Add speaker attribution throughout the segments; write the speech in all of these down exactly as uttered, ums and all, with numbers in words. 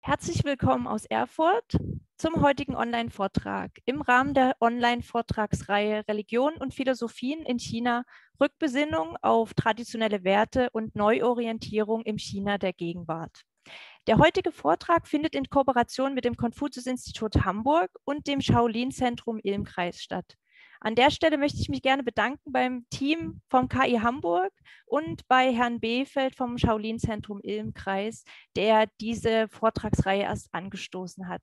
Speaker 1: Herzlich willkommen aus Erfurt zum heutigen Online-Vortrag im Rahmen der Online-Vortragsreihe Religion und Philosophien in China, Rückbesinnung auf traditionelle Werte und Neuorientierung im China der Gegenwart. Der heutige Vortrag findet in Kooperation mit dem Konfuzius-Institut Hamburg und dem Shaolin-Zentrum Ilm-Kreis statt. An der Stelle möchte ich mich gerne bedanken beim Team vom K I Hamburg und bei Herrn Behfeld vom Shaolin-Zentrum Ilm-Kreis, der diese Vortragsreihe erst angestoßen hat.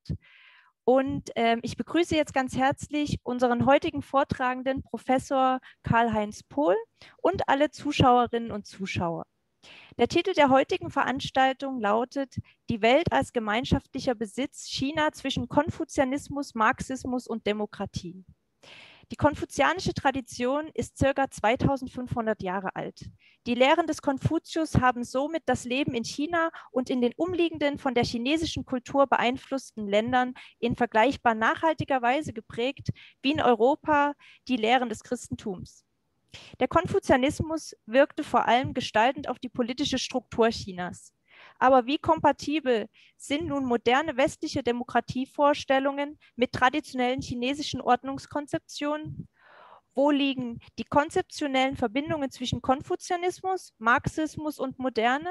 Speaker 1: Und ähm, ich begrüße jetzt ganz herzlich unseren heutigen Vortragenden, Professor Karl-Heinz Pohl, und alle Zuschauerinnen und Zuschauer. Der Titel der heutigen Veranstaltung lautet „Die Welt als gemeinschaftlicher Besitz China zwischen Konfuzianismus, Marxismus und Demokratie“. Die konfuzianische Tradition ist circa zweitausendfünfhundert Jahre alt. Die Lehren des Konfuzius haben somit das Leben in China und in den umliegenden, von der chinesischen Kultur beeinflussten Ländern in vergleichbar nachhaltiger Weise geprägt, wie in Europa die Lehren des Christentums. Der Konfuzianismus wirkte vor allem gestaltend auf die politische Struktur Chinas. Aber wie kompatibel sind nun moderne westliche Demokratievorstellungen mit traditionellen chinesischen Ordnungskonzeptionen? Wo liegen die konzeptionellen Verbindungen zwischen Konfuzianismus, Marxismus und Moderne?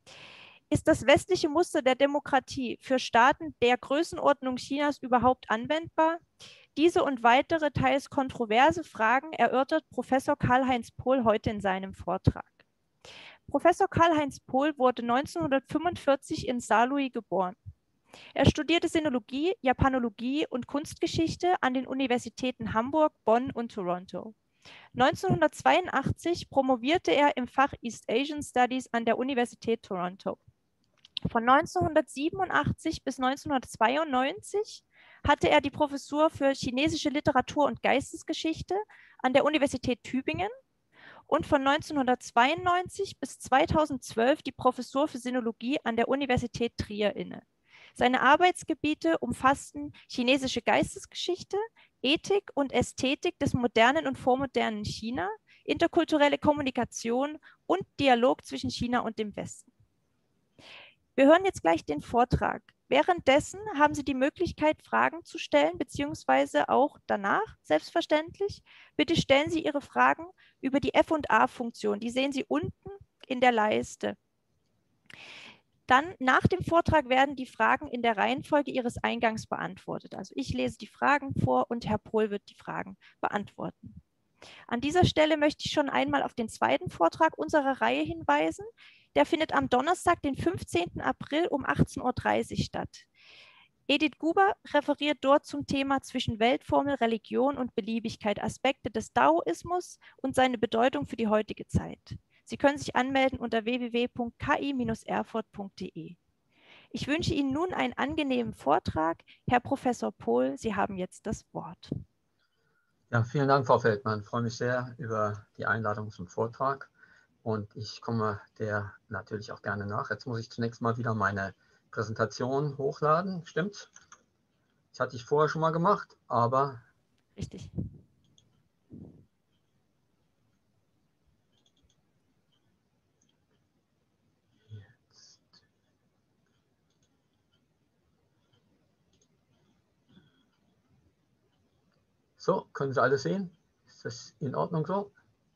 Speaker 1: Ist das westliche Muster der Demokratie für Staaten der Größenordnung Chinas überhaupt anwendbar? Diese und weitere teils kontroverse Fragen erörtert Professor Karl-Heinz Pohl heute in seinem Vortrag. Professor Karl-Heinz Pohl wurde neunzehnhundertfünfundvierzig in Saarlouis geboren. Er studierte Sinologie, Japanologie und Kunstgeschichte an den Universitäten Hamburg, Bonn und Toronto. neunzehnhundertzweiundachtzig promovierte er im Fach East Asian Studies an der Universität Toronto. Von neunzehnhundertsiebenundachtzig bis neunzehnhundertzweiundneunzig hatte er die Professur für chinesische Literatur und Geistesgeschichte an der Universität Tübingen und von neunzehnhundertzweiundneunzig bis zweitausendzwölf die Professur für Sinologie an der Universität Trier inne. Seine Arbeitsgebiete umfassten chinesische Geistesgeschichte, Ethik und Ästhetik des modernen und vormodernen China, interkulturelle Kommunikation und Dialog zwischen China und dem Westen. Wir hören jetzt gleich den Vortrag. Währenddessen haben Sie die Möglichkeit, Fragen zu stellen, beziehungsweise auch danach, selbstverständlich. Bitte stellen Sie Ihre Fragen über die F und A-Funktion. Die sehen Sie unten in der Leiste. Dann nach dem Vortrag werden die Fragen in der Reihenfolge Ihres Eingangs beantwortet. Also ich lese die Fragen vor und Herr Pohl wird die Fragen beantworten. An dieser Stelle möchte ich schon einmal auf den zweiten Vortrag unserer Reihe hinweisen. Der findet am Donnerstag, den fünfzehnten April um achtzehn Uhr dreißig statt. Edith Guber referiert dort zum Thema zwischen Weltformel, Religion und Beliebigkeit, Aspekte des Daoismus und seine Bedeutung für die heutige Zeit. Sie können sich anmelden unter w w w punkt k i Bindestrich erfurt punkt de. Ich wünsche Ihnen nun einen angenehmen Vortrag. Herr Professor Pohl, Sie haben jetzt das Wort.
Speaker 2: Ja, vielen Dank, Frau Feldmann. Ich freue mich sehr über die Einladung zum Vortrag und ich komme der natürlich auch gerne nach. Jetzt muss ich zunächst mal wieder meine Präsentation hochladen. Stimmt's? Das hatte ich vorher schon mal gemacht, aber...
Speaker 1: Richtig.
Speaker 2: Jetzt. So, können Sie alles sehen? Ist das in Ordnung so?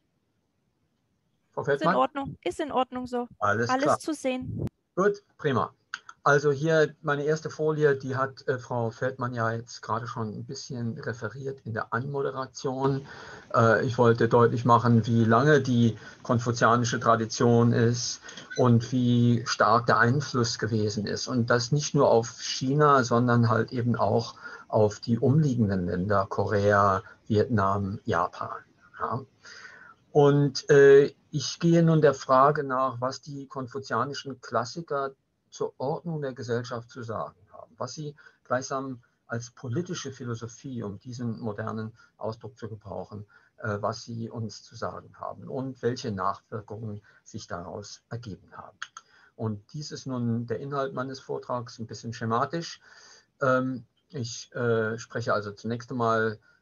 Speaker 2: Frau Feldmann?
Speaker 1: Ist in Ordnung, ist in Ordnung so.
Speaker 2: Alles,
Speaker 1: Alles
Speaker 2: klar.
Speaker 1: zu sehen.
Speaker 2: Gut, prima. Also hier meine erste Folie, die hat äh, Frau Feldmann ja jetzt gerade schon ein bisschen referiert in der Anmoderation. Äh, ich wollte deutlich machen, wie lange die konfuzianische Tradition ist und wie stark der Einfluss gewesen ist. Und das nicht nur auf China, sondern halt eben auch auf die umliegenden Länder, Korea, Vietnam, Japan. Ja. Und äh, ich gehe nun der Frage nach, was die konfuzianischen Klassiker zur Ordnung der Gesellschaft zu sagen haben, was sie gleichsam als politische Philosophie, um diesen modernen Ausdruck zu gebrauchen, äh, was sie uns zu sagen haben und welche Nachwirkungen sich daraus ergeben haben. Und dies ist nun der Inhalt meines Vortrags, ein bisschen schematisch. Ähm, ich äh, spreche also zunächst einmal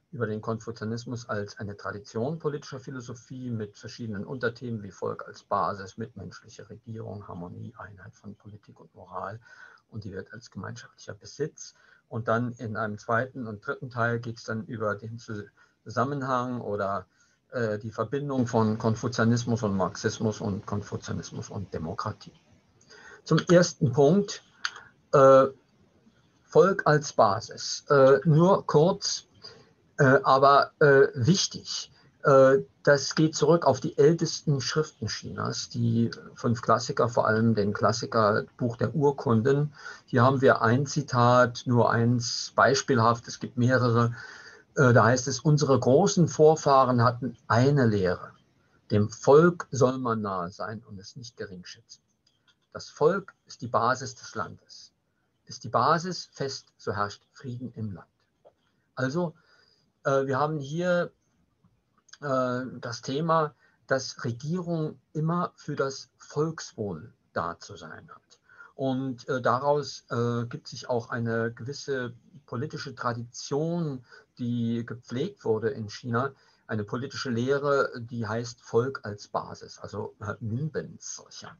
Speaker 2: über den Konfuzianismus als eine Tradition politischer Philosophie mit verschiedenen Unterthemen wie Volk als Basis, mitmenschliche Regierung, Harmonie, Einheit von Politik und Moral, und die wird als gemeinschaftlicher Besitz. Und dann in einem zweiten und dritten Teil geht es dann über den Zusammenhang oder äh, die Verbindung von Konfuzianismus und Marxismus und Konfuzianismus und Demokratie. Zum ersten Punkt, äh, Volk als Basis. Äh, nur kurz, äh, aber äh, wichtig. Äh, das geht zurück auf die ältesten Schriften Chinas, die fünf Klassiker, vor allem den Klassiker Buch der Urkunden. Hier haben wir ein Zitat, nur eins beispielhaft, es gibt mehrere. Äh, da heißt es, unsere großen Vorfahren hatten eine Lehre. Dem Volk soll man nahe sein und es nicht geringschätzen. Das Volk ist die Basis des Landes. Ist die Basis fest, so herrscht Frieden im Land. Also, äh, wir haben hier äh, das Thema, dass Regierung immer für das Volkswohl da zu sein hat. Und äh, daraus äh, gibt sich auch eine gewisse politische Tradition, die gepflegt wurde in China, eine politische Lehre, die heißt Volk als Basis, also äh, Minbenzerchen.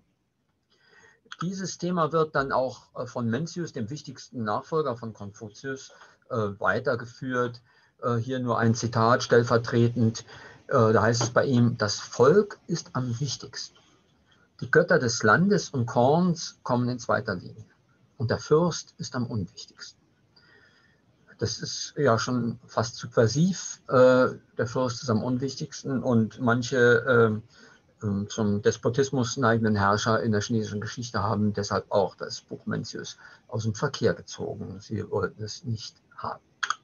Speaker 2: Dieses Thema wird dann auch von Mencius, dem wichtigsten Nachfolger von Konfuzius, weitergeführt. Hier nur ein Zitat stellvertretend. Da heißt es bei ihm, das Volk ist am wichtigsten. Die Götter des Landes und Korns kommen in zweiter Linie. Und der Fürst ist am unwichtigsten. Das ist ja schon fast subversiv. Der Fürst ist am unwichtigsten und manche zum Despotismus neigenden Herrscher in der chinesischen Geschichte haben deshalb auch das Buch Mencius aus dem Verkehr gezogen. Sie wollten es nicht haben.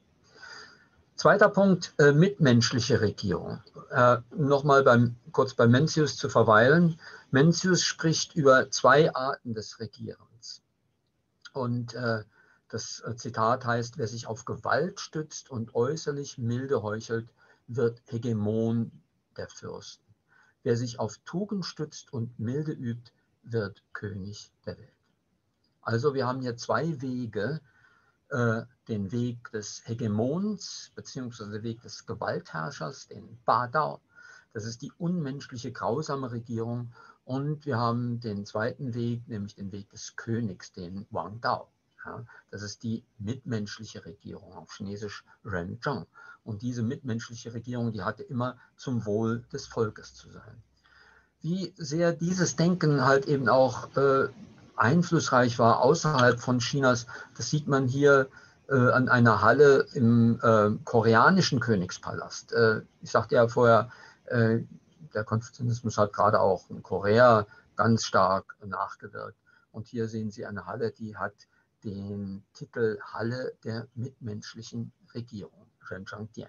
Speaker 2: Zweiter Punkt, äh, mitmenschliche Regierung. Äh, Nochmal beim, kurz bei Mencius zu verweilen. Mencius spricht über zwei Arten des Regierens. Und äh, das Zitat heißt, wer sich auf Gewalt stützt und äußerlich milde heuchelt, wird Hegemon der Fürsten. Wer sich auf Tugend stützt und Milde übt, wird König der Welt. Also wir haben hier zwei Wege, äh, den Weg des Hegemons bzw. den Weg des Gewaltherrschers, den Ba Dao. Das ist die unmenschliche, grausame Regierung. Und wir haben den zweiten Weg, nämlich den Weg des Königs, den Wang Dao. Ja, das ist die mitmenschliche Regierung, auf Chinesisch Renzheng. Und diese mitmenschliche Regierung, die hatte immer zum Wohl des Volkes zu sein. Wie sehr dieses Denken halt eben auch äh, einflussreich war außerhalb von Chinas, das sieht man hier äh, an einer Halle im äh, koreanischen Königspalast. Äh, ich sagte ja vorher, äh, der Konfuzianismus hat gerade auch in Korea ganz stark nachgewirkt. Und hier sehen Sie eine Halle, die hat den Titel Halle der mitmenschlichen Regierung, Renchangdian.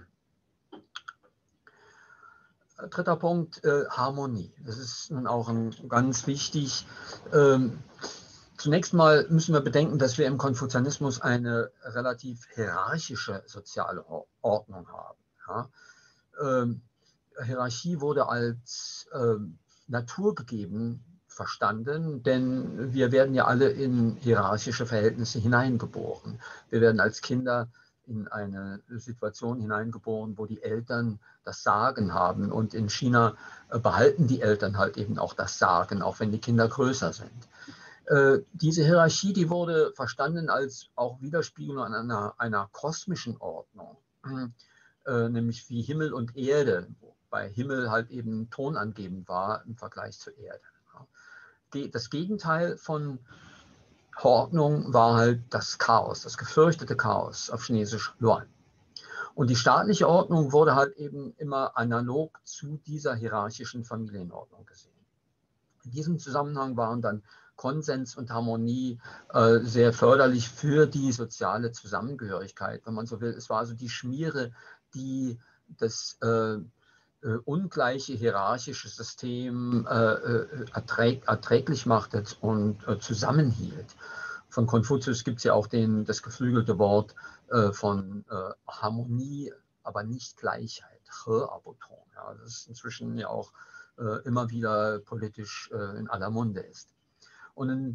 Speaker 2: Dritter Punkt, äh, Harmonie. Das ist nun auch ein, ganz wichtig. Ähm, zunächst mal müssen wir bedenken, dass wir im Konfuzianismus eine relativ hierarchische soziale Ordnung haben. Ja? Ähm, Hierarchie wurde als ähm, naturgegeben verstanden, denn wir werden ja alle in hierarchische Verhältnisse hineingeboren. Wir werden als Kinder in eine Situation hineingeboren, wo die Eltern das Sagen haben. Und in China äh, behalten die Eltern halt eben auch das Sagen, auch wenn die Kinder größer sind. Äh, diese Hierarchie, die wurde verstanden als auch Widerspiegelung einer, einer kosmischen Ordnung, äh, nämlich wie Himmel und Erde, wobei Himmel halt eben tonangebend war im Vergleich zur Erde. Das Gegenteil von Ordnung war halt das Chaos, das gefürchtete Chaos, auf Chinesisch Luan. Und die staatliche Ordnung wurde halt eben immer analog zu dieser hierarchischen Familienordnung gesehen. In diesem Zusammenhang waren dann Konsens und Harmonie äh, sehr förderlich für die soziale Zusammengehörigkeit, wenn man so will. Es war also die Schmiere, die das äh, äh, ungleiche hierarchische System äh, erträg erträglich machte und äh, zusammenhielt. Von Konfuzius gibt es ja auch den, das geflügelte Wort äh, von äh, Harmonie, aber nicht Gleichheit, He Aboton. Ja, das ist inzwischen ja auch äh, immer wieder politisch äh, in aller Munde ist. Und in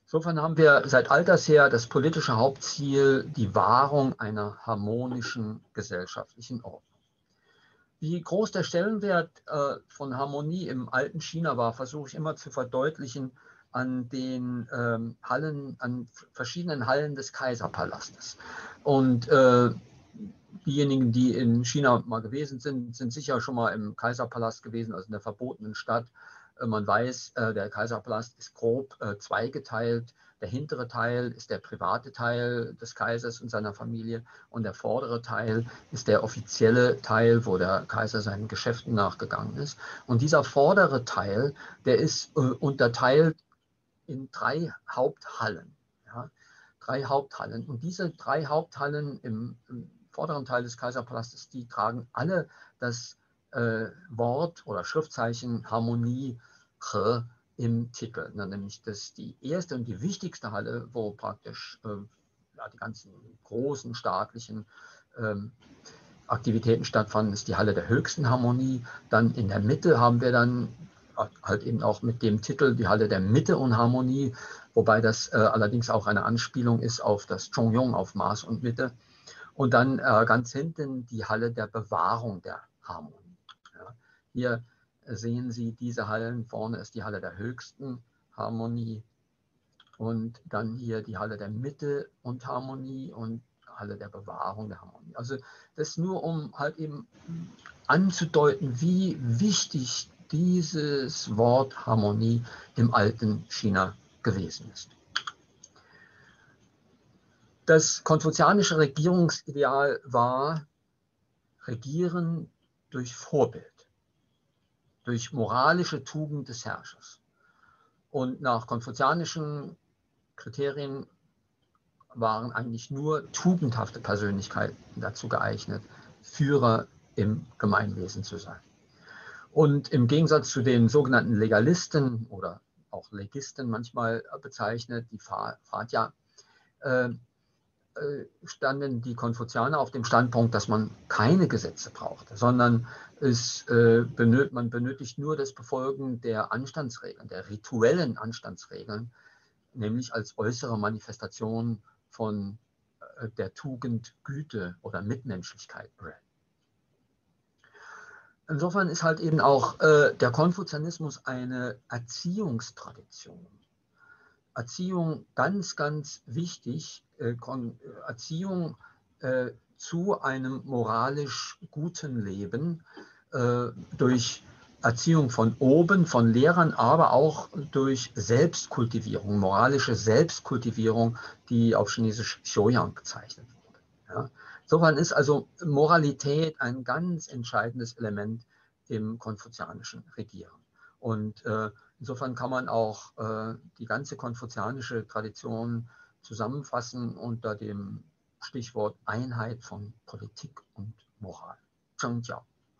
Speaker 2: Insofern haben wir seit alters her das politische Hauptziel, die Wahrung einer harmonischen gesellschaftlichen Ordnung. Wie groß der Stellenwert äh, von Harmonie im alten China war, versuche ich immer zu verdeutlichen an den ähm, Hallen, an verschiedenen Hallen des Kaiserpalastes. Und äh, diejenigen, die in China mal gewesen sind, sind sicher schon mal im Kaiserpalast gewesen, also in der verbotenen Stadt. Äh, man weiß, äh, der Kaiserpalast ist grob äh, zweigeteilt. Der hintere Teil ist der private Teil des Kaisers und seiner Familie und der vordere Teil ist der offizielle Teil, wo der Kaiser seinen Geschäften nachgegangen ist. Und dieser vordere Teil, der ist äh, unterteilt in drei Haupthallen. Ja, drei Haupthallen. Und diese drei Haupthallen im, im vorderen Teil des Kaiserpalastes, die tragen alle das äh, Wort oder Schriftzeichen Harmonie He im Titel, nämlich das die erste und die wichtigste Halle, wo praktisch äh, ja, die ganzen großen staatlichen ähm, Aktivitäten stattfanden, ist die Halle der höchsten Harmonie. Dann in der Mitte haben wir dann halt eben auch mit dem Titel die Halle der Mitte und Harmonie, wobei das äh, allerdings auch eine Anspielung ist auf das Zhongyong, auf Maß und Mitte. Und dann äh, ganz hinten die Halle der Bewahrung der Harmonie. Ja. Hier sehen Sie diese Hallen. Vorne ist die Halle der höchsten Harmonie und dann hier die Halle der Mitte und Harmonie und Halle der Bewahrung der Harmonie. Also das nur, um halt eben anzudeuten, wie wichtig dieses Wort Harmonie im alten China gewesen ist. Das konfuzianische Regierungsideal war Regieren durch Vorbild, durch moralische Tugend des Herrschers. Und nach konfuzianischen Kriterien waren eigentlich nur tugendhafte Persönlichkeiten dazu geeignet, Führer im Gemeinwesen zu sein. Und im Gegensatz zu den sogenannten Legalisten oder auch Legisten manchmal bezeichnet, die Fatya, äh, standen die Konfuzianer auf dem Standpunkt, dass man keine Gesetze braucht, sondern es, äh, benötigt, man benötigt nur das Befolgen der Anstandsregeln, der rituellen Anstandsregeln, nämlich als äußere Manifestation von äh, der Tugend Güte oder Mitmenschlichkeit. Insofern ist halt eben auch äh, der Konfuzianismus eine Erziehungstradition. Erziehung ganz, ganz wichtig, äh, Erziehung äh, zu einem moralisch guten Leben äh, durch Erziehung von oben, von Lehrern, aber auch durch Selbstkultivierung, moralische Selbstkultivierung, die auf Chinesisch Xiaoyang bezeichnet wurde. Ja. Insofern ist also Moralität ein ganz entscheidendes Element im konfuzianischen Regieren. Und äh, insofern kann man auch äh, die ganze konfuzianische Tradition zusammenfassen unter dem Stichwort Einheit von Politik und Moral. Zhengjiao.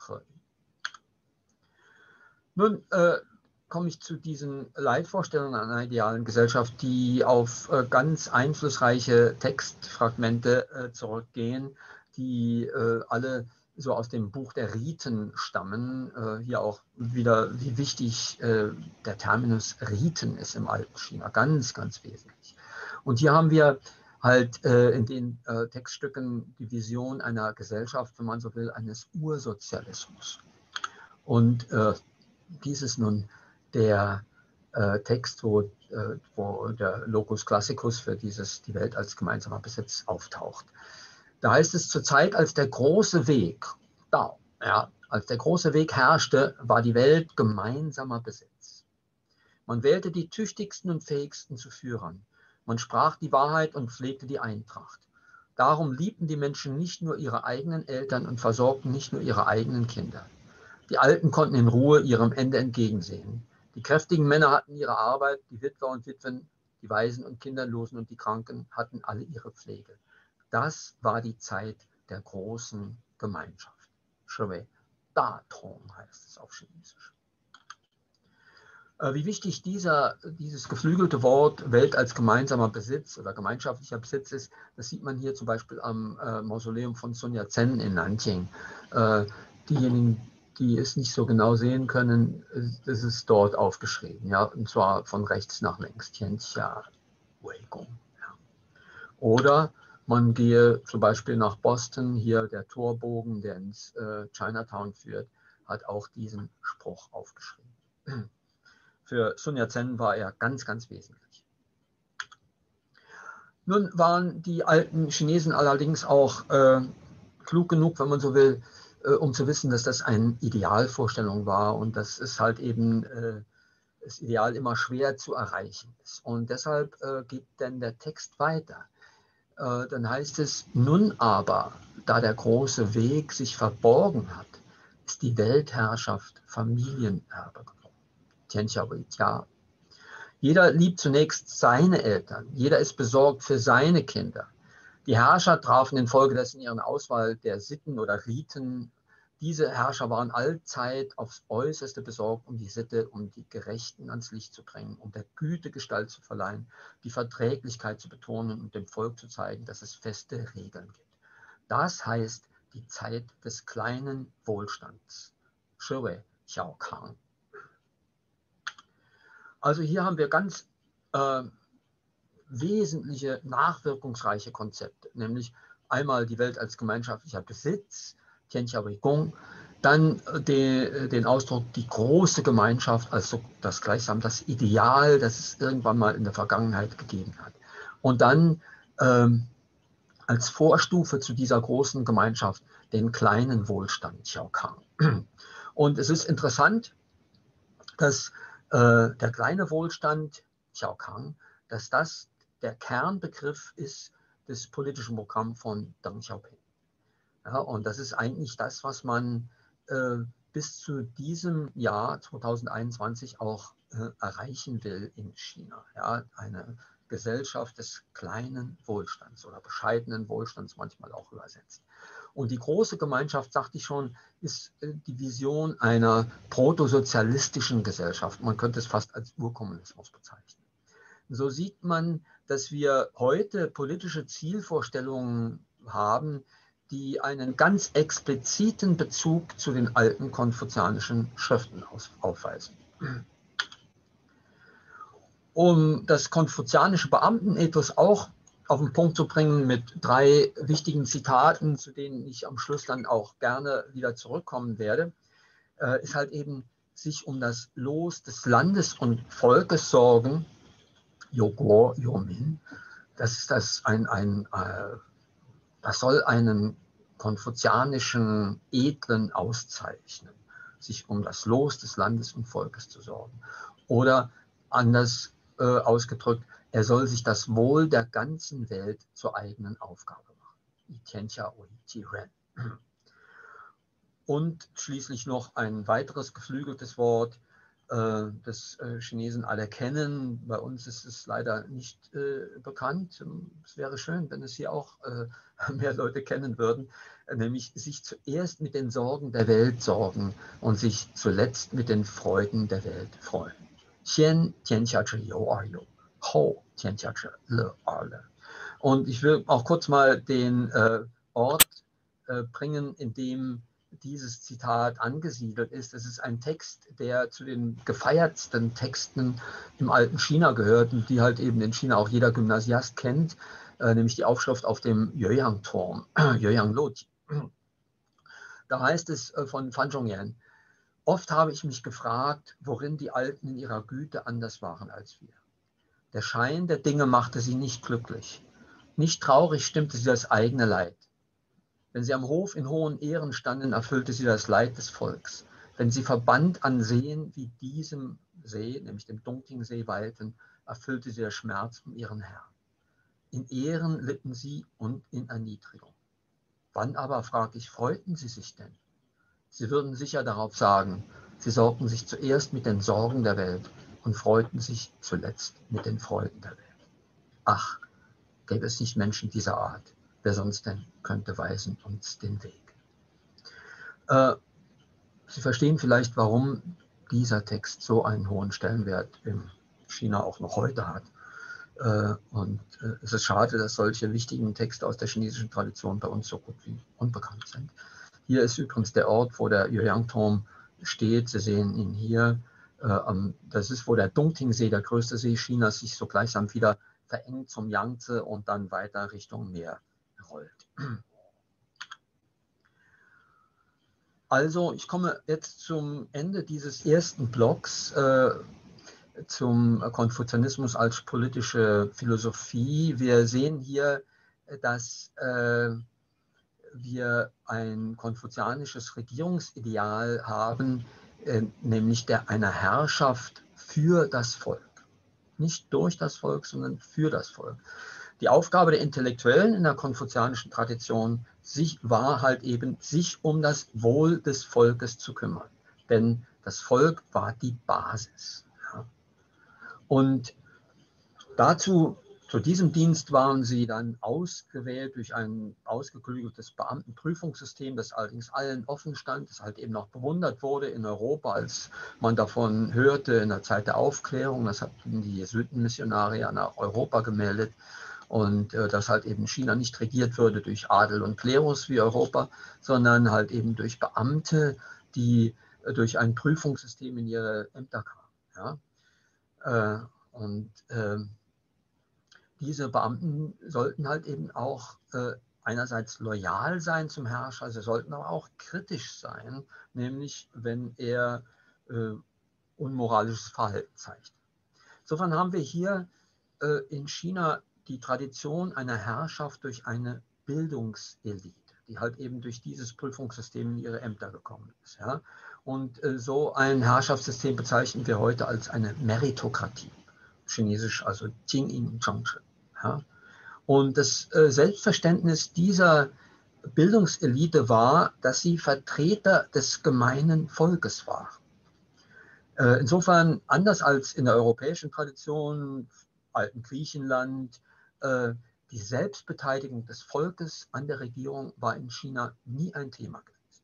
Speaker 2: Nun äh, komme ich zu diesen Leitvorstellungen einer idealen Gesellschaft, die auf äh, ganz einflussreiche Textfragmente äh, zurückgehen, die äh, alle so aus dem Buch der Riten stammen. Äh, hier auch wieder, wie wichtig äh, der Terminus Riten ist im alten China. Ganz, ganz wesentlich. Und hier haben wir halt äh, in den äh, Textstücken die Vision einer Gesellschaft, wenn man so will, eines Ursozialismus. Und äh, dies ist nun der äh, Text, wo, äh, wo der Locus Classicus für dieses, die Welt als gemeinsamer Besitz auftaucht. Da heißt es, zur Zeit, als der große Weg, Dao, ja, als der große Weg herrschte, war die Welt gemeinsamer Besitz. Man wählte die tüchtigsten und fähigsten zu Führern. Man sprach die Wahrheit und pflegte die Eintracht. Darum liebten die Menschen nicht nur ihre eigenen Eltern und versorgten nicht nur ihre eigenen Kinder. Die Alten konnten in Ruhe ihrem Ende entgegensehen. Die kräftigen Männer hatten ihre Arbeit, die Witwer und Witwen, die Waisen und Kinderlosen und die Kranken hatten alle ihre Pflege. Das war die Zeit der großen Gemeinschaft. Shui Da Tong heißt es auf Chinesisch. Wie wichtig dieser, dieses geflügelte Wort Welt als gemeinsamer Besitz oder gemeinschaftlicher Besitz ist, das sieht man hier zum Beispiel am äh, Mausoleum von Sun Yat-sen in Nanjing. Äh, diejenigen, die es nicht so genau sehen können, das ist dort aufgeschrieben, ja, und zwar von rechts nach links, Tianxia. Weigong. Ja. Oder man gehe zum Beispiel nach Boston, hier der Torbogen, der ins äh, Chinatown führt, hat auch diesen Spruch aufgeschrieben. Für Sun Yat-sen war er ganz, ganz wesentlich. Nun waren die alten Chinesen allerdings auch äh, klug genug, wenn man so will, äh, um zu wissen, dass das eine Idealvorstellung war und dass es halt eben äh, das Ideal immer schwer zu erreichen ist. Und deshalb äh, geht dann der Text weiter. Äh, dann heißt es, nun aber, da der große Weg sich verborgen hat, ist die Weltherrschaft Familienerbe geworden. Ja. Jeder liebt zunächst seine Eltern, jeder ist besorgt für seine Kinder. Die Herrscher trafen infolgedessen ihren Auswahl der Sitten oder Riten. Diese Herrscher waren allzeit aufs Äußerste besorgt, um die Sitte, um die Gerechten ans Licht zu bringen, um der Güte Gestalt zu verleihen, die Verträglichkeit zu betonen und dem Volk zu zeigen, dass es feste Regeln gibt. Das heißt die Zeit des kleinen Wohlstands. Shiwei Xiaokang. Also hier haben wir ganz äh, wesentliche, nachwirkungsreiche Konzepte, nämlich einmal die Welt als gemeinschaftlicher Besitz, Tianxia Weigong, dann de, den Ausdruck die große Gemeinschaft, also das gleichsam das Ideal, das es irgendwann mal in der Vergangenheit gegeben hat. Und dann ähm, als Vorstufe zu dieser großen Gemeinschaft den kleinen Wohlstand, Xiaokang. Und es ist interessant, dass äh, der kleine Wohlstand, Xiaokang, dass das der Kernbegriff ist des politischen Programms von Deng Xiaoping. Ja, und das ist eigentlich das, was man äh, bis zu diesem Jahr zweitausendeinundzwanzig auch äh, erreichen will in China. Ja, eine Gesellschaft des kleinen Wohlstands oder bescheidenen Wohlstands manchmal auch übersetzt. Und die große Gemeinschaft, sagte ich schon, ist äh, die Vision einer protosozialistischen Gesellschaft. Man könnte es fast als Urkommunismus bezeichnen. So sieht man, dass wir heute politische Zielvorstellungen haben, die einen ganz expliziten Bezug zu den alten konfuzianischen Schriften aufweisen. Um das konfuzianische Beamtenethos auch auf den Punkt zu bringen mit drei wichtigen Zitaten, zu denen ich am Schluss dann auch gerne wieder zurückkommen werde, ist halt eben sich um das Los des Landes und Volkes sorgen, Yoguo, Yomin, das ist das ein, ein äh, das soll einen konfuzianischen Edlen auszeichnen, sich um das Los des Landes und Volkes zu sorgen. Oder anders äh, ausgedrückt, er soll sich das Wohl der ganzen Welt zur eigenen Aufgabe machen. Und schließlich noch ein weiteres geflügeltes Wort, äh, das äh, Chinesen alle kennen. Bei uns ist es leider nicht äh, bekannt. Es wäre schön, wenn es hier auch äh, mehr Leute kennen würden, nämlich sich zuerst mit den Sorgen der Welt sorgen und sich zuletzt mit den Freuden der Welt freuen. Xian Tianxia zhi you er you, Hou Tianxia zhi le er le. Und ich will auch kurz mal den äh, Ort äh, bringen, in dem dieses Zitat angesiedelt ist. Es ist ein Text, der zu den gefeiertsten Texten im alten China gehört und die halt eben in China auch jeder Gymnasiast kennt, äh, nämlich die Aufschrift auf dem Yueyang-Turm, Yueyang-Loti. Da heißt es äh, von Fan Zhongyan: Oft habe ich mich gefragt, worin die Alten in ihrer Güte anders waren als wir. Der Schein der Dinge machte sie nicht glücklich. Nicht traurig stimmte sie das eigene Leid. Wenn sie am Hof in hohen Ehren standen, erfüllte sie das Leid des Volks. Wenn sie verbannt an Seen wie diesem See, nämlich dem Dongting-See, weilten, erfüllte sie der Schmerz um ihren Herrn. In Ehren litten sie und in Erniedrigung. Wann aber, frage ich, freuten sie sich denn? Sie würden sicher darauf sagen, sie sorgten sich zuerst mit den Sorgen der Welt und freuten sich zuletzt mit den Freuden der Welt. Ach, gäbe es nicht Menschen dieser Art, wer sonst denn könnte weisen uns den Weg? Äh, Sie verstehen vielleicht, warum dieser Text so einen hohen Stellenwert in China auch noch heute hat. Äh, und äh, es ist schade, dass solche wichtigen Texte aus der chinesischen Tradition bei uns so gut wie unbekannt sind. Hier ist übrigens der Ort, wo der Yueyang-Turm steht. Sie sehen ihn hier. Äh, das ist, wo der Dongting-See, der größte See Chinas, sich so gleichsam wieder verengt zum Yangtze und dann weiter Richtung Meer rollt. Also ich komme jetzt zum Ende dieses ersten Blocks, äh, zum Konfuzianismus als politische Philosophie. Wir sehen hier, dass äh, wir ein konfuzianisches Regierungsideal haben, äh, nämlich der einer Herrschaft für das Volk. Nicht durch das Volk, sondern für das Volk. Die Aufgabe der Intellektuellen in der konfuzianischen Tradition sich, war halt eben, sich um das Wohl des Volkes zu kümmern. Denn das Volk war die Basis. Ja. Und dazu, zu diesem Dienst waren sie dann ausgewählt durch ein ausgeklügeltes Beamtenprüfungssystem, das allerdings allen offen stand, das halt eben noch bewundert wurde in Europa, als man davon hörte in der Zeit der Aufklärung. Das hatten die Jesuitenmissionare nach Europa gemeldet. Und äh, dass halt eben China nicht regiert würde durch Adel und Klerus wie Europa, sondern halt eben durch Beamte, die äh, durch ein Prüfungssystem in ihre Ämter kamen. Ja? Äh, und äh, diese Beamten sollten halt eben auch äh, einerseits loyal sein zum Herrscher, sie sollten aber auch kritisch sein, nämlich wenn er äh, unmoralisches Verhalten zeigt. Insofern haben wir hier äh, in China die Tradition einer Herrschaft durch eine Bildungselite, die halt eben durch dieses Prüfungssystem in ihre Ämter gekommen ist. Ja? Und äh, so ein Herrschaftssystem bezeichnen wir heute als eine Meritokratie, chinesisch also Jingyin Zhengzhen. Ja? Und das äh, Selbstverständnis dieser Bildungselite war, dass sie Vertreter des gemeinen Volkes waren. Äh, insofern, anders als in der europäischen Tradition, alten Griechenland, äh, die Selbstbeteiligung des Volkes an der Regierung war in China nie ein Thema gewesen.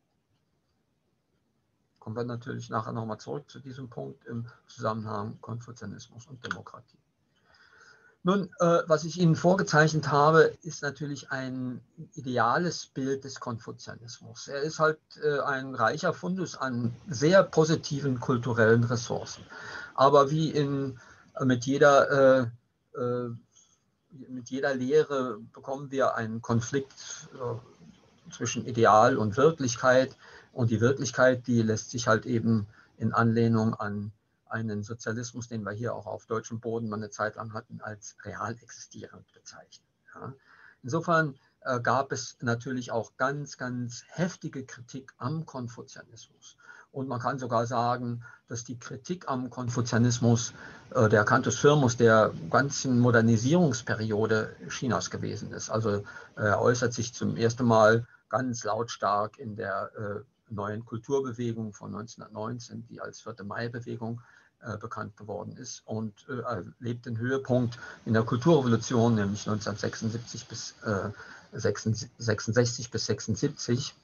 Speaker 2: Kommen wir natürlich nachher nochmal zurück zu diesem Punkt im Zusammenhang Konfuzianismus und Demokratie. Nun, äh, was ich Ihnen vorgezeichnet habe, ist natürlich ein ideales Bild des Konfuzianismus. Er ist halt äh, ein reicher Fundus an sehr positiven kulturellen Ressourcen. Aber wie in, mit, jeder, äh, äh, mit jeder Lehre bekommen wir einen Konflikt äh, zwischen Ideal und Wirklichkeit. Und die Wirklichkeit, die lässt sich halt eben in Anlehnung an einen Sozialismus, den wir hier auch auf deutschem Boden mal eine Zeit lang hatten, als real existierend bezeichnen. Ja. Insofern äh, gab es natürlich auch ganz, ganz heftige Kritik am Konfuzianismus. Und man kann sogar sagen, dass die Kritik am Konfuzianismus äh, der Cantus Firmus der ganzen Modernisierungsperiode Chinas gewesen ist. Also er äh, äußert sich zum ersten Mal ganz lautstark in der äh, neuen Kulturbewegung von neunzehnhundertneunzehn, die als vierte Mai-Bewegung äh, bekannt geworden ist, und äh, erlebt den Höhepunkt in der Kulturrevolution, nämlich neunzehnhundertsechsundsiebzig bis äh, sechsundsechzig bis sechsundsiebzig,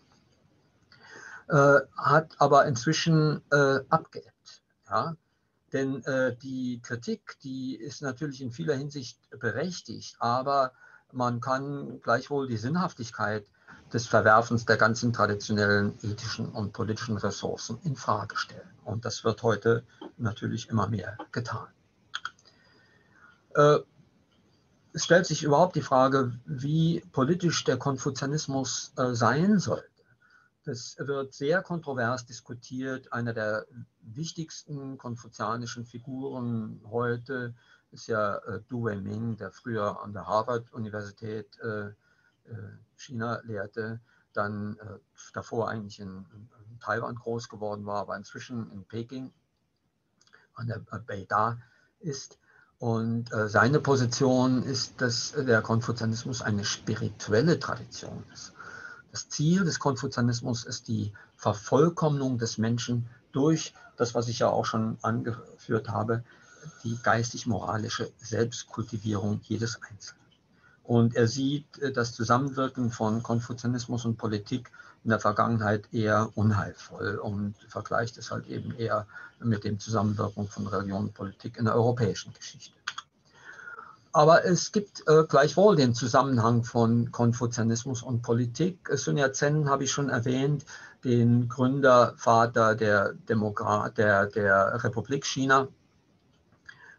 Speaker 2: äh, hat aber inzwischen äh, abgeebbt. Ja? Denn äh, die Kritik, die ist natürlich in vieler Hinsicht berechtigt, aber man kann gleichwohl die Sinnhaftigkeit des Verwerfens der ganzen traditionellen ethischen und politischen Ressourcen in Frage stellen. Und das wird heute natürlich immer mehr getan. Äh, es stellt sich überhaupt die Frage, wie politisch der Konfuzianismus äh, sein sollte. Das wird sehr kontrovers diskutiert. Einer der wichtigsten konfuzianischen Figuren heute ist ja äh, Du Weiming, der früher an der Harvard-Universität äh, China lehrte, dann äh, davor eigentlich in, in Taiwan groß geworden war, aber inzwischen in Peking an der äh, Beida ist. Und äh, seine Position ist, dass der Konfuzianismus eine spirituelle Tradition ist. Das Ziel des Konfuzianismus ist die Vervollkommnung des Menschen durch das, was ich ja auch schon angeführt habe, die geistig-moralische Selbstkultivierung jedes Einzelnen. Und er sieht das Zusammenwirken von Konfuzianismus und Politik in der Vergangenheit eher unheilvoll und vergleicht es halt eben eher mit dem Zusammenwirken von Religion und Politik in der europäischen Geschichte. Aber es gibt äh, gleichwohl den Zusammenhang von Konfuzianismus und Politik. Sun Yat-sen habe ich schon erwähnt, den Gründervater der, Demokrat, der, der Republik China,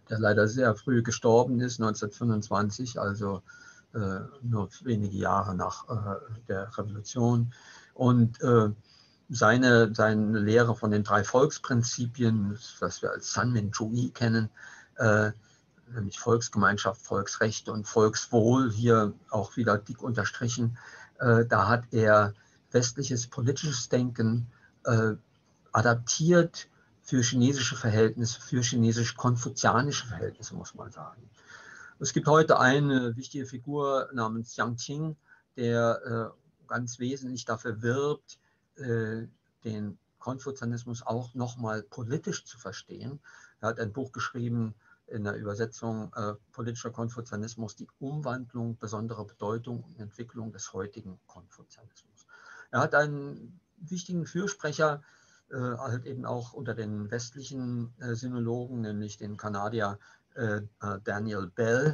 Speaker 2: der leider sehr früh gestorben ist, neunzehnhundertfünfundzwanzig, also äh, nur wenige Jahre nach äh, der Revolution. Und äh, seine, seine Lehre von den drei Volksprinzipien, was wir als Sanminjuyi kennen, äh, nämlich Volksgemeinschaft, Volksrechte und Volkswohl, hier auch wieder dick unterstrichen, äh, da hat er westliches politisches Denken äh, adaptiert für chinesische Verhältnisse, für chinesisch-konfuzianische Verhältnisse, muss man sagen. Es gibt heute eine wichtige Figur namens Jiang Qing, der äh, ganz wesentlich dafür wirbt, äh, den Konfuzianismus auch nochmal politisch zu verstehen. Er hat ein Buch geschrieben in der Übersetzung äh, Politischer Konfuzianismus, die Umwandlung besonderer Bedeutung und Entwicklung des heutigen Konfuzianismus. Er hat einen wichtigen Fürsprecher, äh, halt eben auch unter den westlichen äh, Sinologen, nämlich den Kanadier äh, Daniel Bell,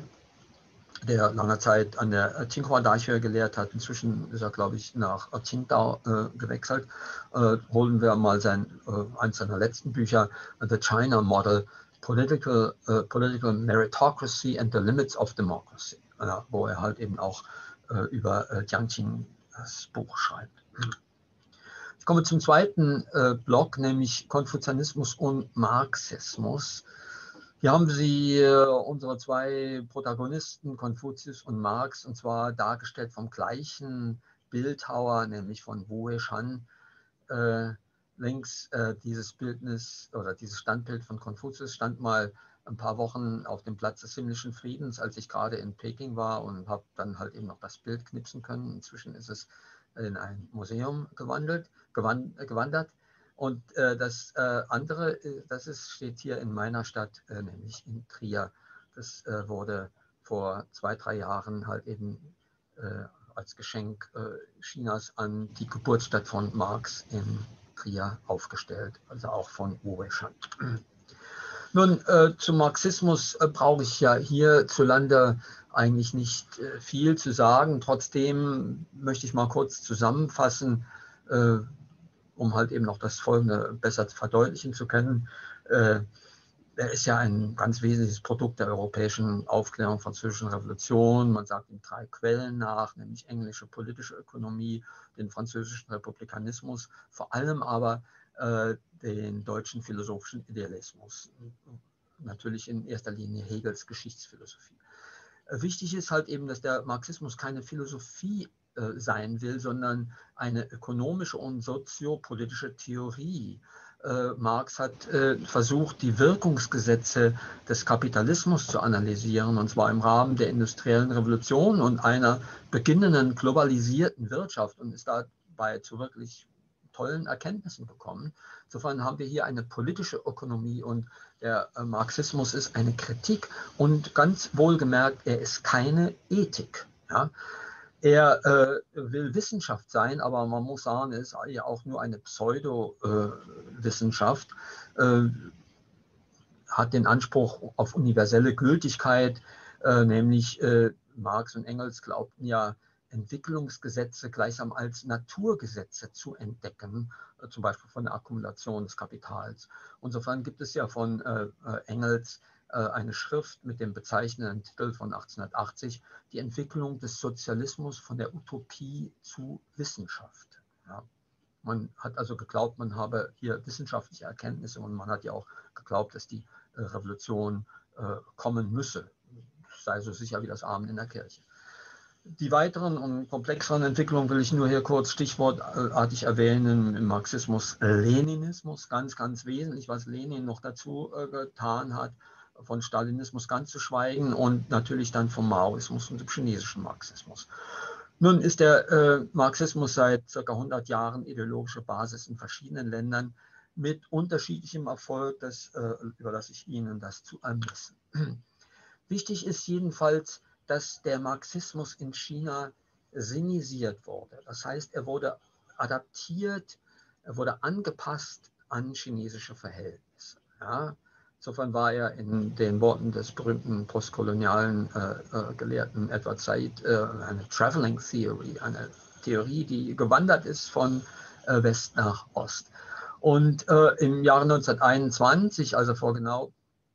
Speaker 2: der lange Zeit an der Tsinghua Daishe gelehrt hat. Inzwischen ist er, glaube ich, nach Qingdao äh, gewechselt. Äh, holen wir mal sein, äh, eins seiner letzten Bücher, The China Model, Political, uh, Political Meritocracy and the Limits of Democracy, äh, wo er halt eben auch äh, über äh, Jiang Qing das Buch schreibt. Ich komme zum zweiten äh, Block, nämlich Konfuzianismus und Marxismus. Hier haben Sie äh, unsere zwei Protagonisten, Konfuzius und Marx, und zwar dargestellt vom gleichen Bildhauer, nämlich von Wu Weishan. Äh, links äh, dieses Bildnis oder dieses Standbild von Konfuzius stand mal ein paar Wochen auf dem Platz des himmlischen Friedens, als ich gerade in Peking war, und habe dann halt eben noch das Bild knipsen können. Inzwischen ist es in ein Museum gewandelt, gewand, äh, gewandert. Und äh, das äh, andere, äh, das ist, steht hier in meiner Stadt, äh, nämlich in Trier. Das äh, wurde vor zwei, drei Jahren halt eben äh, als Geschenk äh, Chinas an die Geburtsstadt von Marx in Trier aufgestellt, also auch von Wu Weishan. Nun, äh, zum Marxismus äh, brauche ich ja hierzulande eigentlich nicht äh, viel zu sagen. Trotzdem möchte ich mal kurz zusammenfassen, äh, um halt eben noch das Folgende besser verdeutlichen zu können. Äh, er ist ja ein ganz wesentliches Produkt der europäischen Aufklärung, französischen Revolution. Man sagt ihm drei Quellen nach, nämlich englische politische Ökonomie, den französischen Republikanismus, vor allem aber äh, den deutschen philosophischen Idealismus. Natürlich in erster Linie Hegels Geschichtsphilosophie. Äh, wichtig ist halt eben, dass der Marxismus keine Philosophie äh, sein will, sondern eine ökonomische und soziopolitische Theorie. Marx hat äh, versucht, die Wirkungsgesetze des Kapitalismus zu analysieren, und zwar im Rahmen der industriellen Revolution und einer beginnenden globalisierten Wirtschaft, und ist dabei zu wirklich tollen Erkenntnissen gekommen. Insofern haben wir hier eine politische Ökonomie, und der äh, Marxismus ist eine Kritik, und ganz wohlgemerkt, er ist keine Ethik. Ja? Er äh, will Wissenschaft sein, aber man muss sagen, es ist ja auch nur eine Pseudo-Wissenschaft, äh, äh, hat den Anspruch auf universelle Gültigkeit, äh, nämlich äh, Marx und Engels glaubten ja, Entwicklungsgesetze gleichsam als Naturgesetze zu entdecken, äh, zum Beispiel von der Akkumulation des Kapitals. Insofern gibt es ja von äh, Engels eine Schrift mit dem bezeichnenden Titel von achtzehnhundertachtzig, die Entwicklung des Sozialismus von der Utopie zu Wissenschaft. Ja. Man hat also geglaubt, man habe hier wissenschaftliche Erkenntnisse, und man hat ja auch geglaubt, dass die äh, Revolution äh, kommen müsse. Sei so sicher wie das Amen in der Kirche. Die weiteren und komplexeren Entwicklungen will ich nur hier kurz stichwortartig erwähnen. Im Marxismus Leninismus, ganz, ganz wesentlich, was Lenin noch dazu äh, getan hat, von Stalinismus ganz zu schweigen, und natürlich dann vom Maoismus und dem chinesischen Marxismus. Nun ist der äh, Marxismus seit ca. hundert Jahren ideologische Basis in verschiedenen Ländern mit unterschiedlichem Erfolg. Das äh, überlasse ich Ihnen, das zu ermessen. Wichtig ist jedenfalls, dass der Marxismus in China sinisiert wurde. Das heißt, er wurde adaptiert, er wurde angepasst an chinesische Verhältnisse. Ja. Insofern war er in den Worten des berühmten postkolonialen äh, äh, Gelehrten Edward Said äh, eine Traveling Theory, eine Theorie, die gewandert ist von äh, West nach Ost. Und äh, im Jahre neunzehnhunderteinundzwanzig, also vor genau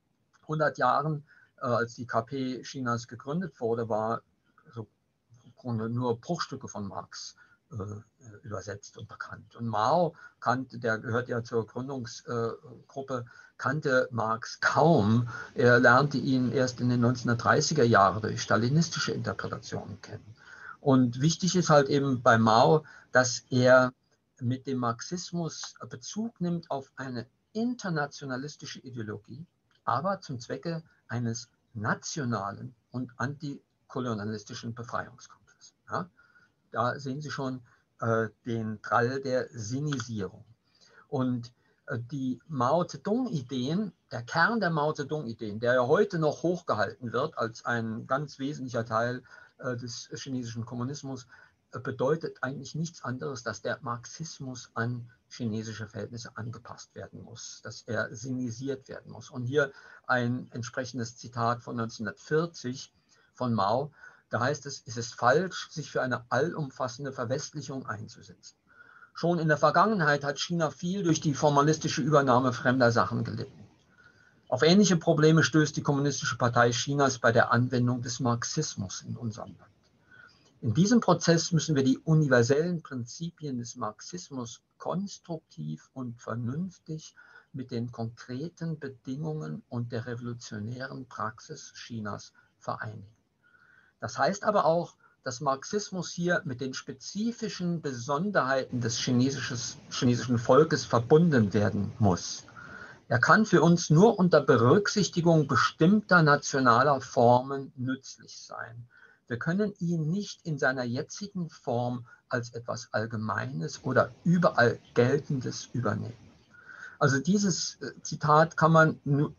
Speaker 2: hundert Jahren, äh, als die K P Chinas gegründet wurde, war so im Grunde nur Bruchstücke von Marx äh, übersetzt und bekannt. Und Mao kannte, der gehört ja zur Gründungsgruppe, kannte Marx kaum. Er lernte ihn erst in den neunzehnhundertdreißiger Jahren durch stalinistische Interpretationen kennen. Und wichtig ist halt eben bei Mao, dass er mit dem Marxismus Bezug nimmt auf eine internationalistische Ideologie, aber zum Zwecke eines nationalen und antikolonialistischen Befreiungskampfes. Ja? Da sehen Sie schon äh, den Drall der Sinisierung. Und äh, die Mao Zedong-Ideen, der Kern der Mao Zedong-Ideen, der ja heute noch hochgehalten wird als ein ganz wesentlicher Teil äh, des chinesischen Kommunismus, äh, bedeutet eigentlich nichts anderes, dass der Marxismus an chinesische Verhältnisse angepasst werden muss, dass er sinisiert werden muss. Und hier ein entsprechendes Zitat von neunzehnhundertvierzig von Mao. Da heißt es, es ist falsch, sich für eine allumfassende Verwestlichung einzusetzen. Schon in der Vergangenheit hat China viel durch die formalistische Übernahme fremder Sachen gelitten. Auf ähnliche Probleme stößt die Kommunistische Partei Chinas bei der Anwendung des Marxismus in unserem Land. In diesem Prozess müssen wir die universellen Prinzipien des Marxismus konstruktiv und vernünftig mit den konkreten Bedingungen und der revolutionären Praxis Chinas vereinigen. Das heißt aber auch, dass Marxismus hier mit den spezifischen Besonderheiten des chinesischen Volkes verbunden werden muss. Er kann für uns nur unter Berücksichtigung bestimmter nationaler Formen nützlich sein. Wir können ihn nicht in seiner jetzigen Form als etwas Allgemeines oder überall Geltendes übernehmen. Also dieses Zitat kann man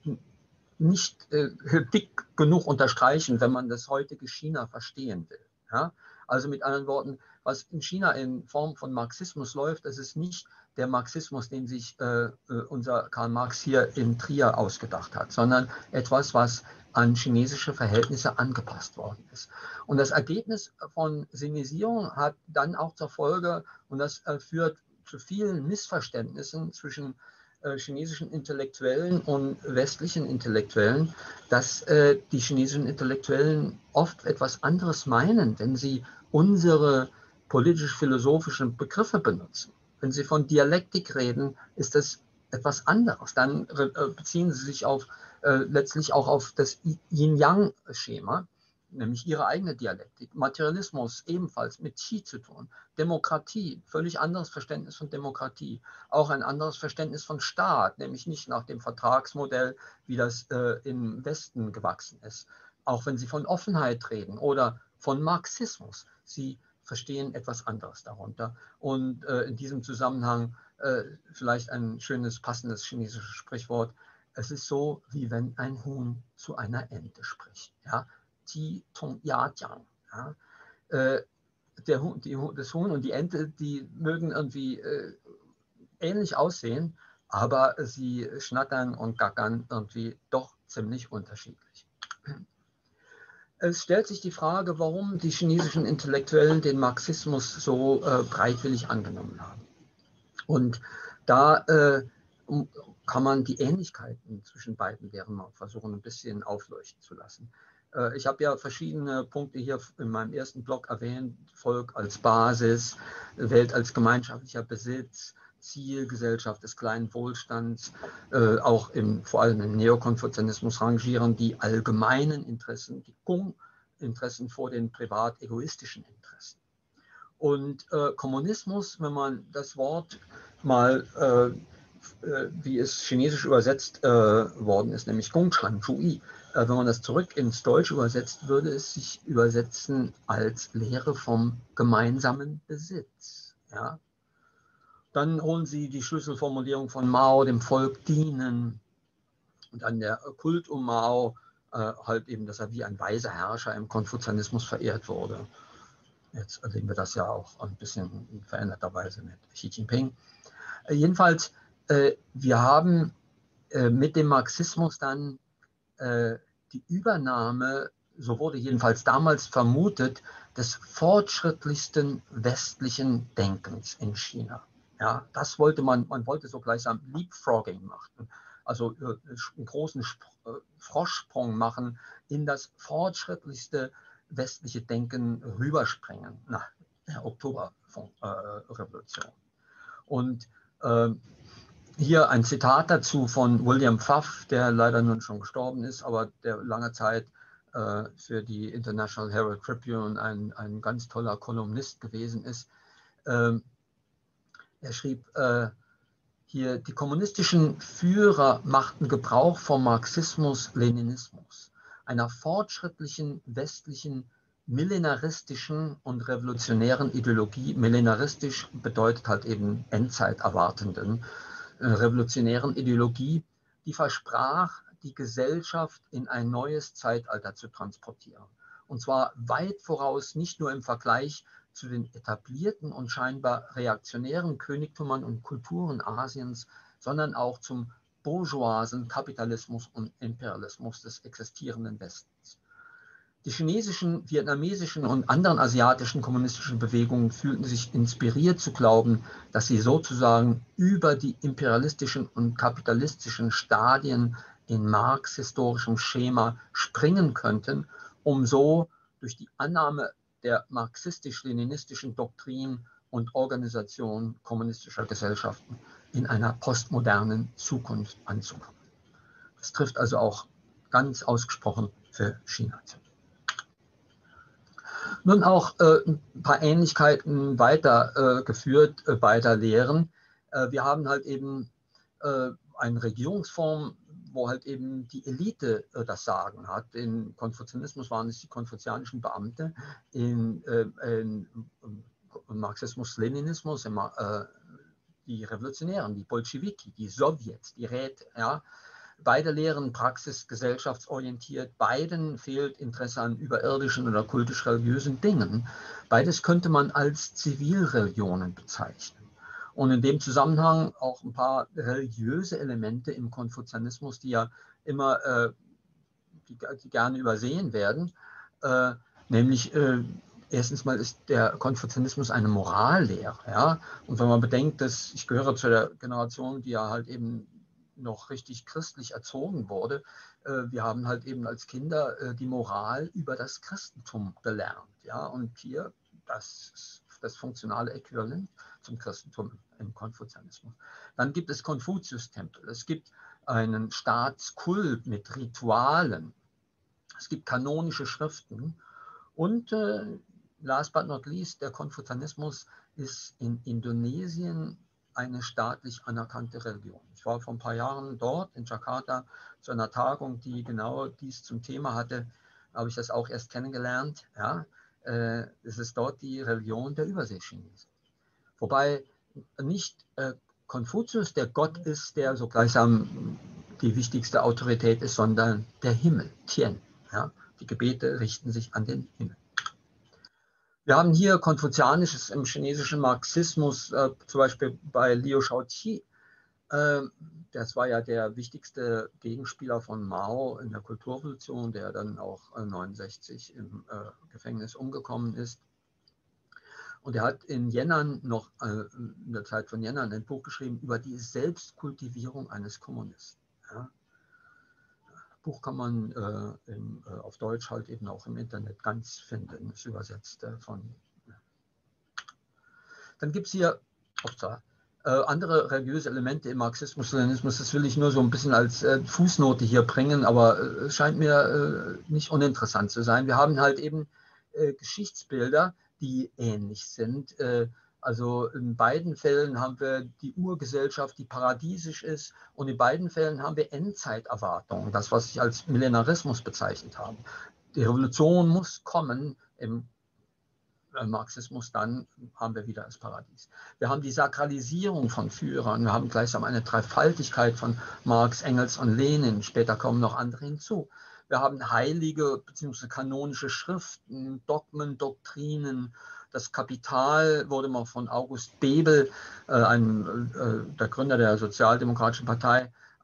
Speaker 2: nicht äh, dick genug unterstreichen, wenn man das heutige China verstehen will. Ja? Also mit anderen Worten, was in China in Form von Marxismus läuft, das ist nicht der Marxismus, den sich äh, unser Karl Marx hier in Trier ausgedacht hat, sondern etwas, was an chinesische Verhältnisse angepasst worden ist. Und das Ergebnis von Sinisierung hat dann auch zur Folge, und das äh, führt zu vielen Missverständnissen zwischen äh, chinesischen Intellektuellen und westlichen Intellektuellen, dass äh, die chinesischen Intellektuellen oft etwas anderes meinen, wenn sie unsere politisch-philosophischen Begriffe benutzen. Wenn sie von Dialektik reden, ist das etwas anderes. Dann äh, beziehen sie sich auf, äh, letztlich auch auf das Yin-Yang-Schema, nämlich ihre eigene Dialektik. Materialismus ebenfalls mit Qi zu tun. Demokratie, völlig anderes Verständnis von Demokratie. Auch ein anderes Verständnis von Staat, nämlich nicht nach dem Vertragsmodell, wie das äh, im Westen gewachsen ist. Auch wenn sie von Offenheit reden oder von Marxismus. Sie verstehen etwas anderes darunter. Und äh, in diesem Zusammenhang äh, vielleicht ein schönes, passendes chinesisches Sprichwort. Es ist so, wie wenn ein Huhn zu einer Ente spricht. Ja? Ji Tong Ya Jiang. Ja? Äh, der Huhn, die, das Huhn und die Ente, die mögen irgendwie äh, ähnlich aussehen, aber sie schnattern und gackern irgendwie doch ziemlich unterschiedlich. Es stellt sich die Frage, warum die chinesischen Intellektuellen den Marxismus so äh, breitwillig angenommen haben. Und da äh, kann man die Ähnlichkeiten zwischen beiden Lehren mal versuchen, ein bisschen aufleuchten zu lassen. Äh, ich habe ja verschiedene Punkte hier in meinem ersten Blog erwähnt: Volk als Basis, Welt als gemeinschaftlicher Besitz, Ziel, Gesellschaft des kleinen Wohlstands, äh, auch im, vor allem im Neokonfuzianismus rangieren die allgemeinen Interessen, die Gung-Interessen vor den privat-egoistischen Interessen. Und äh, Kommunismus, wenn man das Wort mal, äh, äh, wie es chinesisch übersetzt äh, worden ist, nämlich Gongchan Zhuyi, äh, wenn man das zurück ins Deutsche übersetzt, würde es sich übersetzen als Lehre vom gemeinsamen Besitz. Ja? Dann holen Sie die Schlüsselformulierung von Mao, dem Volk dienen, und dann der Kult um Mao, äh, halt eben, dass er wie ein weiser Herrscher im Konfuzianismus verehrt wurde. Jetzt erleben wir das ja auch ein bisschen in veränderter Weise mit Xi Jinping. Äh, jedenfalls, äh, wir haben äh, mit dem Marxismus dann äh, die Übernahme, so wurde jedenfalls damals vermutet, des fortschrittlichsten westlichen Denkens in China. Ja, das wollte man, man wollte so gleichsam Leapfrogging machen. also einen großen Froschsprung machen, in das fortschrittlichste westliche Denken rüberspringen nach der Oktoberrevolution. Und äh, hier ein Zitat dazu von William Pfaff, der leider nun schon gestorben ist, aber der lange Zeit äh, für die International Herald Tribune ein, ein ganz toller Kolumnist gewesen ist. Ähm, er schrieb äh, hier, die kommunistischen Führer machten Gebrauch vom Marxismus-Leninismus, einer fortschrittlichen westlichen millenaristischen und revolutionären Ideologie. Millenaristisch bedeutet halt eben Endzeit erwartenden revolutionären Ideologie, die versprach, die Gesellschaft in ein neues Zeitalter zu transportieren. Und zwar weit voraus, nicht nur im Vergleich zu den etablierten und scheinbar reaktionären Königtümern und Kulturen Asiens, sondern auch zum bourgeoisen Kapitalismus und Imperialismus des existierenden Westens. Die chinesischen, vietnamesischen und anderen asiatischen kommunistischen Bewegungen fühlten sich inspiriert zu glauben, dass sie sozusagen über die imperialistischen und kapitalistischen Stadien in Marx historischem Schema springen könnten, um so durch die Annahme der marxistisch-leninistischen Doktrin und Organisation kommunistischer Gesellschaften in einer postmodernen Zukunft anzukommen. Das trifft also auch ganz ausgesprochen für China zu. Nun auch äh, ein paar Ähnlichkeiten weitergeführt äh, bei der Lehren. Äh, wir haben halt eben äh, eine Regierungsform, wo halt eben die Elite äh, das Sagen hat. Im Konfuzianismus waren es die konfuzianischen Beamte, in, äh, in, in Marxismus-Leninismus immer äh, die Revolutionären, die Bolschewiki, die Sowjets, die Räte, ja. Beide lehren Praxis gesellschaftsorientiert, beiden fehlt Interesse an überirdischen oder kultisch-religiösen Dingen. Beides könnte man als Zivilreligionen bezeichnen. Und in dem Zusammenhang auch ein paar religiöse Elemente im Konfuzianismus, die ja immer, äh, die, die gerne übersehen werden, äh, nämlich äh, erstens mal ist der Konfuzianismus eine Morallehre. Ja? Und wenn man bedenkt, dass ich gehöre zu der Generation, die ja halt eben noch richtig christlich erzogen wurde. Wir haben halt eben als Kinder die Moral über das Christentum gelernt. Ja? Und hier das ist das funktionale Äquivalent zum Christentum im Konfuzianismus. Dann gibt es Konfuzius-Tempel. Es gibt einen Staatskult mit Ritualen. Es gibt kanonische Schriften. Und äh, last but not least, der Konfuzianismus ist in Indonesien eine staatlich anerkannte Religion. Ich war vor ein paar Jahren dort in Jakarta zu einer Tagung, die genau dies zum Thema hatte. Da habe ich das auch erst kennengelernt. Ja, äh, es ist dort die Religion der Überseechinesen. Wobei nicht äh, Konfuzius der Gott ist, der so gleichsam die wichtigste Autorität ist, sondern der Himmel, Tien. Ja, die Gebete richten sich an den Himmel. Wir haben hier Konfuzianisches im chinesischen Marxismus, äh, zum Beispiel bei Liu Shaoqi. Äh, das war ja der wichtigste Gegenspieler von Mao in der Kulturrevolution, der dann auch äh, neunundsechzig im äh, Gefängnis umgekommen ist. Und er hat in Yan'an noch, äh, in der Zeit von Yan'an, ein Buch geschrieben über die Selbstkultivierung eines Kommunisten. Ja. Buch kann man äh, im, äh, auf Deutsch halt eben auch im Internet ganz finden, ist übersetzt äh, von. Ja. Dann gibt es hier upsa, äh, andere religiöse Elemente im Marxismus-Leninismus, das will ich nur so ein bisschen als äh, Fußnote hier bringen, aber es äh, scheint mir äh, nicht uninteressant zu sein. Wir haben halt eben äh, Geschichtsbilder, die ähnlich sind. Äh, Also in beiden Fällen haben wir die Urgesellschaft, die paradiesisch ist, und in beiden Fällen haben wir Endzeiterwartungen, das, was ich als Millenarismus bezeichnet habe. Die Revolution muss kommen, im Marxismus, dann haben wir wieder das Paradies. Wir haben die Sakralisierung von Führern, wir haben gleichsam eine Dreifaltigkeit von Marx, Engels und Lenin, später kommen noch andere hinzu. Wir haben heilige bzw. kanonische Schriften, Dogmen, Doktrinen. Das Kapital wurde mal von August Bebel, äh, einem, äh, der Gründer der Sozialdemokratischen Partei,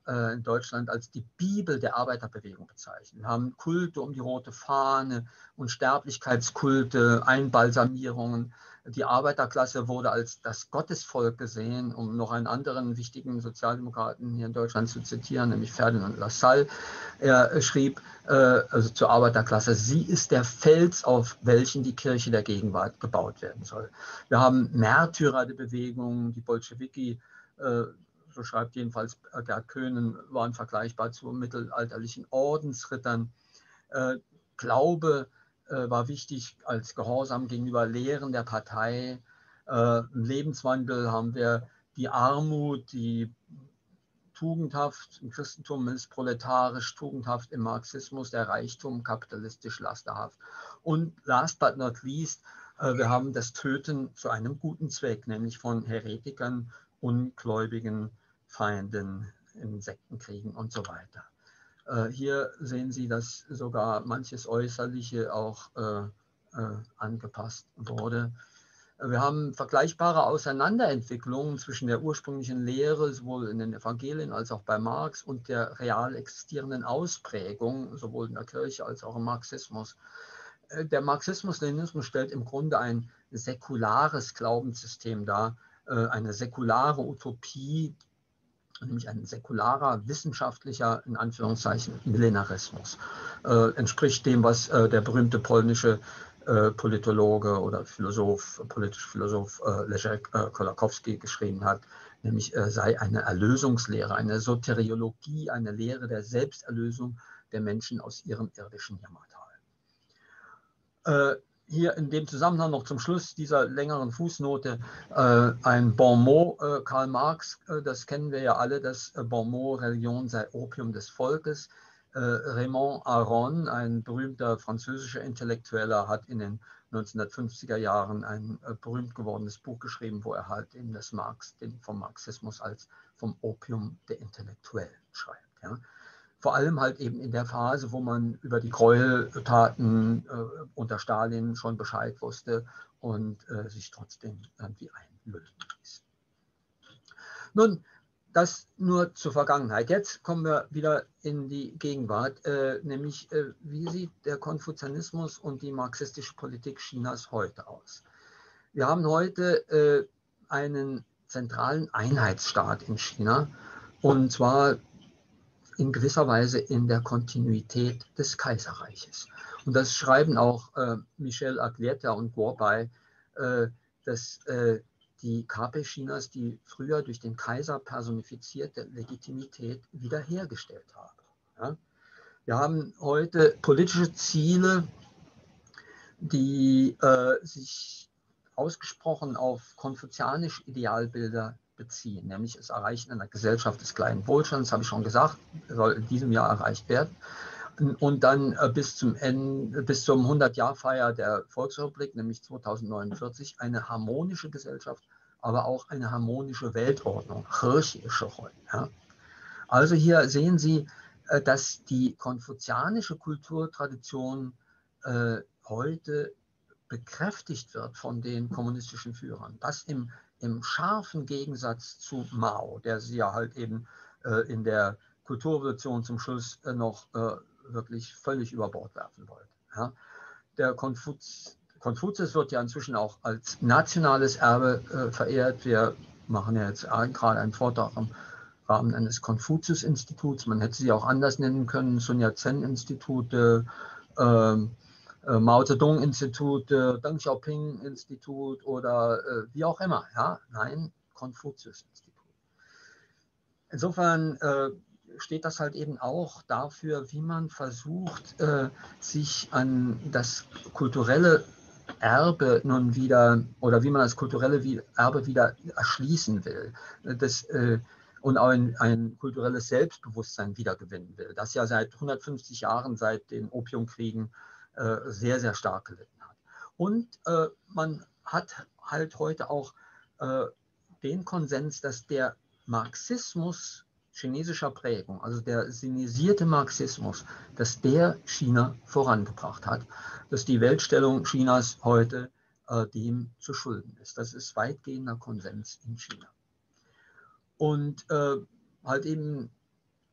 Speaker 2: äh, in Deutschland als die Bibel der Arbeiterbewegung bezeichnet. Wir haben Kulte um die rote Fahne, Unsterblichkeitskulte, Einbalsamierungen. Die Arbeiterklasse wurde als das Gottesvolk gesehen, um noch einen anderen wichtigen Sozialdemokraten hier in Deutschland zu zitieren, nämlich Ferdinand Lassalle. Er schrieb äh, also zur Arbeiterklasse, sie ist der Fels, auf welchen die Kirche der Gegenwart gebaut werden soll. Wir haben Märtyrer der Bewegung, die Bolschewiki, äh, so schreibt jedenfalls Gerd Köhnen, waren vergleichbar zu mittelalterlichen Ordensrittern. Äh, Glaube äh, war wichtig als Gehorsam gegenüber Lehren der Partei. Äh, Im Lebenswandel haben wir die Armut, die tugendhaft im Christentum ist proletarisch, tugendhaft im Marxismus, der Reichtum kapitalistisch lasterhaft. Und last but not least, äh, wir haben das Töten zu einem guten Zweck, nämlich von Heretikern, Ungläubigen, Feinden, Insektenkriegen und so weiter. Äh, hier sehen Sie, dass sogar manches Äußerliche auch äh, äh, angepasst wurde. Wir haben vergleichbare Auseinanderentwicklungen zwischen der ursprünglichen Lehre, sowohl in den Evangelien als auch bei Marx, und der real existierenden Ausprägung, sowohl in der Kirche als auch im Marxismus. Der Marxismus-Leninismus stellt im Grunde ein säkulares Glaubenssystem dar, eine säkulare Utopie, nämlich ein säkularer, wissenschaftlicher, in Anführungszeichen, Millenarismus. Äh, entspricht dem, was äh, der berühmte polnische äh, Politologe oder Philosoph, politischer Philosoph äh, Leszek äh, Kolakowski geschrieben hat, nämlich äh, sei eine Erlösungslehre, eine Soteriologie, eine Lehre der Selbsterlösung der Menschen aus ihrem irdischen Jammertal. Äh, Hier in dem Zusammenhang noch zum Schluss dieser längeren Fußnote äh, ein Bon mot, äh, Karl Marx, äh, das kennen wir ja alle, das äh, Bon mot, Religion sei Opium des Volkes. Äh, Raymond Aron, ein berühmter französischer Intellektueller, hat in den neunzehnhundertfünfziger Jahren ein äh, berühmt gewordenes Buch geschrieben, wo er halt eben das Marx, den, vom Marxismus als vom Opium der Intellektuellen schreibt. Ja. Vor allem halt eben in der Phase, wo man über die Gräueltaten äh, unter Stalin schon Bescheid wusste und äh, sich trotzdem irgendwie einlullen ließ. Nun, das nur zur Vergangenheit. Jetzt kommen wir wieder in die Gegenwart, äh, nämlich äh, wie sieht der Konfuzianismus und die marxistische Politik Chinas heute aus? Wir haben heute äh, einen zentralen Einheitsstaat in China, und zwar in gewisser Weise in der Kontinuität des Kaiserreiches. Und das schreiben auch äh, Michel Aglietta und Guobei, äh, dass äh, die K P Chinas die früher durch den Kaiser personifizierte Legitimität wiederhergestellt haben. Ja? Wir haben heute politische Ziele, die äh, sich ausgesprochen auf konfuzianische Idealbilder beziehen, nämlich das Erreichen einer Gesellschaft des kleinen Wohlstands, habe ich schon gesagt, soll in diesem Jahr erreicht werden. Und dann bis zum Ende, bis zum hundert-Jahr-Feier der Volksrepublik, nämlich zweitausendneunundvierzig, eine harmonische Gesellschaft, aber auch eine harmonische Weltordnung, kirchliche Rolle. Ja. Also hier sehen Sie, dass die konfuzianische Kulturtradition äh, heute bekräftigt wird von den kommunistischen Führern. Das im, im scharfen Gegensatz zu Mao, der sie ja halt eben äh, in der Kulturrevolution zum Schluss äh, noch äh, wirklich völlig über Bord werfen wollte. Ja. Der Konfuz, Konfuzius wird ja inzwischen auch als nationales Erbe äh, verehrt. Wir machen ja jetzt gerade einen Vortrag im Rahmen eines Konfuzius-Instituts. Man hätte sie auch anders nennen können, Sun Yat-sen-Institute, äh, äh, Mao Zedong-Institut, äh, Deng Xiaoping-Institut oder äh, wie auch immer. Ja? Nein, Konfuzius-Institut. Insofern äh, steht das halt eben auch dafür, wie man versucht, äh, sich an das kulturelle Erbe nun wieder, oder wie man das kulturelle Erbe wieder erschließen will. Das, äh, und auch ein, ein kulturelles Selbstbewusstsein wiedergewinnen will, das ja seit hundertfünfzig Jahren, seit den Opiumkriegen, äh, sehr, sehr stark gelitten hat. Und äh, man hat halt heute auch äh, den Konsens, dass der Marxismus chinesischer Prägung, also der sinisierte Marxismus, dass der China vorangebracht hat, dass die Weltstellung Chinas heute äh, dem zu schulden ist. Das ist weitgehender Konsens in China. Und äh, halt eben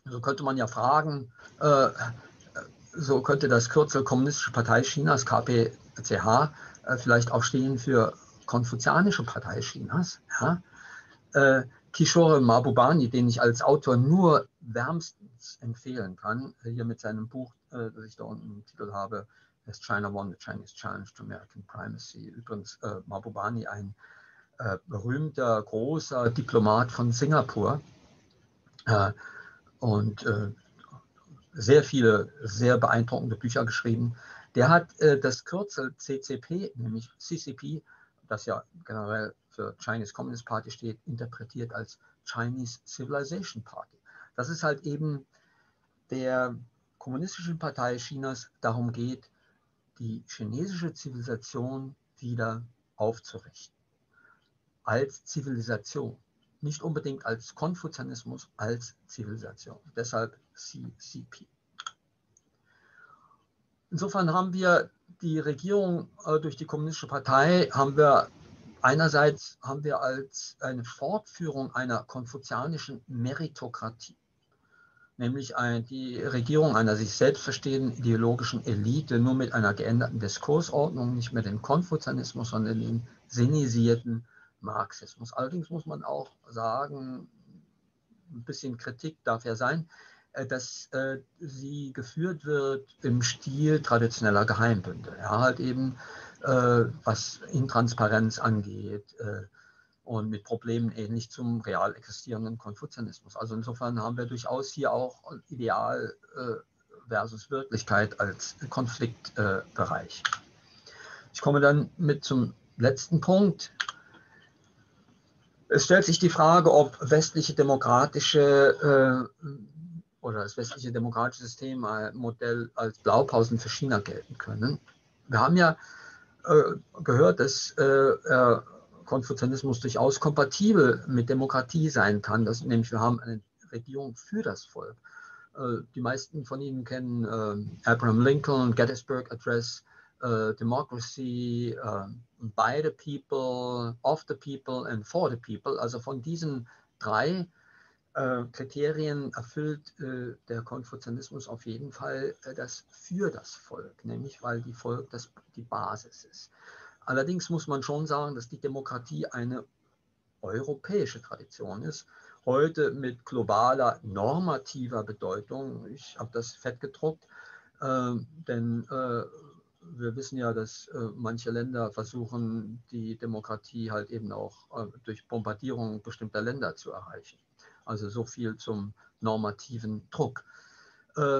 Speaker 2: So könnte man ja fragen, äh, so könnte das Kürzel Kommunistische Partei Chinas, K P C H, äh, vielleicht auch stehen für Konfuzianische Partei Chinas. Ja? Äh, Kishore Mahbubani, den ich als Autor nur wärmstens empfehlen kann, hier mit seinem Buch, äh, das ich da unten im Titel habe, As China Won the Chinese Challenge to American Primacy. Übrigens äh, Mahbubani, ein äh, berühmter, großer Diplomat von Singapur äh, und äh, sehr viele, sehr beeindruckende Bücher geschrieben. Der hat äh, das Kürzel C C P, nämlich C C P, das ja generell für Chinese Communist Party steht, interpretiert als Chinese Civilization Party. Das ist halt eben der Kommunistischen Partei Chinas darum geht, die chinesische Zivilisation wieder aufzurichten. Als Zivilisation. Nicht unbedingt als Konfuzianismus, als Zivilisation. Deshalb C C P. Insofern haben wir die Regierung äh, durch die Kommunistische Partei, haben wir einerseits haben wir als eine Fortführung einer konfuzianischen Meritokratie, nämlich ein, die Regierung einer sich selbst verstehenden ideologischen Elite, nur mit einer geänderten Diskursordnung, nicht mehr dem Konfuzianismus, sondern dem sinisierten Marxismus. Allerdings muss man auch sagen, ein bisschen Kritik darf ja sein, dass äh, sie geführt wird im Stil traditioneller Geheimbünde. Ja, halt eben, äh, was Intransparenz angeht äh, und mit Problemen ähnlich zum real existierenden Konfuzianismus. Also insofern haben wir durchaus hier auch Ideal äh, versus Wirklichkeit als Konfliktbereich. Äh, ich komme dann mit zum letzten Punkt. Es stellt sich die Frage, ob westliche demokratische äh, oder das westliche demokratische System ein Modell als Blaupausen für China gelten können. Wir haben ja äh, gehört, dass äh, Konfuzianismus durchaus kompatibel mit Demokratie sein kann. Das, nämlich wir haben eine Regierung für das Volk. Äh, die meisten von Ihnen kennen äh, Abraham Lincoln, Gettysburg Address, Uh, democracy, uh, by the people, of the people and for the people. Also von diesen drei uh, Kriterien erfüllt uh, der Konfuzianismus auf jeden Fall uh, das für das Volk, nämlich weil die Volk das, die Basis ist. Allerdings muss man schon sagen, dass die Demokratie eine europäische Tradition ist, heute mit globaler normativer Bedeutung. Ich habe das fett gedruckt, äh, denn äh, wir wissen ja, dass äh, manche Länder versuchen, die Demokratie halt eben auch äh, durch Bombardierung bestimmter Länder zu erreichen. Also so viel zum normativen Druck. Äh,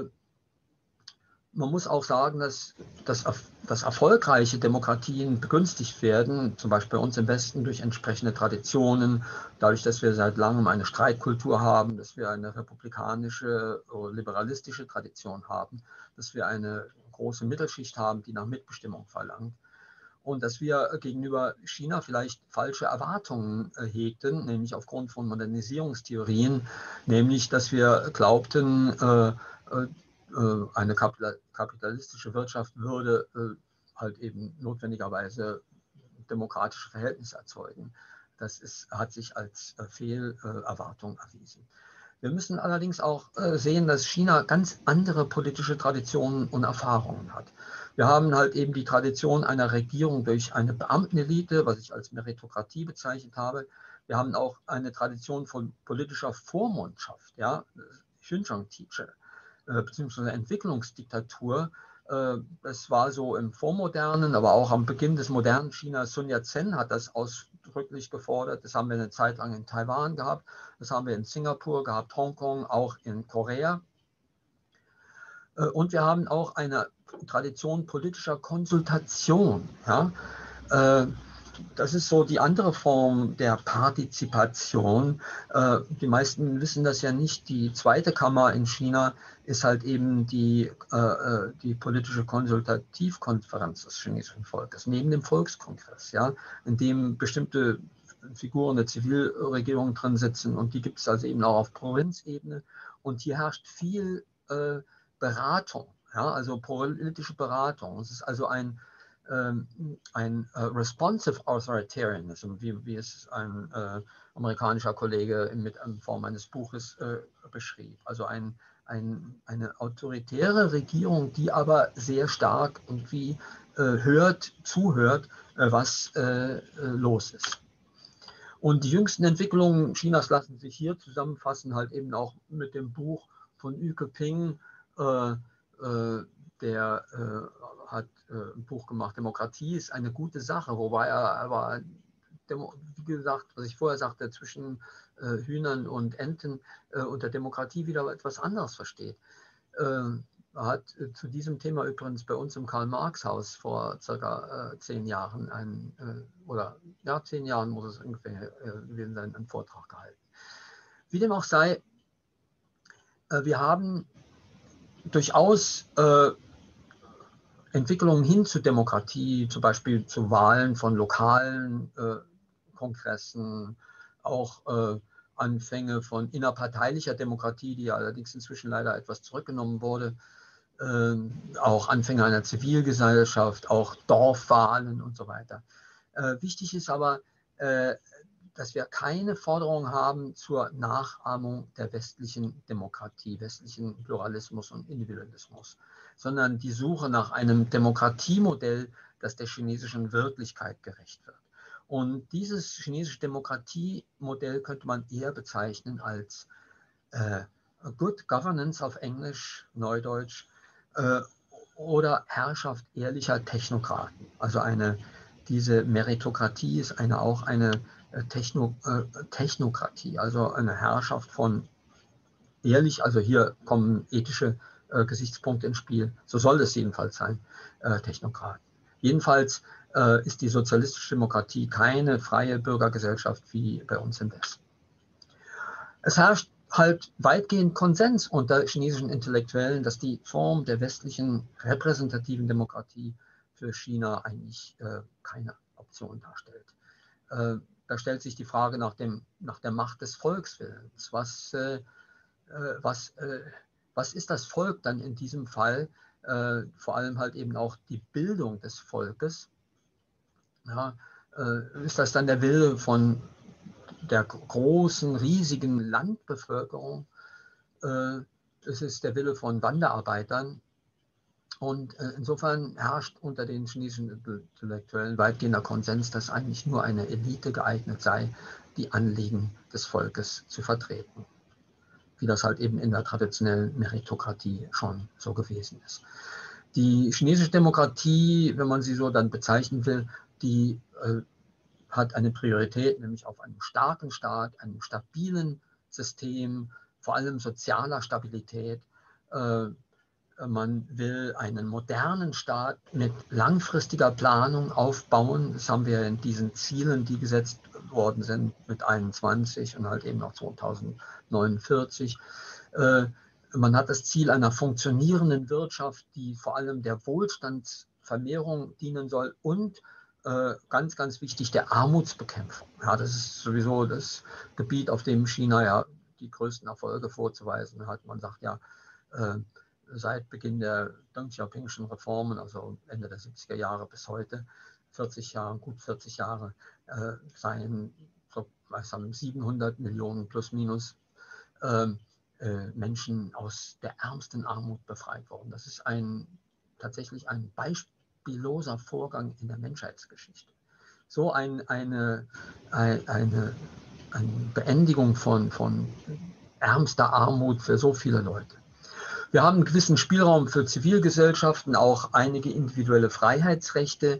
Speaker 2: man muss auch sagen, dass, dass, dass erfolgreiche Demokratien begünstigt werden, zum Beispiel bei uns im Westen durch entsprechende Traditionen, dadurch, dass wir seit langem eine Streitkultur haben, dass wir eine republikanische, liberalistische Tradition haben, dass wir eine große Mittelschicht haben, die nach Mitbestimmung verlangt. Und dass wir gegenüber China vielleicht falsche Erwartungen hegten, nämlich aufgrund von Modernisierungstheorien, nämlich dass wir glaubten, äh, eine kapitalistische Wirtschaft würde äh, halt eben notwendigerweise demokratische Verhältnisse erzeugen. Das ist, hat sich als äh, Fehlerwartung erwiesen. Wir müssen allerdings auch äh, sehen, dass China ganz andere politische Traditionen und Erfahrungen hat. Wir haben halt eben die Tradition einer Regierung durch eine Beamtenelite, was ich als Meritokratie bezeichnet habe. Wir haben auch eine Tradition von politischer Vormundschaft, ja, Xinjiang-Teacher, beziehungsweise Entwicklungsdiktatur. Das war so im vormodernen, aber auch am Beginn des modernen Chinas. Sun Yat-sen hat das ausdrücklich gefordert. Das haben wir eine Zeit lang in Taiwan gehabt, das haben wir in Singapur gehabt, Hongkong, auch in Korea. Und wir haben auch eine Tradition politischer Konsultation. Ja? Das ist so die andere Form der Partizipation. Die meisten wissen das ja nicht. Die zweite Kammer in China ist halt eben die, die politische Konsultativkonferenz des chinesischen Volkes, neben dem Volkskongress, ja, in dem bestimmte Figuren der Zivilregierung drin sitzen. Und die gibt es also eben auch auf Provinzebene. Und hier herrscht viel Beratung, ja, also politische Beratung. Es ist also ein ähm, ein äh, responsive authoritarianism, wie, wie es ein äh, amerikanischer Kollege mit in Form eines Buches äh, beschrieb. Also ein, ein, eine autoritäre Regierung, die aber sehr stark irgendwie äh, hört, zuhört, äh, was äh, los ist. Und die jüngsten Entwicklungen Chinas lassen sich hier zusammenfassen, halt eben auch mit dem Buch von Yu Keping, äh, äh, der äh, hat äh, ein Buch gemacht, Demokratie ist eine gute Sache, wobei er aber, wie gesagt, was ich vorher sagte, zwischen äh, Hühnern und Enten äh, unter Demokratie wieder etwas anderes versteht. Äh, Er hat äh, zu diesem Thema übrigens bei uns im Karl-Marx-Haus vor circa äh, zehn Jahren, ein, äh, oder ja, zehn Jahren muss es ungefähr äh, gewesen sein, einen Vortrag gehalten. Wie dem auch sei, äh, wir haben durchaus äh, Entwicklungen hin zu Demokratie, zum Beispiel zu Wahlen von lokalen äh, Kongressen, auch äh, Anfänge von innerparteilicher Demokratie, die allerdings inzwischen leider etwas zurückgenommen wurde. Äh, auch Anfänge einer Zivilgesellschaft, auch Dorfwahlen und so weiter. Äh, wichtig ist aber, äh, dass wir keine Forderung haben zur Nachahmung der westlichen Demokratie, westlichen Pluralismus und Individualismus, sondern die Suche nach einem Demokratiemodell, das der chinesischen Wirklichkeit gerecht wird. Und dieses chinesische Demokratiemodell könnte man eher bezeichnen als äh, Good Governance auf Englisch, Neudeutsch, äh, oder Herrschaft ehrlicher Technokraten. Also eine, diese Meritokratie ist eine, auch eine Techno, äh, Technokratie, also eine Herrschaft von ehrlich, also hier kommen ethische äh, Gesichtspunkte ins Spiel, so soll es jedenfalls sein, äh, Technokraten. Jedenfalls äh, ist die sozialistische Demokratie keine freie Bürgergesellschaft wie bei uns im Westen. Es herrscht halt weitgehend Konsens unter chinesischen Intellektuellen, dass die Form der westlichen repräsentativen Demokratie für China eigentlich äh, keine Option darstellt. Äh, da stellt sich die Frage nach, dem, nach der Macht des Volkswillens. Was, äh, was, äh, was ist das Volk dann in diesem Fall? Äh, vor allem halt eben auch die Bildung des Volkes. Ja, äh, ist das dann der Wille von der großen, riesigen Landbevölkerung? Äh, das ist der Wille von Wanderarbeitern. Und äh, insofern herrscht unter den chinesischen Intellektuellen weitgehender Konsens, dass eigentlich nur eine Elite geeignet sei, die Anliegen des Volkes zu vertreten. Wie das halt eben in der traditionellen Meritokratie schon so gewesen ist. Die chinesische Demokratie, wenn man sie so dann bezeichnen will, die äh, hat eine Priorität, nämlich auf einem starken Staat, einem stabilen System, vor allem sozialer Stabilität. Äh, Man will einen modernen Staat mit langfristiger Planung aufbauen. Das haben wir in diesen Zielen, die gesetzt worden sind, mit einundzwanzig und halt eben noch zweitausendneunundvierzig. Man hat das Ziel einer funktionierenden Wirtschaft, die vor allem der Wohlstandsvermehrung dienen soll und ganz, ganz wichtig, der Armutsbekämpfung. Ja, das ist sowieso das Gebiet, auf dem China ja die größten Erfolge vorzuweisen hat. Man sagt ja, seit Beginn der Deng Xiaopingschen Reformen, also Ende der siebziger Jahre bis heute, vierzig Jahre, gut vierzig Jahre, äh, seien so, was haben, siebenhundert Millionen plus minus äh, äh, Menschen aus der ärmsten Armut befreit worden. Das ist ein, tatsächlich ein beispielloser Vorgang in der Menschheitsgeschichte. So ein, eine, eine, eine, eine Beendigung von, von ärmster Armut für so viele Leute. Wir haben einen gewissen Spielraum für Zivilgesellschaften, auch einige individuelle Freiheitsrechte,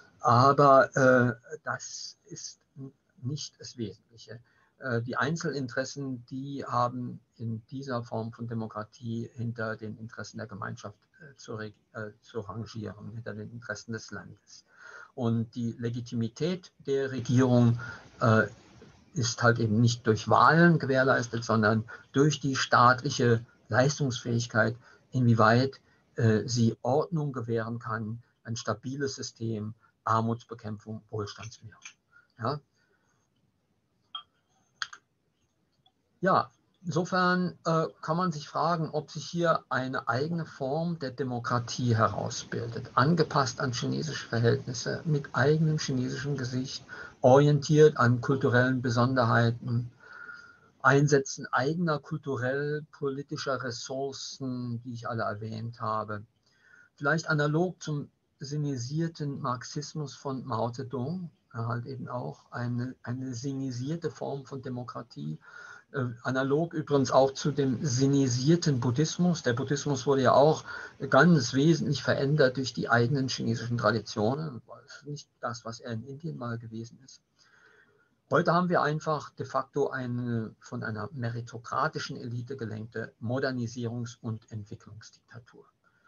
Speaker 2: aber äh, das ist nicht das Wesentliche. Äh, die Einzelinteressen, die haben in dieser Form von Demokratie hinter den Interessen der Gemeinschaft äh, zu, äh, zu rangieren, hinter den Interessen des Landes. Und die Legitimität der Regierung äh, ist halt eben nicht durch Wahlen gewährleistet, sondern durch die staatliche Leistungsfähigkeit, inwieweit äh, sie Ordnung gewähren kann, ein stabiles System, Armutsbekämpfung, Wohlstandsmehrung. Ja, ja Insofern äh, kann man sich fragen, ob sich hier eine eigene Form der Demokratie herausbildet, angepasst an chinesische Verhältnisse, mit eigenem chinesischem Gesicht, orientiert an kulturellen Besonderheiten, Einsetzen eigener kulturell-politischer Ressourcen, die ich alle erwähnt habe. Vielleicht analog zum sinisierten Marxismus von Mao Zedong, halt eben auch eine, eine sinisierte Form von Demokratie. Äh, analog übrigens auch zu dem sinisierten Buddhismus. Der Buddhismus wurde ja auch ganz wesentlich verändert durch die eigenen chinesischen Traditionen. Das ist nicht das, was er in Indien mal gewesen ist. Heute haben wir einfach de facto eine von einer meritokratischen Elite gelenkte Modernisierungs- und Entwicklungsdiktatur.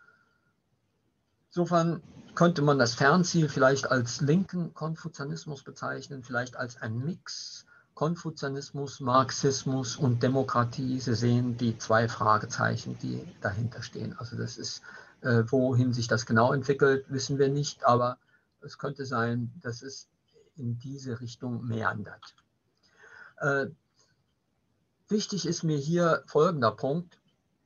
Speaker 2: Insofern könnte man das Fernziel vielleicht als linken Konfuzianismus bezeichnen, vielleicht als ein Mix Konfuzianismus, Marxismus und Demokratie. Sie sehen die zwei Fragezeichen, die dahinter stehen. Also das ist, äh, wohin sich das genau entwickelt, wissen wir nicht, aber es könnte sein, dass es in diese Richtung meandert. Äh, wichtig ist mir hier folgender Punkt,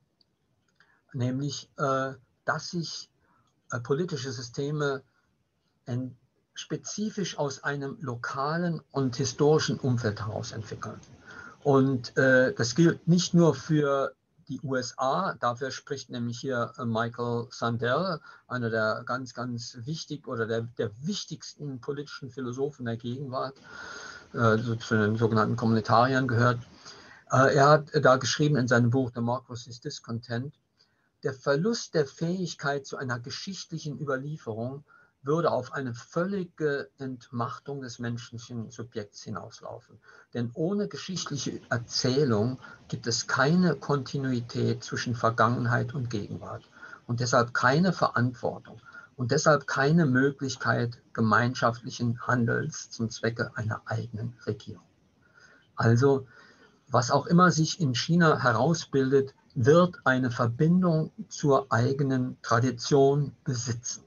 Speaker 2: nämlich, äh, dass sich äh, politische Systeme in, spezifisch aus einem lokalen und historischen Umfeld heraus entwickeln. Und äh, das gilt nicht nur für die U S A, dafür spricht nämlich hier äh, Michael Sandel, einer der ganz, ganz wichtig oder der, der wichtigsten politischen Philosophen der Gegenwart, äh, so zu den sogenannten Kommunitariern gehört. Äh, er hat da geschrieben in seinem Buch Democracy's Discontent: Der Verlust der Fähigkeit zu einer geschichtlichen Überlieferung würde auf eine völlige Entmachtung des menschlichen Subjekts hinauslaufen. Denn ohne geschichtliche Erzählung gibt es keine Kontinuität zwischen Vergangenheit und Gegenwart und deshalb keine Verantwortung und deshalb keine Möglichkeit gemeinschaftlichen Handelns zum Zwecke einer eigenen Regierung. Also, was auch immer sich in China herausbildet, wird eine Verbindung zur eigenen Tradition besitzen.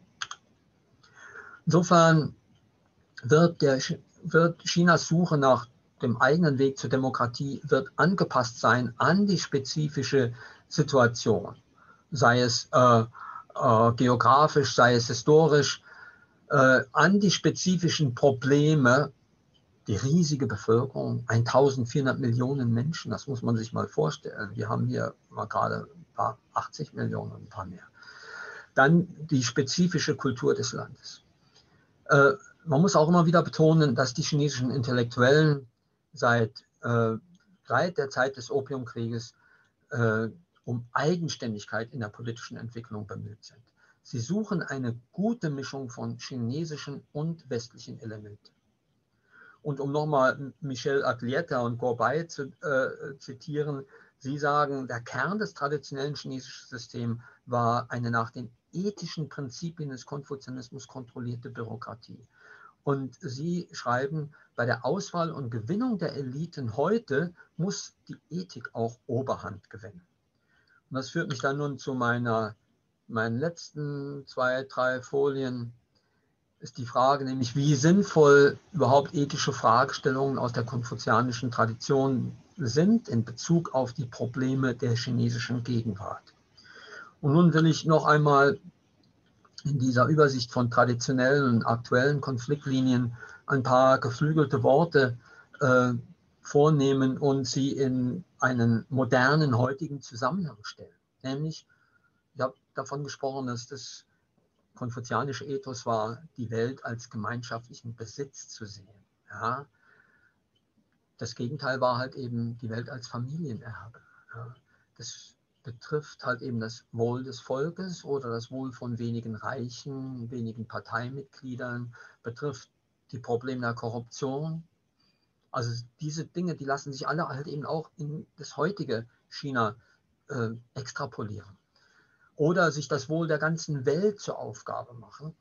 Speaker 2: Insofern wird, der, wird Chinas Suche nach dem eigenen Weg zur Demokratie wird angepasst sein an die spezifische Situation, sei es äh, äh, geografisch, sei es historisch, äh, an die spezifischen Probleme. Die riesige Bevölkerung, eintausendvierhundert Millionen Menschen, das muss man sich mal vorstellen. Wir haben hier mal gerade ein paar achtzig Millionen, ein paar mehr. Dann die spezifische Kultur des Landes. Äh, man muss auch immer wieder betonen, dass die chinesischen Intellektuellen seit, äh, seit der Zeit des Opiumkrieges äh, um Eigenständigkeit in der politischen Entwicklung bemüht sind. Sie suchen eine gute Mischung von chinesischen und westlichen Elementen. Und um nochmal Michel Aglietta und Gorbei zu äh, zitieren, sie sagen, der Kern des traditionellen chinesischen Systems war eine nach den ethischen Prinzipien des Konfuzianismus kontrollierte Bürokratie. Und sie schreiben, bei der Auswahl und Gewinnung der Eliten heute muss die Ethik auch Oberhand gewinnen. Und das führt mich dann nun zu meiner, meinen letzten zwei, drei Folien. Ist die Frage nämlich, wie sinnvoll überhaupt ethische Fragestellungen aus der konfuzianischen Tradition sind in Bezug auf die Probleme der chinesischen Gegenwart. Und nun will ich noch einmal in dieser Übersicht von traditionellen und aktuellen Konfliktlinien ein paar geflügelte Worte äh, vornehmen und sie in einen modernen, heutigen Zusammenhang stellen. Nämlich, ich habe davon gesprochen, dass das konfuzianische Ethos war, die Welt als gemeinschaftlichen Besitz zu sehen. Ja. Das Gegenteil war halt eben die Welt als Familienerbe. Ja. Das betrifft halt eben das Wohl des Volkes oder das Wohl von wenigen Reichen, wenigen Parteimitgliedern, betrifft die Probleme der Korruption. Also diese Dinge, die lassen sich alle halt eben auch in das heutige China äh, extrapolieren. Oder sich das Wohl der ganzen Welt zur Aufgabe machen,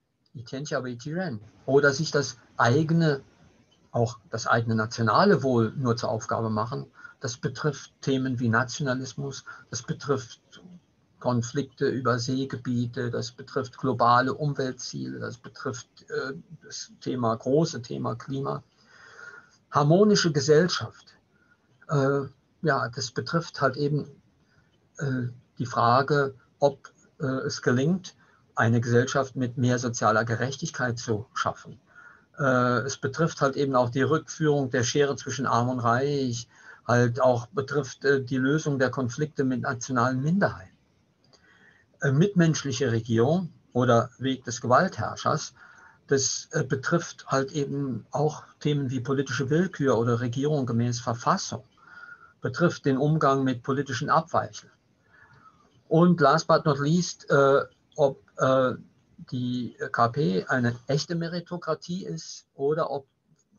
Speaker 2: oder sich das eigene, auch das eigene nationale Wohl nur zur Aufgabe machen. Das betrifft Themen wie Nationalismus, das betrifft Konflikte über Seegebiete, das betrifft globale Umweltziele, das betrifft äh, das Thema, große Thema Klima. Harmonische Gesellschaft. Äh, ja, das betrifft halt eben äh, die Frage, ob äh, es gelingt, eine Gesellschaft mit mehr sozialer Gerechtigkeit zu schaffen. Äh, es betrifft halt eben auch die Rückführung der Schere zwischen Arm und Reich, halt auch betrifft äh, die Lösung der Konflikte mit nationalen Minderheiten. Äh, mitmenschliche Regierung oder Weg des Gewaltherrschers, das äh, betrifft halt eben auch Themen wie politische Willkür oder Regierung gemäß Verfassung, betrifft den Umgang mit politischen Abweichern. Und last but not least, äh, ob äh, die K P eine echte Meritokratie ist oder ob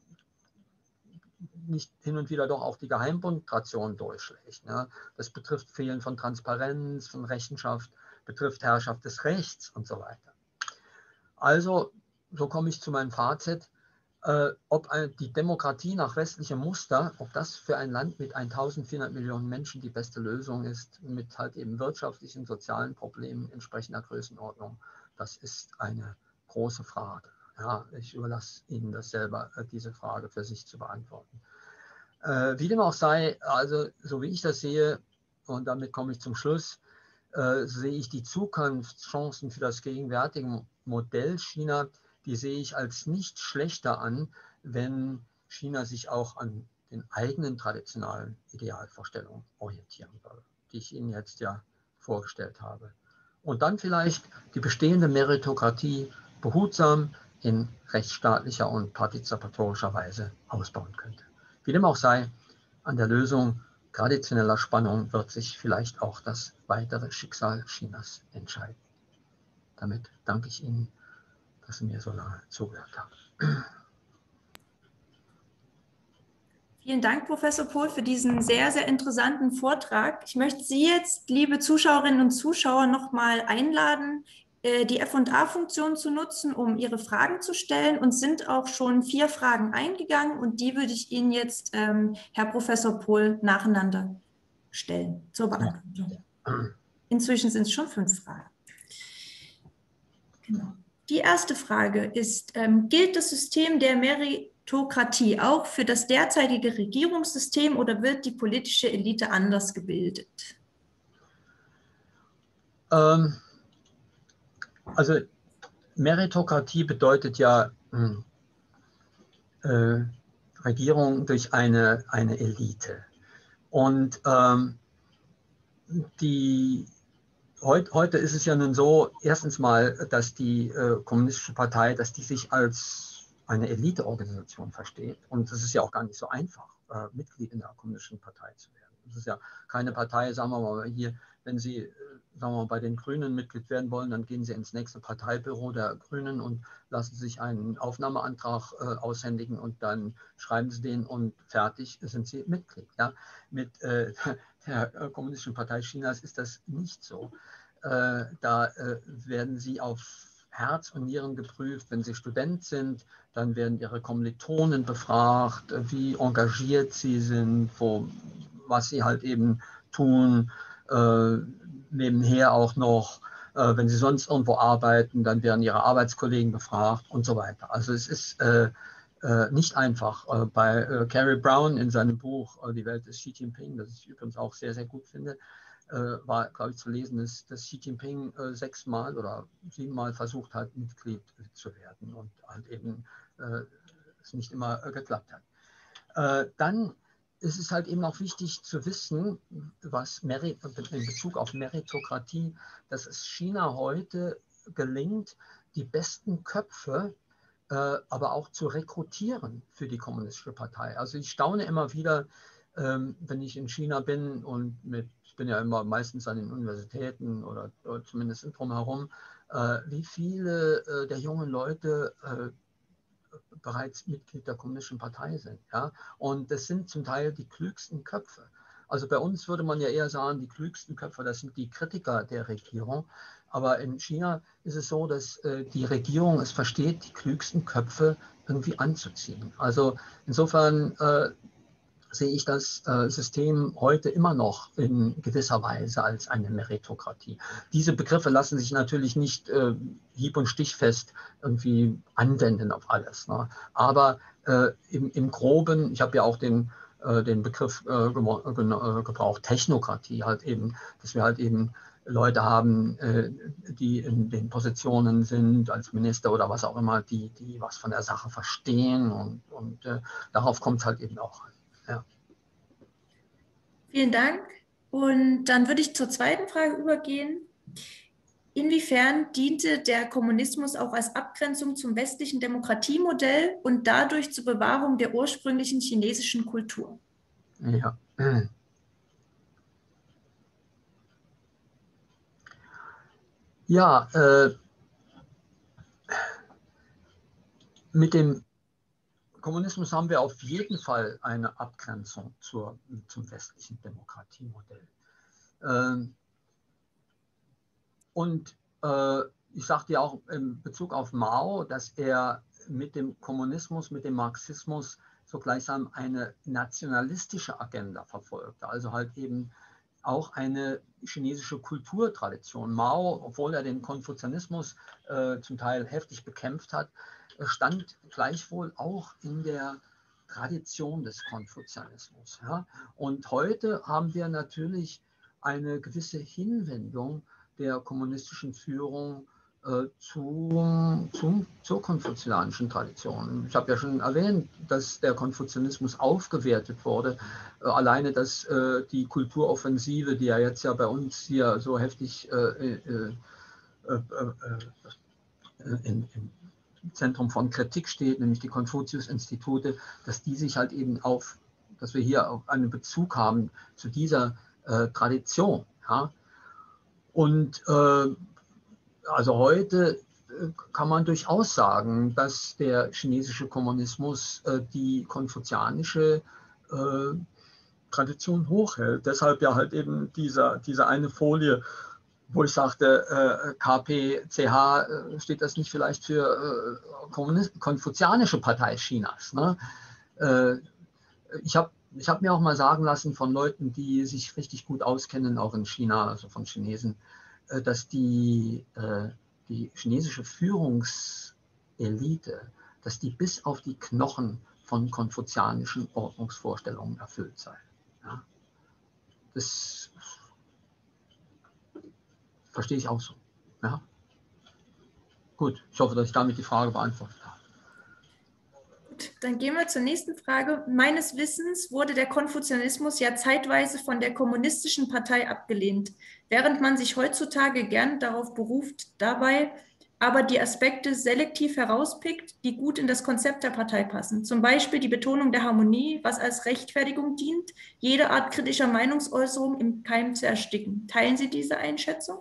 Speaker 2: nicht hin und wieder doch auch die Geheimbund-Tradition durchschlägt. Ne? Das betrifft Fehlen von Transparenz, von Rechenschaft, betrifft Herrschaft des Rechts und so weiter. Also, so komme ich zu meinem Fazit, äh, ob eine, die Demokratie nach westlichem Muster, ob das für ein Land mit eintausendvierhundert Millionen Menschen die beste Lösung ist, mit halt eben wirtschaftlichen, sozialen Problemen entsprechender Größenordnung, das ist eine große Frage. Ja, ich überlasse Ihnen das selber, äh, diese Frage für sich zu beantworten. Äh, wie dem auch sei, also so wie ich das sehe, und damit komme ich zum Schluss, äh, sehe ich die Zukunftschancen für das gegenwärtige Modell China, die sehe ich als nicht schlechter an, wenn China sich auch an den eigenen traditionellen Idealvorstellungen orientieren würde, die ich Ihnen jetzt ja vorgestellt habe. Und dann vielleicht die bestehende Meritokratie behutsam in rechtsstaatlicher und partizipatorischer Weise ausbauen könnte. Wie dem auch sei, an der Lösung traditioneller Spannung wird sich vielleicht auch das weitere Schicksal Chinas entscheiden. Damit danke ich Ihnen, dass Sie mir so lange zugehört haben.
Speaker 3: Vielen Dank, Professor Pohl, für diesen sehr, sehr interessanten Vortrag. Ich möchte Sie jetzt, liebe Zuschauerinnen und Zuschauer, nochmal einladen, die F und A-Funktion zu nutzen, um Ihre Fragen zu stellen. Und sind auch schon vier Fragen eingegangen und die würde ich Ihnen jetzt, ähm, Herr Professor Pohl, nacheinander stellen zur Beantwortung. Inzwischen sind es schon fünf Fragen. Genau. Die erste Frage ist, ähm, gilt das System der Meritokratie auch für das derzeitige Regierungssystem oder wird die politische Elite anders gebildet?
Speaker 2: Ähm, also Meritokratie bedeutet ja mh, äh, Regierung durch eine, eine Elite. Und ähm, die Heut, heute ist es ja nun so, erstens mal, dass die äh, Kommunistische Partei, dass die sich als eine Eliteorganisation versteht. Und es ist ja auch gar nicht so einfach, äh, Mitglied in der Kommunistischen Partei zu werden. Es ist ja keine Partei, sagen wir mal hier, wenn Sie, äh, sagen wir mal, bei den Grünen Mitglied werden wollen, dann gehen Sie ins nächste Parteibüro der Grünen und lassen sich einen Aufnahmeantrag äh, aushändigen und dann schreiben Sie den und fertig sind Sie Mitglied. Ja? Mit äh, der Kommunistischen Partei Chinas ist das nicht so. Äh, da äh, werden Sie auf Herz und Nieren geprüft. Wenn Sie Student sind, dann werden Ihre Kommilitonen befragt, wie engagiert Sie sind, wo, was Sie halt eben tun. Äh, nebenher auch noch, äh, wenn Sie sonst irgendwo arbeiten, dann werden Ihre Arbeitskollegen befragt und so weiter. Also es ist äh, äh, nicht einfach. Äh, bei äh, Carrie Brown in seinem Buch äh, Die Welt des Xi Jinping, das ich übrigens auch sehr, sehr gut finde, äh, war, glaube ich, zu lesen, dass, dass Xi Jinping äh, sechsmal oder siebenmal versucht hat, Mitglied zu werden und halt eben äh, es nicht immer äh, geklappt hat. Äh, dann ist es halt eben auch wichtig zu wissen, was Merit, in Bezug auf Meritokratie, dass es China heute gelingt, die besten Köpfe äh, aber auch zu rekrutieren für die Kommunistische Partei. Also ich staune immer wieder, ähm, wenn ich in China bin und mit, ich bin ja immer meistens an den Universitäten oder, oder zumindest drumherum, äh, wie viele äh, der jungen Leute äh, bereits Mitglied der Kommunistischen Partei sind. Ja? Und das sind zum Teil die klügsten Köpfe. Also bei uns würde man ja eher sagen, die klügsten Köpfe, das sind die Kritiker der Regierung. Aber in China ist es so, dass äh, die Regierung es versteht, die klügsten Köpfe irgendwie anzuziehen. Also insofern äh, sehe ich das äh, System heute immer noch in gewisser Weise als eine Meritokratie. Diese Begriffe lassen sich natürlich nicht äh, hieb- und stichfest irgendwie anwenden auf alles. Ne? Aber äh, im, im Groben, ich habe ja auch den äh, den Begriff äh, gebraucht, Technokratie, halt eben, dass wir halt eben Leute haben, äh, die in den Positionen sind, als Minister oder was auch immer, die, die was von der Sache verstehen und, und äh, darauf kommt es halt eben auch an. Ja.
Speaker 3: Vielen Dank. Und dann würde ich zur zweiten Frage übergehen. Inwiefern diente der Kommunismus auch als Abgrenzung zum westlichen Demokratiemodell und dadurch zur Bewahrung der ursprünglichen chinesischen Kultur?
Speaker 2: Ja. Ja, äh, mit dem Kommunismus haben wir auf jeden Fall eine Abgrenzung zur, zum westlichen Demokratiemodell. Ähm, und äh, ich sagte ja auch in Bezug auf Mao, dass er mit dem Kommunismus, mit dem Marxismus so gleichsam eine nationalistische Agenda verfolgte, also halt eben auch eine chinesische Kulturtradition. Mao, obwohl er den Konfuzianismus äh, zum Teil heftig bekämpft hat, stand gleichwohl auch in der Tradition des Konfuzianismus. Ja? Und heute haben wir natürlich eine gewisse Hinwendung der kommunistischen Führung äh, zu, zu, zur konfuzianischen Tradition. Ich habe ja schon erwähnt, dass der Konfuzianismus aufgewertet wurde. Äh, alleine, dass äh, die Kulturoffensive, die ja jetzt ja bei uns hier so heftig äh, äh, äh, äh, in, in im Zentrum von Kritik steht, nämlich die Konfuzius-Institute, dass die sich halt eben auf, dass wir hier auch einen Bezug haben zu dieser äh, Tradition. Ja? Und äh, also heute äh, kann man durchaus sagen, dass der chinesische Kommunismus äh, die konfuzianische äh, Tradition hochhält. Deshalb ja halt eben dieser, diese eine Folie, wo ich sagte, äh, K P C H, äh, steht das nicht vielleicht für äh, Konfuzianische Partei Chinas? Ne? Äh, ich habe ich hab mir auch mal sagen lassen von Leuten, die sich richtig gut auskennen, auch in China, also von Chinesen, äh, dass die, äh, die chinesische Führungselite, dass die bis auf die Knochen von konfuzianischen Ordnungsvorstellungen erfüllt sei. Ja? Das verstehe ich auch so. Ja? Gut, ich hoffe, dass ich damit die Frage beantwortet habe.
Speaker 3: Gut, dann gehen wir zur nächsten Frage. Meines Wissens wurde der Konfuzianismus ja zeitweise von der Kommunistischen Partei abgelehnt, während man sich heutzutage gern darauf beruft, dabei aber die Aspekte selektiv herauspickt, die gut in das Konzept der Partei passen. Zum Beispiel die Betonung der Harmonie, was als Rechtfertigung dient, jede Art kritischer Meinungsäußerung im Keim zu ersticken. Teilen Sie diese Einschätzung?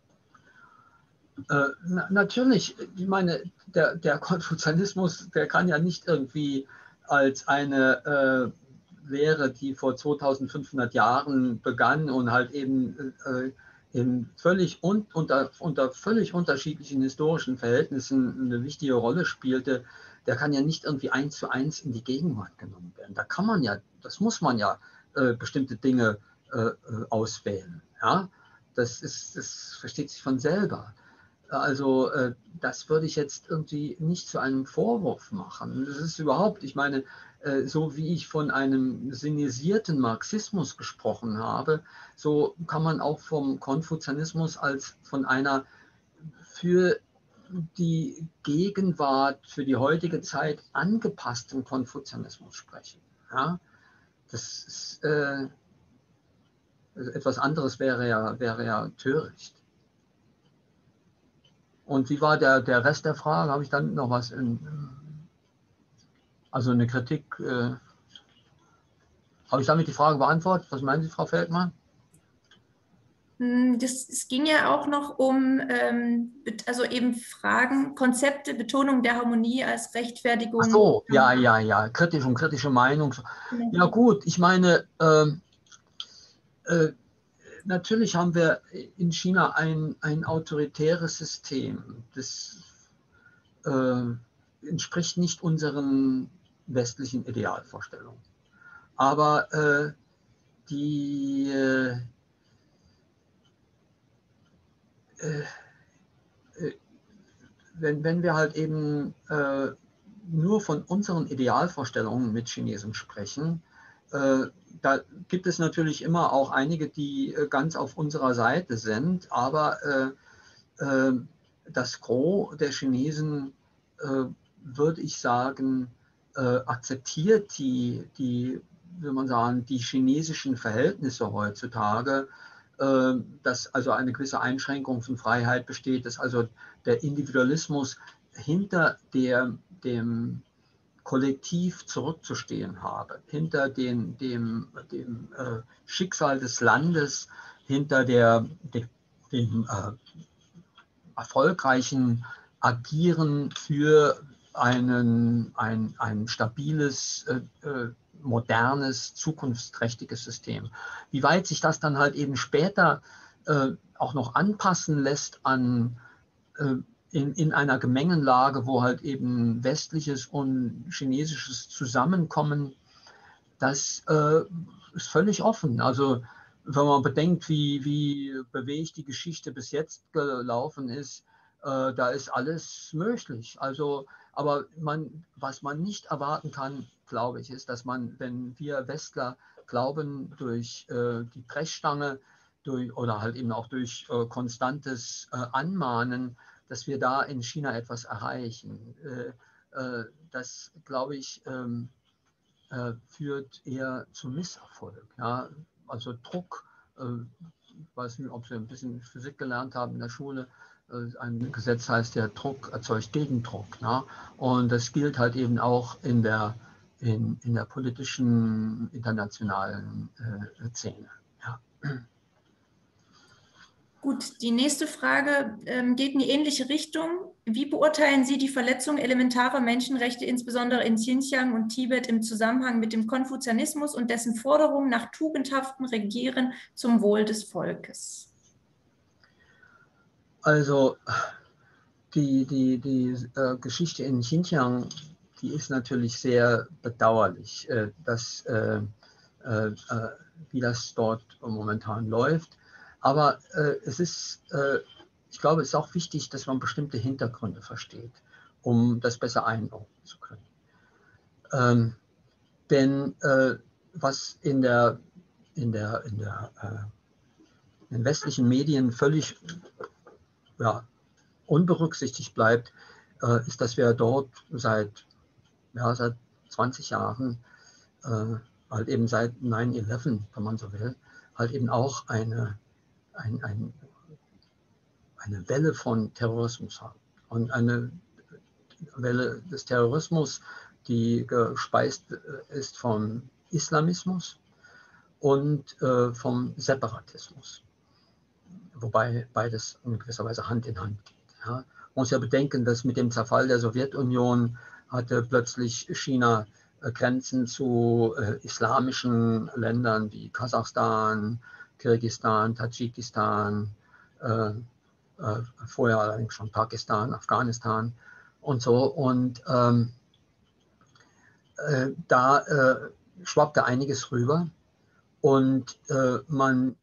Speaker 2: Äh, na, natürlich, ich meine, der, der Konfuzianismus, der kann ja nicht irgendwie als eine äh, Lehre, die vor zweitausendfünfhundert Jahren begann und halt eben äh, in völlig un, unter, unter völlig unterschiedlichen historischen Verhältnissen eine wichtige Rolle spielte, der kann ja nicht irgendwie eins zu eins in die Gegenwart genommen werden. Da kann man ja, das muss man ja äh, bestimmte Dinge äh, auswählen. Ja? Das ist, das versteht sich von selber. Also äh, das würde ich jetzt irgendwie nicht zu einem Vorwurf machen. Das ist überhaupt, ich meine, äh, so wie ich von einem sinisierten Marxismus gesprochen habe, so kann man auch vom Konfuzianismus als von einer für die Gegenwart, für die heutige Zeit angepassten Konfuzianismus sprechen. Ja? Das ist, äh, etwas anderes wäre ja, wäre ja töricht. Und wie war der, der Rest der Frage? Habe ich dann noch was in, also eine Kritik, äh, habe ich damit die Frage beantwortet? Was meinen Sie, Frau Feldmann?
Speaker 3: Das, es ging ja auch noch um, ähm, also eben Fragen, Konzepte, Betonung der Harmonie als Rechtfertigung.
Speaker 2: Ach so, ja, ja, ja, kritisch und kritische Meinung.
Speaker 3: Genau.
Speaker 2: Ja gut, ich meine, ähm, äh, natürlich haben wir in China ein, ein autoritäres System. Das äh, entspricht nicht unseren westlichen Idealvorstellungen. Aber äh, die, äh, äh, wenn, wenn wir halt eben äh, nur von unseren Idealvorstellungen mit Chinesen sprechen, äh, da gibt es natürlich immer auch einige, die äh, ganz auf unserer Seite sind, aber äh, äh, das Gros der Chinesen, äh, würde ich sagen, äh, akzeptiert die, die, will man sagen, die chinesischen Verhältnisse heutzutage, äh, dass also eine gewisse Einschränkung von Freiheit besteht, dass also der Individualismus hinter der, dem Kollektiv zurückzustehen habe, hinter den, dem, dem äh, Schicksal des Landes, hinter der, dem, dem äh, erfolgreichen Agieren für einen, ein, ein stabiles, äh, äh, modernes, zukunftsträchtiges System. Wie weit sich das dann halt eben später äh, auch noch anpassen lässt an äh, in, in einer Gemengenlage, wo halt eben westliches und chinesisches zusammenkommen, das äh, ist völlig offen. Also wenn man bedenkt, wie, wie bewegt die Geschichte bis jetzt gelaufen ist, äh, da ist alles möglich. Also, aber man, was man nicht erwarten kann, glaube ich, ist, dass man, wenn wir Westler glauben, durch äh, die Brechstange durch, oder halt eben auch durch äh, konstantes äh, Anmahnen, dass wir da in China etwas erreichen. Äh, äh, das, glaube ich, ähm, äh, führt eher zu Misserfolg. Ja? Also Druck, äh, ich weiß nicht, ob Sie ein bisschen Physik gelernt haben in der Schule, äh, ein Gesetz heißt, der Druck erzeugt Gegendruck. Ja? Und das gilt halt eben auch in der, in, in der politischen, internationalen äh, Szene. Ja.
Speaker 3: Gut, die nächste Frage ähm, geht in die ähnliche Richtung. Wie beurteilen Sie die Verletzung elementarer Menschenrechte, insbesondere in Xinjiang und Tibet, im Zusammenhang mit dem Konfuzianismus und dessen Forderung nach tugendhaftem Regieren zum Wohl des Volkes?
Speaker 2: Also die, die, die äh, Geschichte in Xinjiang, die ist natürlich sehr bedauerlich, äh, dass, äh, äh, wie das dort momentan läuft. Aber äh, es ist, äh, ich glaube, es ist auch wichtig, dass man bestimmte Hintergründe versteht, um das besser einordnen zu können. Ähm, denn äh, was in der, in der, in der äh, in den westlichen Medien völlig ja, unberücksichtigt bleibt, äh, ist, dass wir dort seit, ja, seit zwanzig Jahren, äh, halt eben seit neun elf, wenn man so will, halt eben auch eine, ein, ein, eine Welle von Terrorismus haben. Und eine Welle des Terrorismus, die gespeist ist vom Islamismus und äh, vom Separatismus. Wobei beides in gewisser Weise Hand in Hand geht. Ja. Man muss ja bedenken, dass mit dem Zerfall der Sowjetunion hatte plötzlich China äh, Grenzen zu äh, islamischen Ländern wie Kasachstan, Kirgisistan, Tadschikistan, äh, äh, vorher allerdings schon Pakistan, Afghanistan und so. Und ähm, äh, da äh, schwappte einiges rüber und äh, man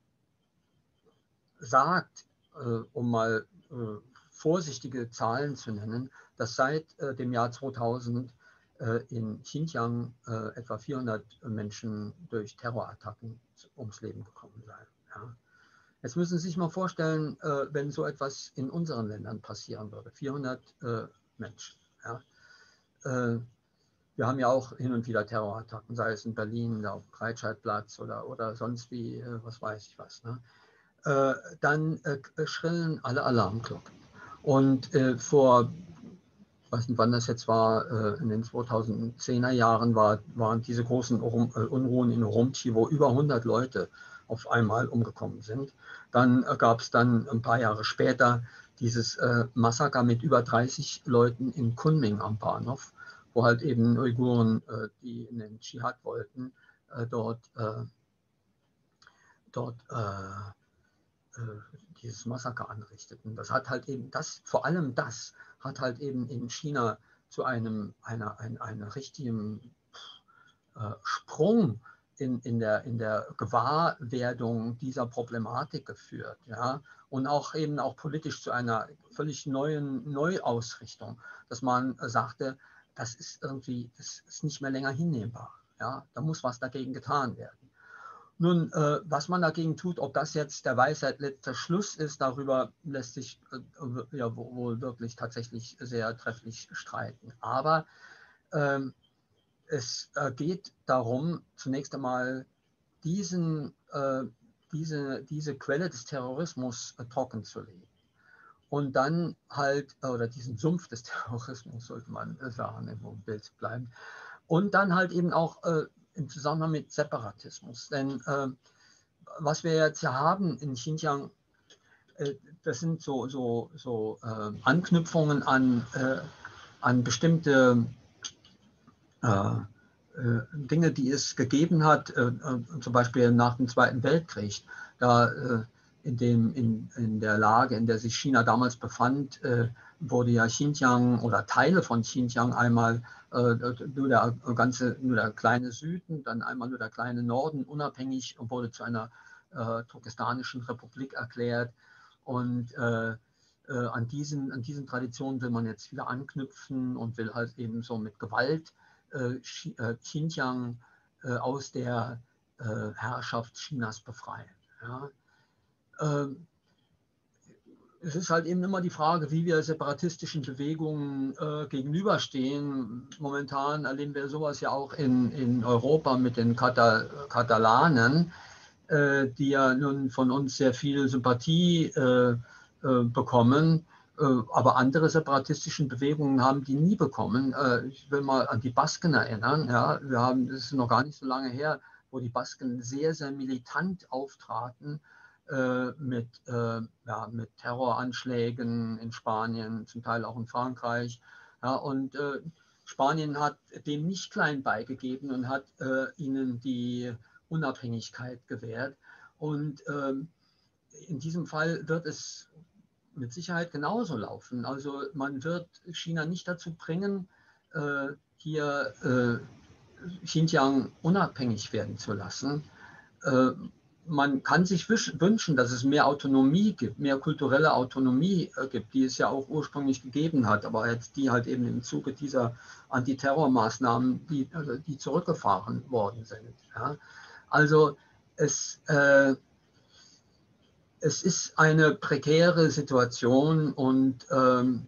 Speaker 2: sagt, äh, um mal äh, vorsichtige Zahlen zu nennen, dass seit äh, dem Jahr zweitausend äh, in Xinjiang äh, etwa vierhundert Menschen durch Terrorattacken ums Leben gekommen seien. Ja. Jetzt müssen Sie sich mal vorstellen, äh, wenn so etwas in unseren Ländern passieren würde. vierhundert äh, Menschen. Ja. Äh, wir haben ja auch hin und wieder Terrorattacken, sei es in Berlin, auf dem Breitscheidplatz oder, oder sonst wie, äh, was weiß ich was. Ne? Äh, dann äh, schrillen alle Alarmglocken. Und äh, vor, ich weiß nicht, wann das jetzt war, äh, in den zweitausendzehner Jahren war, waren diese großen Urum, äh, Unruhen in Urumqi, wo über hundert Leute auf einmal umgekommen sind. Dann äh, gab es dann ein paar Jahre später dieses äh, Massaker mit über dreißig Leuten in Kunming am Bahnhof, wo halt eben Uiguren, äh, die in den Dschihad wollten, äh, dort, äh, dort äh, dieses Massaker anrichteten. Das hat halt eben, das, vor allem das hat halt eben in China zu einem, einer, einer, einer richtigen äh, Sprung in, in, der, in der Gewahrwerdung dieser Problematik geführt. Ja? Und auch eben auch politisch zu einer völlig neuen Neuausrichtung, dass man sagte, das ist irgendwie, das ist nicht mehr länger hinnehmbar. Ja, da muss was dagegen getan werden. Nun, äh, was man dagegen tut, ob das jetzt der Weisheit letzter Schluss ist, darüber lässt sich äh, ja wohl wirklich tatsächlich sehr trefflich streiten. Aber ähm, es äh, geht darum, zunächst einmal diesen, äh, diese, diese Quelle des Terrorismus äh, trocken zu legen. Und dann halt, oder diesen Sumpf des Terrorismus, sollte man sagen, im Bild bleiben. Und dann halt eben auch äh, im Zusammenhang mit Separatismus. Denn äh, was wir jetzt hier haben in Xinjiang, äh, das sind so, so, so äh, Anknüpfungen an, äh, an bestimmte äh, äh, Dinge, die es gegeben hat, äh, äh, zum Beispiel nach dem Zweiten Weltkrieg. Da äh, in, dem, in, in der Lage, in der sich China damals befand, äh, wurde ja Xinjiang oder Teile von Xinjiang einmal äh, nur, der ganze, nur der kleine Süden, dann einmal nur der kleine Norden unabhängig und wurde zu einer äh, turkestanischen Republik erklärt. Und äh, äh, an, diesen, an diesen Traditionen will man jetzt wieder anknüpfen und will halt eben so mit Gewalt äh, Xinjiang äh, aus der äh, Herrschaft Chinas befreien. Ja. Ähm, Es ist halt eben immer die Frage, wie wir separatistischen Bewegungen äh, gegenüberstehen. Momentan erleben wir sowas ja auch in, in Europa mit den Katal Katalanen, äh, die ja nun von uns sehr viel Sympathie äh, äh, bekommen. Äh, aber andere separatistischen Bewegungen haben die nie bekommen. Äh, ich will mal an die Basken erinnern. Ja, wir haben, das ist noch gar nicht so lange her, wo die Basken sehr, sehr militant auftraten. Mit, äh, ja, mit Terroranschlägen in Spanien, zum Teil auch in Frankreich. Ja, und äh, Spanien hat dem nicht klein beigegeben und hat äh, ihnen die Unabhängigkeit gewährt. Und äh, in diesem Fall wird es mit Sicherheit genauso laufen. Also man wird China nicht dazu bringen, äh, hier äh, Xinjiang unabhängig werden zu lassen. Äh, Man kann sich wünschen, dass es mehr Autonomie gibt, mehr kulturelle Autonomie gibt, die es ja auch ursprünglich gegeben hat, aber jetzt die halt eben im Zuge dieser Antiterrormaßnahmen, die, die zurückgefahren worden sind. Ja. Also es, äh, es ist eine prekäre Situation und ähm,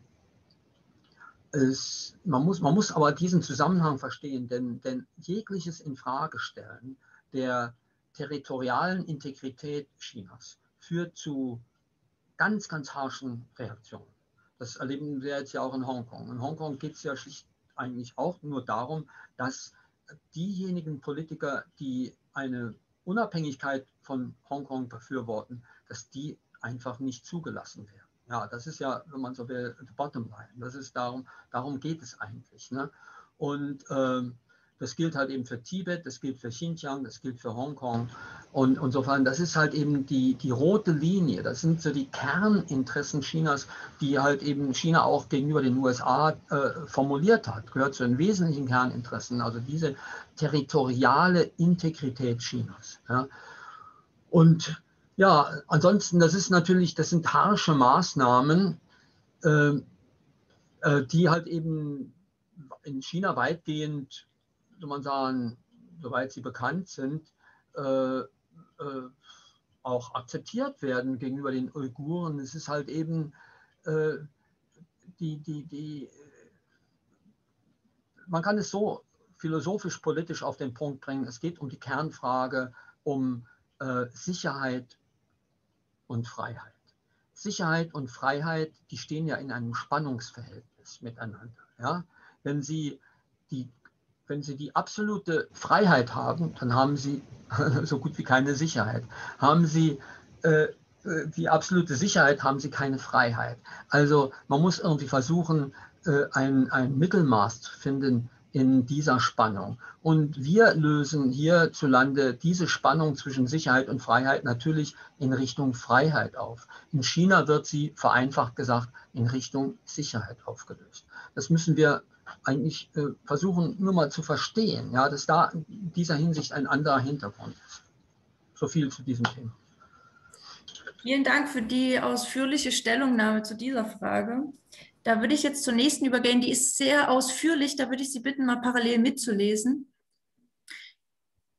Speaker 2: es, man, muss, man muss aber diesen Zusammenhang verstehen, denn, denn jegliches Infragestellen der territorialen Integrität Chinas führt zu ganz, ganz harschen Reaktionen. Das erleben wir jetzt ja auch in Hongkong. In Hongkong geht es ja schlicht eigentlich auch nur darum, dass diejenigen Politiker, die eine Unabhängigkeit von Hongkong befürworten, dass die einfach nicht zugelassen werden. Ja, das ist ja, wenn man so will, the bottom line. Das ist darum, darum geht es eigentlich. Ne? Und ähm, das gilt halt eben für Tibet, das gilt für Xinjiang, das gilt für Hongkong. Und insofern, das ist halt eben die, die rote Linie. Das sind so die Kerninteressen Chinas, die halt eben China auch gegenüber den U S A äh, formuliert hat. Gehört zu den wesentlichen Kerninteressen, also diese territoriale Integrität Chinas. Ja. Und ja, ansonsten, das ist natürlich, das sind harsche Maßnahmen, äh, äh, die halt eben in China weitgehend, soll man sagen, soweit sie bekannt sind, äh, äh, auch akzeptiert werden gegenüber den Uiguren. Es ist halt eben äh, die, die, die, man kann es so philosophisch-politisch auf den Punkt bringen, es geht um die Kernfrage, um äh, Sicherheit und Freiheit. Sicherheit und Freiheit, die stehen ja in einem Spannungsverhältnis miteinander. Ja? Wenn Sie die Wenn Sie die absolute Freiheit haben, dann haben Sie so gut wie keine Sicherheit. Haben Sie äh, die absolute Sicherheit, haben Sie keine Freiheit. Also man muss irgendwie versuchen, äh, ein, ein Mittelmaß zu finden in dieser Spannung. Und wir lösen hierzulande diese Spannung zwischen Sicherheit und Freiheit natürlich in Richtung Freiheit auf. In China wird sie, vereinfacht gesagt, in Richtung Sicherheit aufgelöst. Das müssen wir eigentlich äh, versuchen, nur mal zu verstehen, ja, dass da in dieser Hinsicht ein anderer Hintergrund ist. So viel zu diesem Thema.
Speaker 3: Vielen Dank für die ausführliche Stellungnahme zu dieser Frage. Da würde ich jetzt zur nächsten übergehen. Die ist sehr ausführlich. Da würde ich Sie bitten, mal parallel mitzulesen.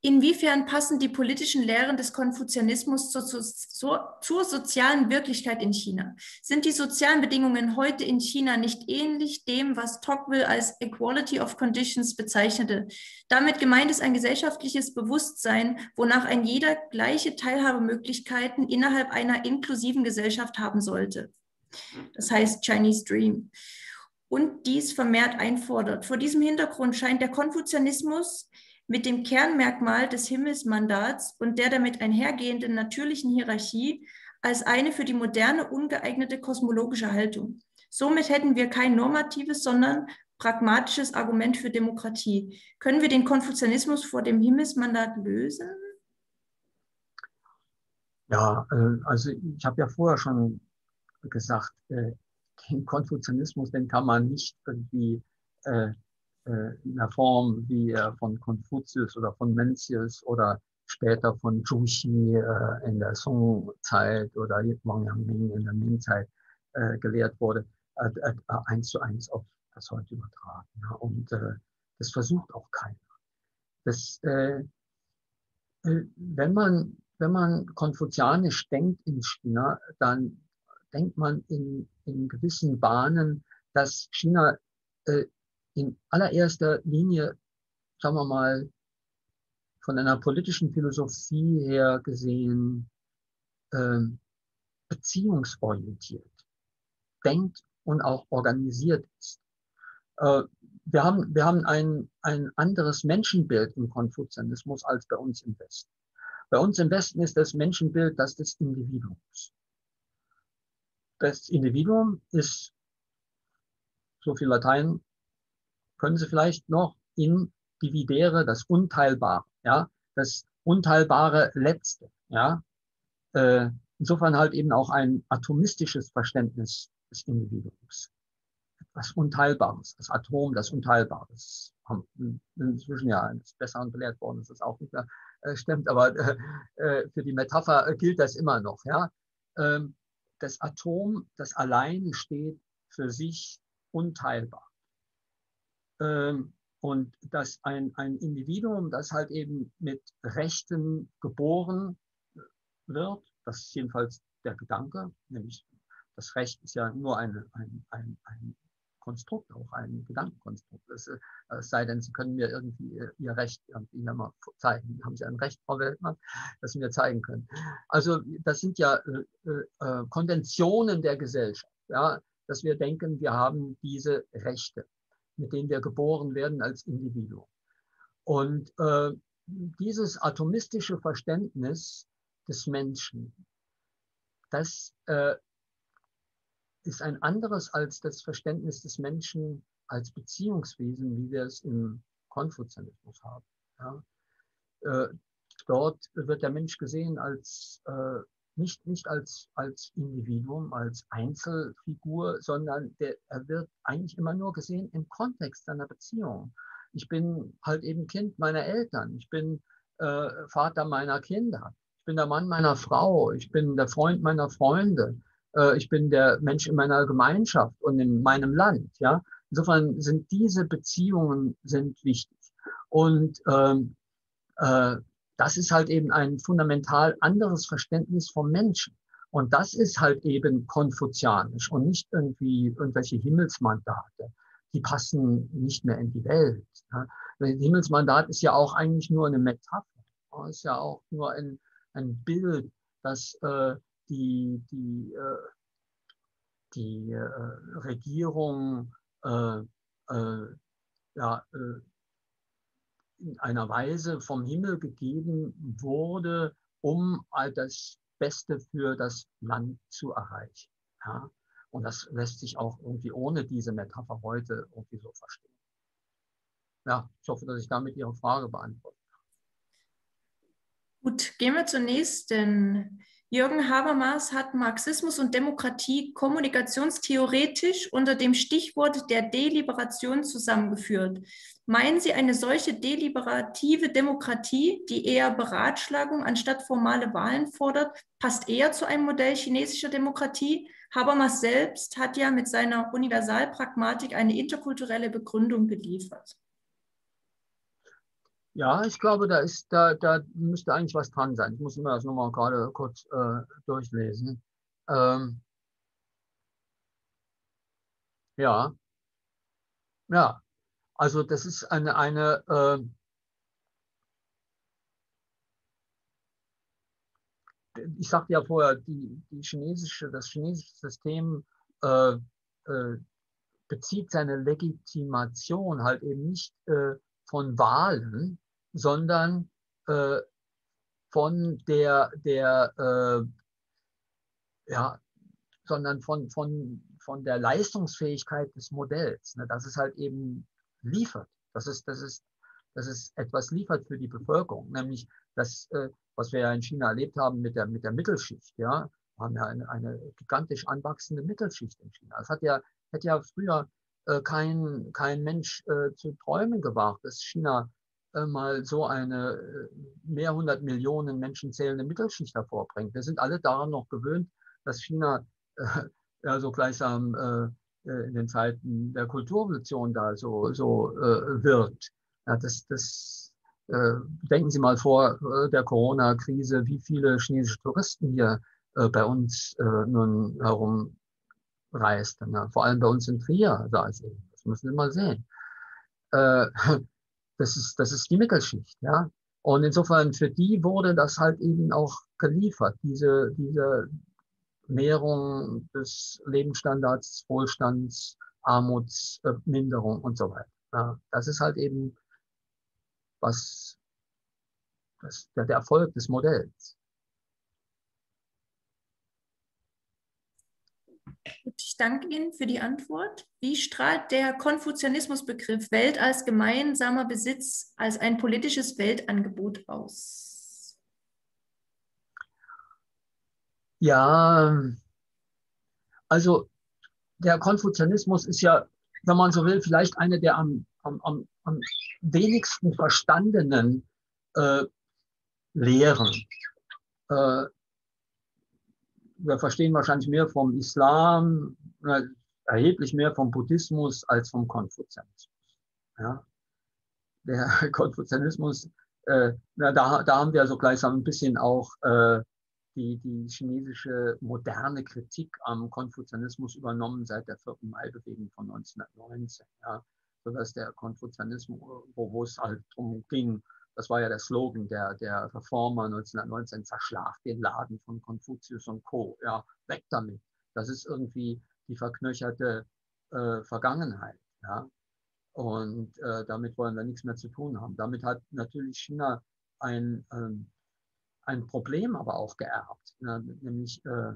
Speaker 3: Inwiefern passen die politischen Lehren des Konfuzianismus zur, zur, zur sozialen Wirklichkeit in China? Sind die sozialen Bedingungen heute in China nicht ähnlich dem, was Tocqueville als Equality of Conditions bezeichnete? Damit gemeint ist ein gesellschaftliches Bewusstsein, wonach ein jeder gleiche Teilhabemöglichkeiten innerhalb einer inklusiven Gesellschaft haben sollte. Das heißt Chinese Dream. Und dies vermehrt einfordert. Vor diesem Hintergrund scheint der Konfuzianismus mit dem Kernmerkmal des Himmelsmandats und der damit einhergehenden natürlichen Hierarchie als eine für die Moderne ungeeignete kosmologische Haltung. Somit hätten wir kein normatives, sondern pragmatisches Argument für Demokratie. Können wir den Konfuzianismus vor dem Himmelsmandat lösen?
Speaker 2: Ja, also ich habe ja vorher schon gesagt, den Konfuzianismus, den kann man nicht irgendwie in der Form wie von Konfuzius oder von Mencius oder später von Zhuxi äh, in der Song-Zeit oder Wang Yangming in der Ming-Zeit äh, gelehrt wurde, äh, äh, eins zu eins auf das heute übertragen. Ja. Und äh, das versucht auch keiner. Das, äh, äh, wenn man, wenn man konfuzianisch denkt in China, dann denkt man in, in gewissen Bahnen, dass China äh, in allererster Linie, sagen wir mal, von einer politischen Philosophie her gesehen, äh, beziehungsorientiert denkt und auch organisiert ist. Äh, wir haben, wir haben ein, ein anderes Menschenbild im Konfuzianismus als bei uns im Westen. Bei uns im Westen ist das Menschenbild das des Individuums. Das Individuum ist, so viel Latein können Sie vielleicht noch, in dividere, das Unteilbare, ja, das unteilbare Letzte, ja. Äh, insofern halt eben auch ein atomistisches Verständnis des Individuums. Etwas Unteilbares, das Atom, das Unteilbare. Das haben inzwischen ja ist besser belehrt worden, dass das auch nicht mehr äh, stimmt, aber äh, für die Metapher gilt das immer noch, ja. Ähm, das Atom, das alleine steht für sich unteilbar. Ähm, und dass ein, ein Individuum, das halt eben mit Rechten geboren wird, das ist jedenfalls der Gedanke, nämlich das Recht ist ja nur eine, ein, ein, ein Konstrukt, auch ein Gedankenkonstrukt. Es, es sei denn, Sie können mir irgendwie Ihr Recht irgendwie hier mal zeigen. Haben Sie ein Recht, Frau Weltmann, das Sie mir zeigen können? Also das sind ja äh, äh, Konventionen der Gesellschaft, ja, dass wir denken, wir haben diese Rechte, mit denen wir geboren werden als Individuum. Und äh, dieses atomistische Verständnis des Menschen, das äh, ist ein anderes als das Verständnis des Menschen als Beziehungswesen, wie wir es im Konfuzianismus haben. Ja. Äh, dort wird der Mensch gesehen als äh, nicht, nicht als, als Individuum, als Einzelfigur, sondern der, er wird eigentlich immer nur gesehen im Kontext seiner Beziehung. Ich bin halt eben Kind meiner Eltern, ich bin äh, Vater meiner Kinder, ich bin der Mann meiner Frau, ich bin der Freund meiner Freunde, äh, ich bin der Mensch in meiner Gemeinschaft und in meinem Land. Ja? Insofern sind diese Beziehungen sind wichtig. Und ähm, äh, das ist halt eben ein fundamental anderes Verständnis vom Menschen. Und das ist halt eben konfuzianisch und nicht irgendwie irgendwelche Himmelsmandate. Die passen nicht mehr in die Welt. Ja. Das Himmelsmandat ist ja auch eigentlich nur eine Metapher. Ist ja auch nur ein, ein Bild, das äh, die, die, äh, die äh, Regierung äh, äh, ja, äh, in einer Weise vom Himmel gegeben wurde, um all das Beste für das Land zu erreichen. Ja? Und das lässt sich auch irgendwie ohne diese Metapher heute irgendwie so verstehen. Ja, ich hoffe, dass ich damit Ihre Frage beantworte.
Speaker 3: Gut, gehen wir zur nächsten. Jürgen Habermas hat Marxismus und Demokratie kommunikationstheoretisch unter dem Stichwort der Deliberation zusammengeführt. Meinen Sie, eine solche deliberative Demokratie, die eher Beratschlagung anstatt formale Wahlen fordert, passt eher zu einem Modell chinesischer Demokratie? Habermas selbst hat ja mit seiner Universalpragmatik eine interkulturelle Begründung geliefert.
Speaker 2: Ja, ich glaube, da ist, da, da müsste eigentlich was dran sein. Ich muss mir das nochmal gerade kurz äh, durchlesen. Ähm, ja, ja. Also das ist eine, eine äh, ich sagte ja vorher, die, die chinesische, das chinesische System äh, äh, bezieht seine Legitimation halt eben nicht äh, von Wahlen, sondern äh, von der, der äh, ja, sondern von, von, von der Leistungsfähigkeit des Modells, ne, dass es halt eben liefert, dass es, dass es, dass es etwas liefert für die Bevölkerung, nämlich das, äh, was wir ja in China erlebt haben mit der, mit der Mittelschicht, ja, wir haben ja eine, eine gigantisch anwachsende Mittelschicht in China. Das hat ja, hätte ja früher äh, kein, kein Mensch äh, zu träumen gewagt, dass China äh, mal so eine äh, mehr hundert Millionen Menschen zählende Mittelschicht hervorbringt. Wir sind alle daran noch gewöhnt, dass China äh, ja so gleichsam äh, in den Zeiten der Kulturrevolution da so, so äh, wirkt. Ja, das, das, äh, denken Sie mal vor äh, der Corona-Krise, wie viele chinesische Touristen hier äh, bei uns äh, nun herumreisten. Ja, vor allem bei uns in Trier, da ist eben. Das müssen Sie mal sehen. Äh, das ist, das ist die Mittelschicht, ja. Und insofern für die wurde das halt eben auch geliefert, diese, diese Mehrung des Lebensstandards, Wohlstands, Armutsminderung und so weiter. Ja, das ist halt eben was, das, der, der Erfolg des Modells.
Speaker 3: Ich danke Ihnen für die Antwort. Wie strahlt der Konfuzianismusbegriff Welt als gemeinsamer Besitz als ein politisches Weltangebot aus?
Speaker 2: Ja, also der Konfuzianismus ist ja, wenn man so will, vielleicht eine der am, am, am, am wenigsten verstandenen äh, Lehren. Äh, wir verstehen wahrscheinlich mehr vom Islam, äh, erheblich mehr vom Buddhismus als vom Konfuzianismus. Ja? Der Konfuzianismus, äh, na, da, da haben wir so gleichsam ein bisschen auch äh, die, die chinesische moderne Kritik am Konfuzianismus übernommen seit der vierten Mai-Bewegung von neunzehnhundertneunzehn. Ja, sodass der Konfuzianismus, wo, wo es halt darum ging, das war ja der Slogan der, der Reformer neunzehnhundertneunzehn, zerschlagt den Laden von Konfuzius und Co. Ja, weg damit. Das ist irgendwie die verknöcherte äh, Vergangenheit. Ja. Und äh, damit wollen wir nichts mehr zu tun haben. Damit hat natürlich China ein, ähm, ein Problem aber auch geerbt, ne? Nämlich äh,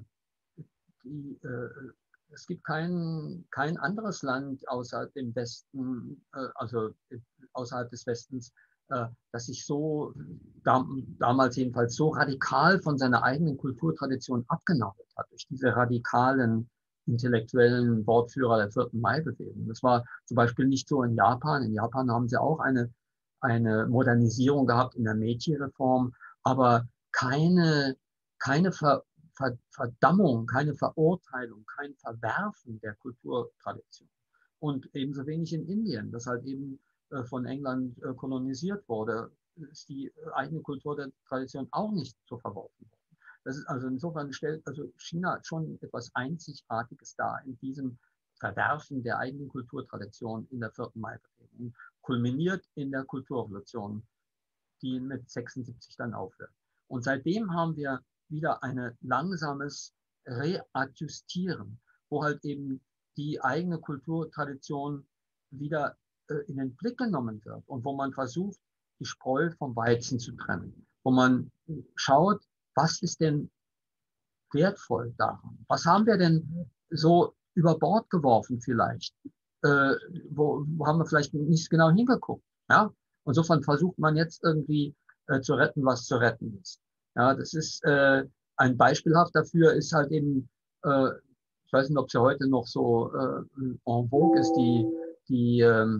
Speaker 2: die, äh, es gibt kein, kein anderes Land außer dem Westen, äh, also außerhalb des Westens, äh, das sich so, dam damals jedenfalls, so radikal von seiner eigenen Kulturtradition abgenabelt hat, durch diese radikalen intellektuellen Wortführer der vierten Mai-Bewegung. Das war zum Beispiel nicht so in Japan. In Japan haben sie auch eine, eine Modernisierung gehabt in der Meiji-Reform, aber keine, keine Ver Verdammung, keine Verurteilung, kein Verwerfen der Kulturtradition. Und ebenso wenig in Indien, das halt eben äh, von England äh, kolonisiert wurde, ist die eigene Kulturtradition auch nicht so verworfen worden. Das ist also insofern stellt also China schon etwas Einzigartiges dar in diesem Verwerfen der eigenen Kulturtradition in der vierten Mai-Bewegung, kulminiert in der Kulturrevolution, die mit sechsundsiebzig dann aufhört. Und seitdem haben wir wieder ein langsames Readjustieren, wo halt eben die eigene Kulturtradition wieder äh, in den Blick genommen wird und wo man versucht, die Spreu vom Weizen zu trennen, wo man schaut, was ist denn wertvoll daran? Was haben wir denn so über Bord geworfen vielleicht? Äh, wo, wo haben wir vielleicht nicht genau hingeguckt? Ja? Insofern versucht man jetzt irgendwie äh, zu retten, was zu retten ist. Ja, das ist äh, ein beispielhaft dafür ist halt eben, äh, ich weiß nicht, ob sie heute noch so äh, en vogue ist, die, die, ähm,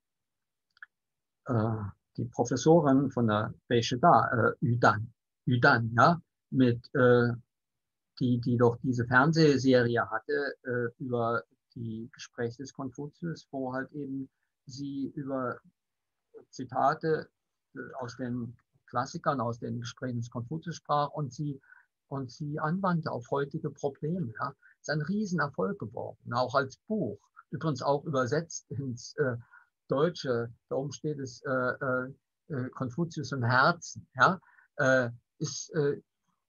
Speaker 2: äh, die Professorin von der Beisheda, äh, Yudan, Yudan, ja, mit, äh, die, die doch diese Fernsehserie hatte äh, über die Gespräche des Konfuzius, wo halt eben sie über Zitate aus den Klassikern, aus den Gesprächen des Konfuzius sprach und sie, und sie anwandte auf heutige Probleme. Ja. Ist ein Riesenerfolg geworden, auch als Buch. Übrigens auch übersetzt ins äh, Deutsche. Da oben steht es äh, äh, Konfuzius im Herzen. Ja. Äh, ist äh,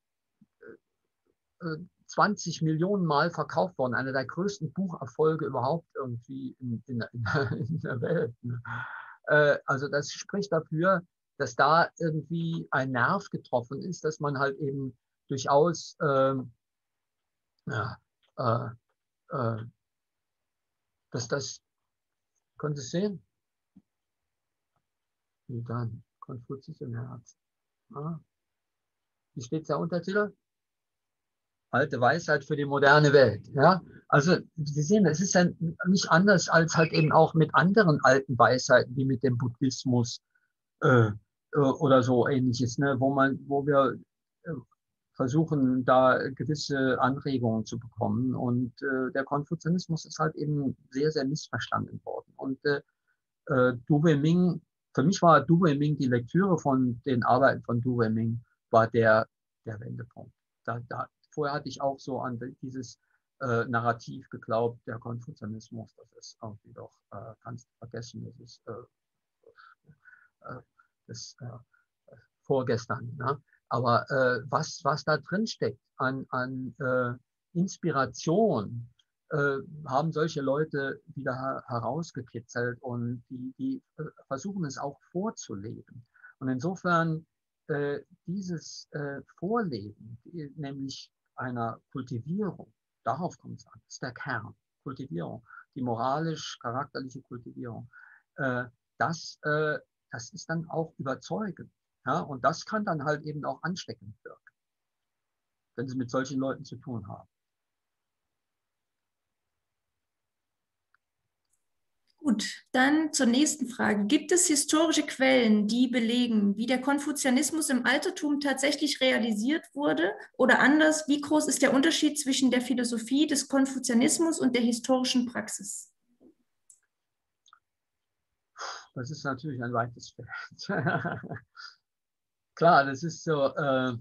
Speaker 2: äh, zwanzig Millionen Mal verkauft worden. Einer der größten Bucherfolge überhaupt irgendwie in, in, in der Welt. Äh, also das spricht dafür, dass da irgendwie ein Nerv getroffen ist, dass man halt eben durchaus, ähm, ja, äh, äh, dass das, können Sie es sehen? Wie dann? Konfuzius im Herzen. Ah. Wie steht der Untertitel? Alte Weisheit für die moderne Welt. Ja? Also Sie sehen, es ist ja nicht anders als halt eben auch mit anderen alten Weisheiten, wie mit dem Buddhismus äh, oder so ähnliches, ne? wo man, wo wir äh, versuchen, da gewisse Anregungen zu bekommen. Und äh, der Konfuzianismus ist halt eben sehr, sehr missverstanden worden. Und äh, äh, Du Wei-Ming, für mich war Du Wei-Ming, die Lektüre von den Arbeiten von Du Wei-Ming, war der, der Wendepunkt. Da, da, vorher hatte ich auch so an dieses äh, Narrativ geglaubt, der Konfuzianismus, das ist irgendwie doch, äh, kannst du vergessen, das ist äh, äh, das, äh, vorgestern. Ne? Aber äh, was, was da drin steckt an, an äh, Inspiration, äh, haben solche Leute wieder her herausgekitzelt und die, die äh, versuchen es auch vorzuleben. Und insofern äh, dieses äh, Vorleben, die, nämlich einer Kultivierung, darauf kommt es an, das ist der Kern, Kultivierung, die moralisch-charakterliche Kultivierung, äh, das, äh, das ist dann auch überzeugend. Ja? Und das kann dann halt eben auch ansteckend wirken, wenn Sie mit solchen Leuten zu tun haben.
Speaker 3: Gut, dann zur nächsten Frage. Gibt es historische Quellen, die belegen, wie der Konfuzianismus im Altertum tatsächlich realisiert wurde? Oder anders, wie groß ist der Unterschied zwischen der Philosophie des Konfuzianismus und der historischen Praxis?
Speaker 2: Das ist natürlich ein weites Feld. Klar, das ist so, äh,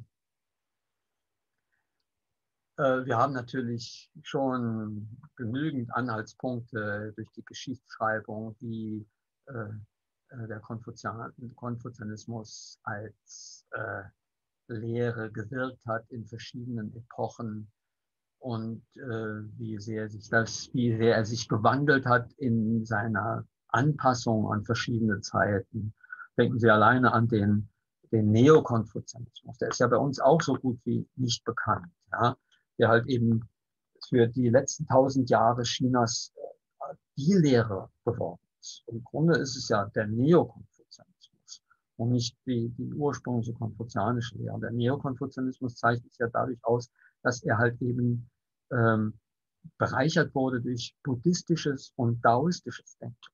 Speaker 2: äh, wir haben natürlich schon genügend Anhaltspunkte durch die Geschichtsschreibung, wie äh, der Konfuzian Konfuzianismus als äh, Lehre gewirkt hat in verschiedenen Epochen und äh, wie sehr sich das, wie sehr er sich gewandelt hat in seiner Anpassung an verschiedene Zeiten. Denken Sie alleine an den, den Neokonfuzianismus. Der ist ja bei uns auch so gut wie nicht bekannt, ja? Der halt eben für die letzten tausend Jahre Chinas äh, die Lehre geworden ist. Im Grunde ist es ja der Neokonfuzianismus und nicht die, die ursprüngliche konfuzianische Lehre. Der Neokonfuzianismus zeichnet sich ja dadurch aus, dass er halt eben ähm, bereichert wurde durch buddhistisches und daoistisches Denken.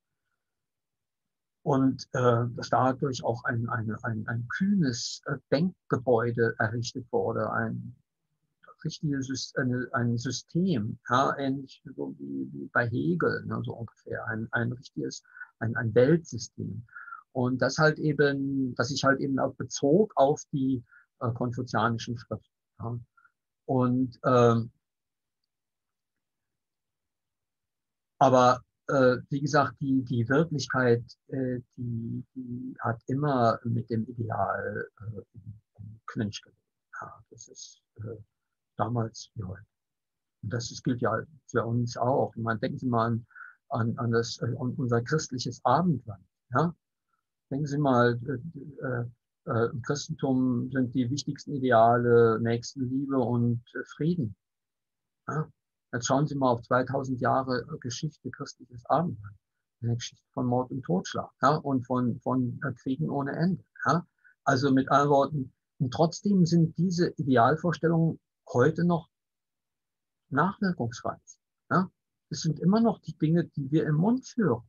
Speaker 2: Und äh, dass dadurch auch ein, ein, ein, ein kühnes äh, Denkgebäude errichtet wurde, ein richtiges eine, ein System, ja, ähnlich so wie, wie bei Hegel, ne, so ungefähr, ein, ein richtiges, ein, ein Weltsystem. Und das halt eben, dass sich halt eben auch bezog auf die äh, konfuzianischen Schriften. Ja. Und ähm, aber äh, wie gesagt, die, die Wirklichkeit, äh, die, die hat immer mit dem Ideal äh, im, im Clinch gelebt. Ja, das ist äh, damals wie heute. Und das, das gilt ja für uns auch. Ich meine, denken Sie mal an, an, an, das, an unser christliches Abendland. Ja? Denken Sie mal, äh, äh, im Christentum sind die wichtigsten Ideale Nächstenliebe und äh, Frieden. Ja? Jetzt schauen Sie mal auf zweitausend Jahre Geschichte christliches Abendland. Eine Geschichte von Mord und Totschlag, ja? Und von, von äh, Kriegen ohne Ende. Ja? Also mit anderen Worten, und trotzdem sind diese Idealvorstellungen heute noch nachwirkungsreich. Ja? Es sind immer noch die Dinge, die wir im Mund führen.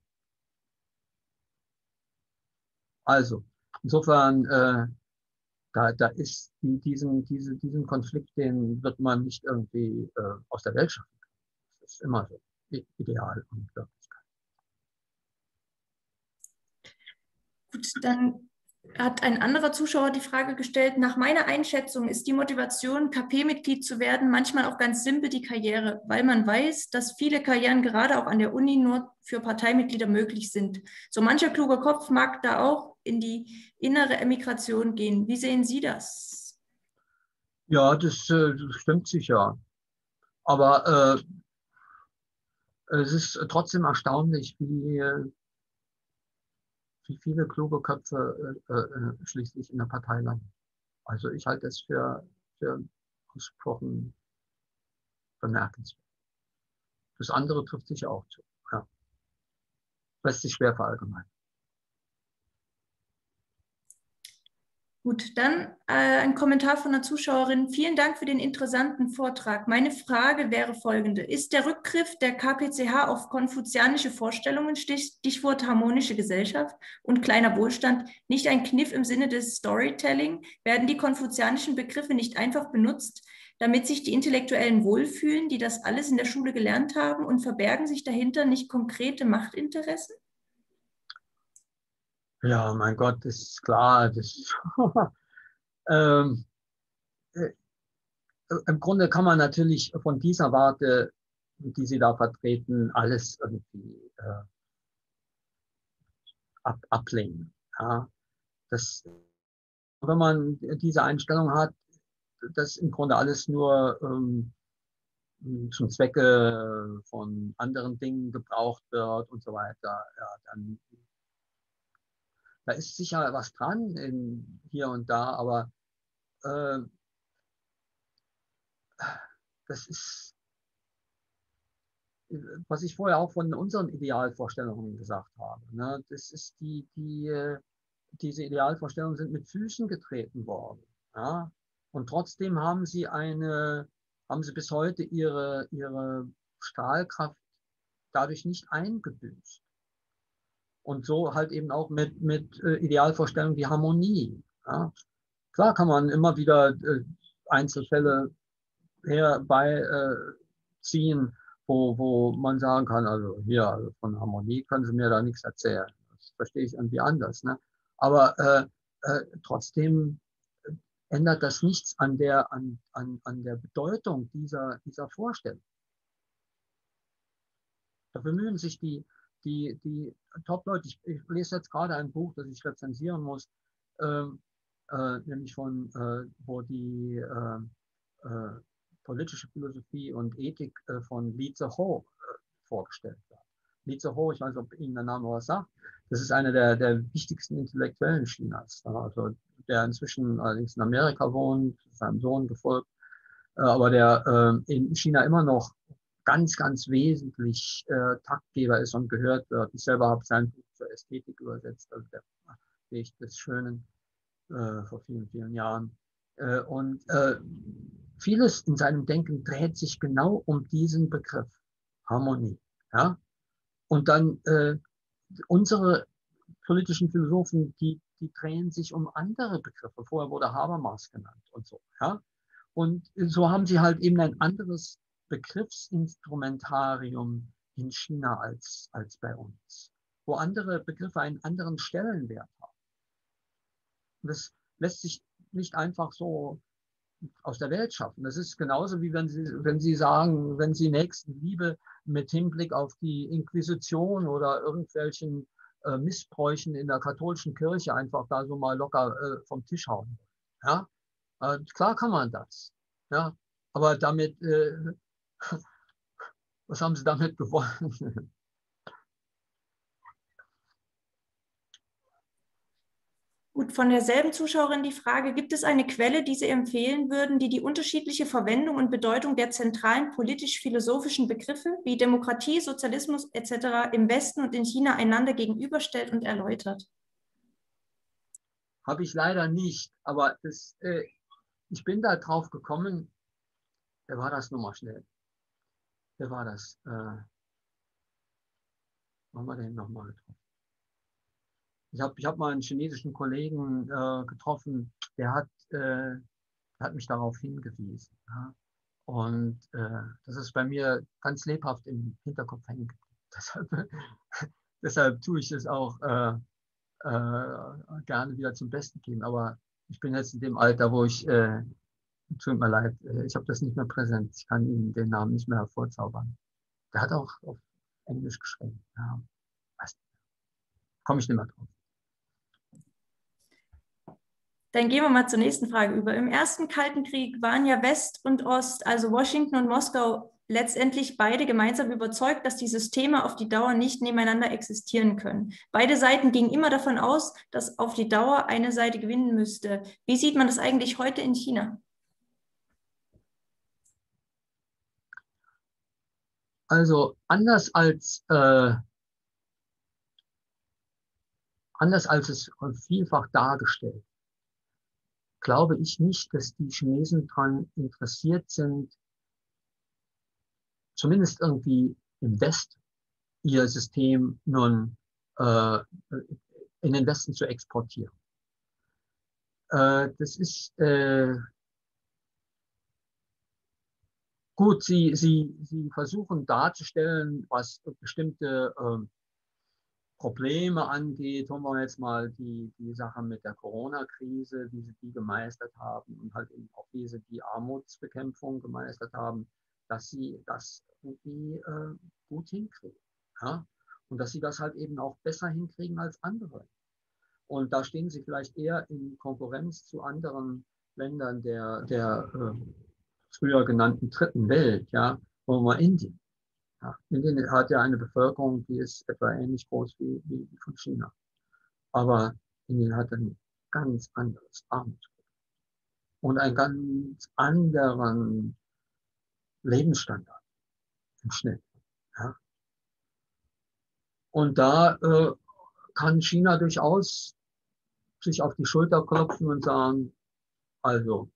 Speaker 2: Also, insofern, äh, da, da ist die, diesen, diese, diesen Konflikt, den wird man nicht irgendwie äh, aus der Welt schaffen. Das ist immer so, Ideal und Wirklichkeit.
Speaker 3: Gut, dann hat ein anderer Zuschauer die Frage gestellt, nach meiner Einschätzung ist die Motivation, K P-Mitglied zu werden, manchmal auch ganz simpel die Karriere, weil man weiß, dass viele Karrieren gerade auch an der Uni nur für Parteimitglieder möglich sind. So mancher kluger Kopf mag da auch in die innere Emigration gehen. Wie sehen Sie das?
Speaker 2: Ja, das, äh, das stimmt sicher. Aber äh, es ist trotzdem erstaunlich, wie, wie viele kluge Köpfe äh, äh, schließlich in der Partei landen. Also ich halte es für, für ausgesprochen bemerkenswert. Das andere trifft sich auch zu. Ja. Lässt sich schwer verallgemeinern.
Speaker 3: Gut, dann äh, ein Kommentar von einer Zuschauerin. Vielen Dank für den interessanten Vortrag. Meine Frage wäre folgende. Ist der Rückgriff der K P C H auf konfuzianische Vorstellungen, Stichwort harmonische Gesellschaft und kleiner Wohlstand, nicht ein Kniff im Sinne des Storytelling? Werden die konfuzianischen Begriffe nicht einfach benutzt, damit sich die Intellektuellen wohlfühlen, die das alles in der Schule gelernt haben, und verbergen sich dahinter nicht konkrete Machtinteressen?
Speaker 2: Ja, mein Gott, das ist klar. Das, ähm, äh, im Grunde kann man natürlich von dieser Warte, die Sie da vertreten, alles irgendwie äh, ab, ablehnen. Ja. Das, wenn man diese Einstellung hat, dass im Grunde alles nur ähm, zum Zwecke von anderen Dingen gebraucht wird und so weiter, ja, dann da ist sicher was dran in, hier und da, aber äh, das ist, was ich vorher auch von unseren Idealvorstellungen gesagt habe. Ne? Das ist die, die, diese Idealvorstellungen sind mit Füßen getreten worden. Ja? Und trotzdem haben sie eine, haben sie bis heute ihre, ihre Strahlkraft dadurch nicht eingebüßt. Und so halt eben auch mit, mit Idealvorstellungen wie Harmonie. Ja? Klar kann man immer wieder äh, Einzelfälle herbeiziehen, äh, wo, wo man sagen kann, also hier, also von Harmonie können Sie mir da nichts erzählen. Das verstehe ich irgendwie anders. Ne? Aber äh, äh, trotzdem ändert das nichts an der, an, an, an der Bedeutung dieser, dieser Vorstellung. Da bemühen sich die, die, die Top-Leute. Ich, ich lese jetzt gerade ein Buch, das ich rezensieren muss, ähm, äh, nämlich von, äh, wo die äh, äh, politische Philosophie und Ethik äh, von Li Zhe-ho äh, vorgestellt wird. Li Zhe-ho, ich weiß nicht, ob Ihnen der Name was sagt, das ist einer der, der wichtigsten Intellektuellen Chinas, also der inzwischen allerdings in Amerika wohnt, seinem Sohn gefolgt, äh, aber der äh, in China immer noch ganz, ganz wesentlich äh, Taktgeber ist und gehört wird. Ich selber habe sein Buch zur Ästhetik übersetzt, also der Weg des Schönen, äh, vor vielen, vielen Jahren. Äh, und äh, vieles in seinem Denken dreht sich genau um diesen Begriff Harmonie. Ja? Und dann äh, unsere politischen Philosophen, die, die drehen sich um andere Begriffe. Vorher wurde Habermas genannt und so. Ja? Und so haben sie halt eben ein anderes Begriffsinstrumentarium in China als, als bei uns, wo andere Begriffe einen anderen Stellenwert haben. Und das lässt sich nicht einfach so aus der Welt schaffen. Das ist genauso wie wenn Sie, wenn Sie sagen, wenn Sie Nächstenliebe mit Hinblick auf die Inquisition oder irgendwelchen äh, Missbräuchen in der katholischen Kirche einfach da so mal locker äh, vom Tisch hauen. Ja? Äh, klar kann man das. Ja? Aber damit, äh, was haben Sie damit gewonnen?
Speaker 3: Gut, von derselben Zuschauerin die Frage, gibt es eine Quelle, die Sie empfehlen würden, die die unterschiedliche Verwendung und Bedeutung der zentralen politisch-philosophischen Begriffe wie Demokratie, Sozialismus et cetera im Westen und in China einander gegenüberstellt und erläutert?
Speaker 2: Habe ich leider nicht, aber das, äh, ich bin da drauf gekommen. Wer war das nochmal schnell? Wer war das? Äh, wo haben wir den nochmal getroffen? Ich habe ich hab mal einen chinesischen Kollegen äh, getroffen, der hat, äh, der hat mich darauf hingewiesen. Ja? Und äh, das ist bei mir ganz lebhaft im Hinterkopf hängen geblieben. Deshalb, deshalb tue ich es auch äh, äh, gerne wieder zum Besten geben. Aber ich bin jetzt in dem Alter, wo ich, äh, tut mir leid, ich habe das nicht mehr präsent. Ich kann Ihnen den Namen nicht mehr hervorzaubern. Der hat auch auf Englisch geschrieben. Ja, komme ich nicht mehr drauf.
Speaker 3: Dann gehen wir mal zur nächsten Frage über. Im ersten Kalten Krieg waren ja West und Ost, also Washington und Moskau, letztendlich beide gemeinsam überzeugt, dass die Systeme auf die Dauer nicht nebeneinander existieren können. Beide Seiten gingen immer davon aus, dass auf die Dauer eine Seite gewinnen müsste. Wie sieht man das eigentlich heute in China?
Speaker 2: Also anders als, äh, anders als es vielfach dargestellt, glaube ich nicht, dass die Chinesen daran interessiert sind, zumindest irgendwie im West, ihr System nun äh, in den Westen zu exportieren. Äh, das ist äh, gut, sie, sie, sie versuchen darzustellen, was bestimmte äh, Probleme angeht. Holen wir jetzt mal die, die Sache mit der Corona-Krise, wie sie die gemeistert haben und halt eben auch wie sie die Armutsbekämpfung gemeistert haben, dass sie das irgendwie äh, gut hinkriegen. Ja? Und dass sie das halt eben auch besser hinkriegen als andere. Und da stehen sie vielleicht eher in Konkurrenz zu anderen Ländern der, der äh, früher genannten dritten Welt, ja, wo wir Indien. Ja, Indien hat ja eine Bevölkerung, die ist etwa ähnlich groß wie, wie von China. Aber Indien hat ein ganz anderes Armutsproblem und einen ganz anderen Lebensstandard im Schnitt. Ja. Und da äh, kann China durchaus sich auf die Schulter klopfen und sagen, also,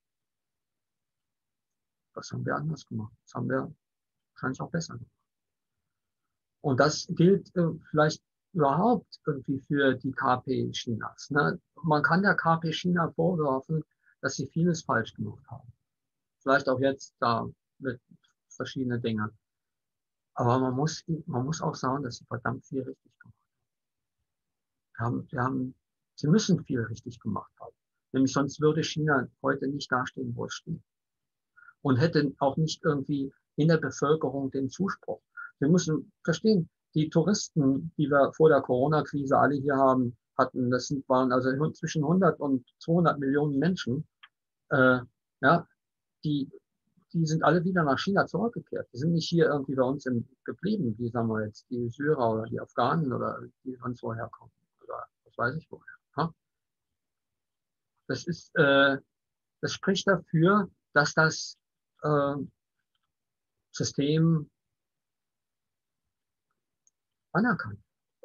Speaker 2: das haben wir anders gemacht. Das haben wir wahrscheinlich auch besser gemacht. Und das gilt äh, vielleicht überhaupt irgendwie für die K P Chinas. Ne? Man kann der K P China vorwerfen, dass sie vieles falsch gemacht haben. Vielleicht auch jetzt da mit verschiedenen Dingen. Aber man muss, man muss auch sagen, dass sie verdammt viel richtig gemacht haben. Sie haben, sie müssen viel richtig gemacht haben. Nämlich sonst würde China heute nicht dastehen, wo es steht. Und hätte auch nicht irgendwie in der Bevölkerung den Zuspruch. Wir müssen verstehen, die Touristen, die wir vor der Corona-Krise alle hier haben, hatten, das waren also zwischen hundert und zweihundert Millionen Menschen, äh, ja, die, die sind alle wieder nach China zurückgekehrt. Die sind nicht hier irgendwie bei uns im, geblieben, wie sagen wir jetzt, die Syrer oder die Afghanen oder die sonst woher kommen. Oder was weiß ich woher. Ja? Das ist, äh, das spricht dafür, dass das äh, System anerkannt.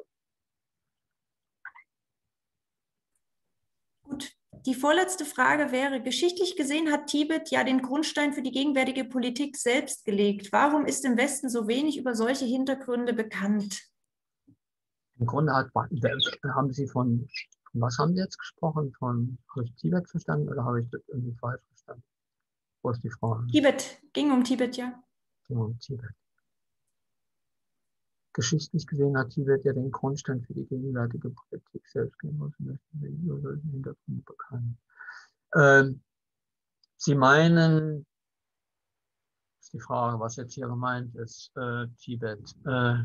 Speaker 3: Gut, die vorletzte Frage wäre, geschichtlich gesehen hat Tibet ja den Grundstein für die gegenwärtige Politik selbst gelegt. Warum ist im Westen so wenig über solche Hintergründe bekannt?
Speaker 2: Im Grunde hat, haben Sie von, von was haben Sie jetzt gesprochen? Von, habe ich Tibet verstanden oder habe ich das irgendwie falsch verstanden? Wo ist die Frage?
Speaker 3: Tibet, ging um Tibet, ja.
Speaker 2: Ging um Tibet. Geschichtlich gesehen hat Tibet ja den Grundstein für die gegenwärtige Politik selbst gelegt. Hintergrund bekannt. Ähm, Sie meinen, ist die Frage, was jetzt hier gemeint ist, äh, Tibet. Äh,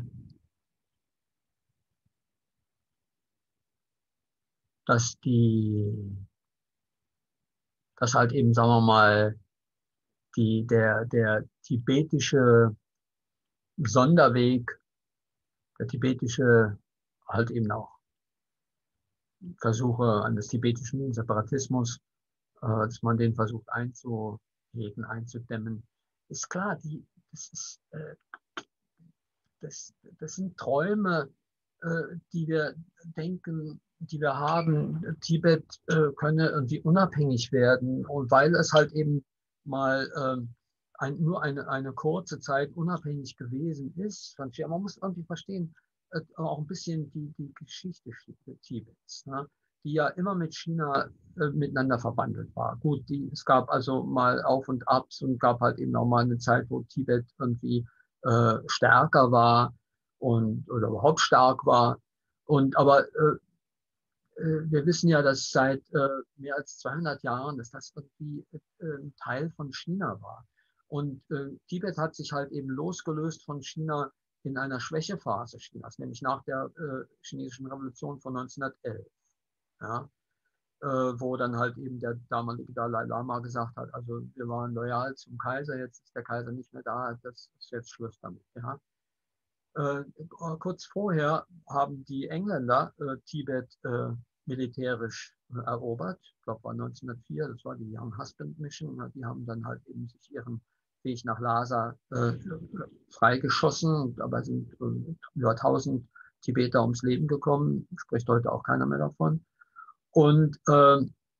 Speaker 2: dass die, dass halt eben, sagen wir mal, die, der, der tibetische Sonderweg, der tibetische, halt eben auch Versuche eines tibetischen Separatismus, äh, dass man den versucht einzuhegen, einzudämmen, ist klar, die, das, ist, äh, das, das sind Träume, äh, die wir denken, die wir haben. Tibet äh, könne irgendwie unabhängig werden, und weil es halt eben mal ähm, ein, nur eine, eine kurze Zeit unabhängig gewesen ist. Man muss irgendwie verstehen, äh, auch ein bisschen die, die Geschichte Tibets, ne? Die ja immer mit China äh, miteinander verbandelt war. Gut, die, es gab also mal Auf und Abs und gab halt eben auch mal eine Zeit, wo Tibet irgendwie äh, stärker war und oder überhaupt stark war. Und aber äh, wir wissen ja, dass seit äh, mehr als zweihundert Jahren, dass das irgendwie äh, ein Teil von China war. Und äh, Tibet hat sich halt eben losgelöst von China in einer Schwächephase Chinas, nämlich nach der äh, chinesischen Revolution von neunzehnhundertelf. Ja, äh, wo dann halt eben der damalige Dalai Lama gesagt hat, also wir waren loyal zum Kaiser, jetzt ist der Kaiser nicht mehr da, das ist jetzt Schluss damit. Ja. Äh, kurz vorher haben die Engländer äh, Tibet äh, militärisch äh, erobert. Ich glaube, war neunzehnhundertvier, das war die Young Husband Mission. Die haben dann halt eben sich ihren Weg nach Lhasa äh, freigeschossen. Dabei sind äh, über tausend Tibeter ums Leben gekommen. Spricht heute auch keiner mehr davon. Und äh,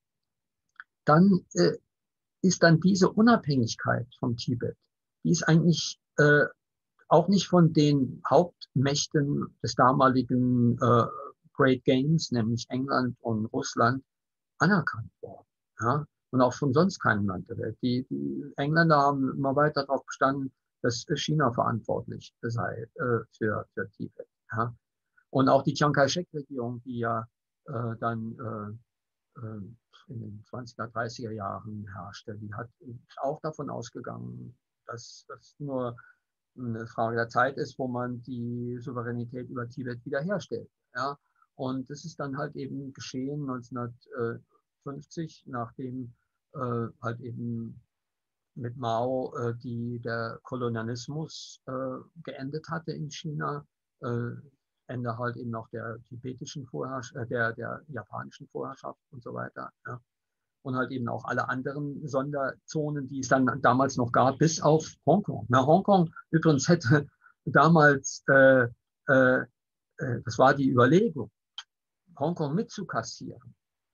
Speaker 2: dann äh, ist dann diese Unabhängigkeit vom Tibet, die ist eigentlich äh, auch nicht von den Hauptmächten des damaligen äh, Great Games, nämlich England und Russland, anerkannt worden. Ja? Und auch von sonst keinem Land der Welt. Die, die Engländer haben immer weiter darauf bestanden, dass China verantwortlich sei äh, für, für Tibet. Ja? Und auch die Chiang Kai-shek-Regierung, die ja äh, dann äh, äh, in den zwanziger, dreißiger Jahren herrschte, die hat auch davon ausgegangen, dass das nur eine Frage der Zeit ist, wo man die Souveränität über Tibet wiederherstellt. Ja? Und das ist dann halt eben geschehen neunzehnhundertfünfzig, nachdem äh, halt eben mit Mao äh, die, der Kolonialismus äh, geendet hatte in China, äh, Ende halt eben noch der tibetischen Vorherrschaft, äh, der, der japanischen Vorherrschaft und so weiter. Ja? Und halt eben auch alle anderen Sonderzonen, die es dann damals noch gab, bis auf Hongkong. Na, Hongkong übrigens hätte damals, äh, äh, das war die Überlegung, Hongkong mitzukassieren.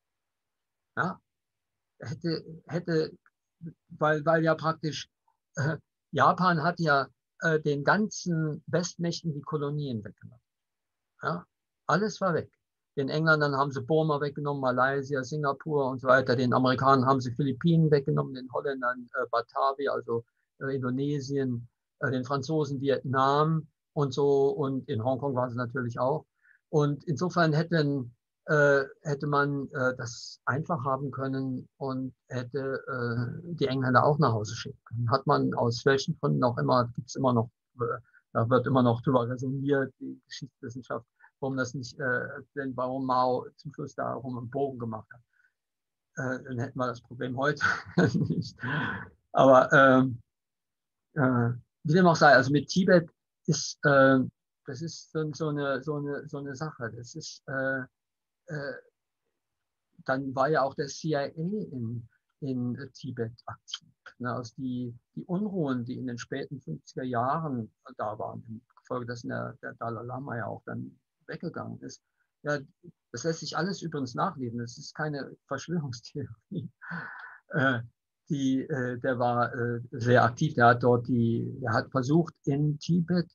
Speaker 2: Ja, hätte, hätte, weil, weil ja praktisch äh, Japan hat ja äh, den ganzen Westmächten die Kolonien weggenommen. Ja, alles war weg. Den Engländern haben sie Burma weggenommen, Malaysia, Singapur und so weiter. Den Amerikanern haben sie Philippinen weggenommen, den Holländern äh, Batavia, also äh, Indonesien, äh, den Franzosen Vietnam und so. Und in Hongkong waren sie natürlich auch. Und insofern hätten, äh, hätte man äh, das einfach haben können und hätte äh, die Engländer auch nach Hause schicken können. Hat man aus welchen Gründen auch immer, gibt es immer noch, äh, da wird immer noch drüber resoniert, die Geschichtswissenschaft, warum das nicht, äh, denn warum Mao zum Schluss darum einen Bogen gemacht hat. Äh, dann hätten wir das Problem heute nicht. Aber ähm, äh, wie dem auch sei, also mit Tibet ist, äh, das ist so, so, eine, so, eine, so eine Sache. Das ist, äh, äh, dann war ja auch der C I A in, in äh, Tibet aktiv. Ne? Also die, die Unruhen, die in den späten fünfziger Jahren da waren, infolgedessen der, der Dalai Lama ja auch dann weggegangen ist. Ja, das lässt sich alles übrigens nachlesen. Das ist keine Verschwörungstheorie. Äh, die, äh, der war äh, sehr aktiv. Der hat dort die, der hat versucht, in Tibet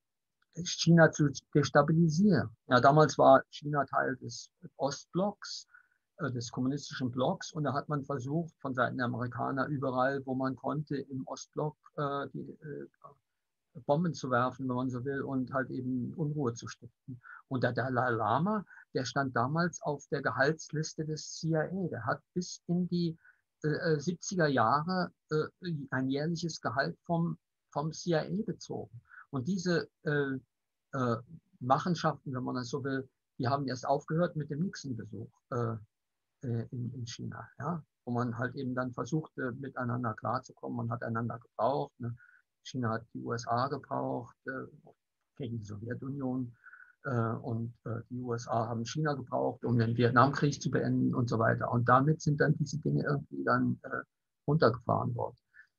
Speaker 2: China zu destabilisieren. Ja, damals war China Teil des Ostblocks, äh, des kommunistischen Blocks, und da hat man versucht, von Seiten der Amerikaner überall, wo man konnte, im Ostblock äh, die äh, Bomben zu werfen, wenn man so will, und halt eben Unruhe zu stiften. Und der Dalai Lama, der stand damals auf der Gehaltsliste des C I A. Der hat bis in die äh, siebziger Jahre äh, ein jährliches Gehalt vom, vom C I A bezogen. Und diese äh, äh, Machenschaften, wenn man das so will, die haben erst aufgehört mit dem Nixon-Besuch äh, in, in China, ja? Wo man halt eben dann versuchte, miteinander klarzukommen. Man hat einander gebraucht. Ne? China hat die U S A gebraucht äh, gegen die Sowjetunion äh, und äh, die U S A haben China gebraucht, um den Vietnamkrieg zu beenden und so weiter. Und damit sind dann diese Dinge irgendwie dann äh, runtergefahren worden.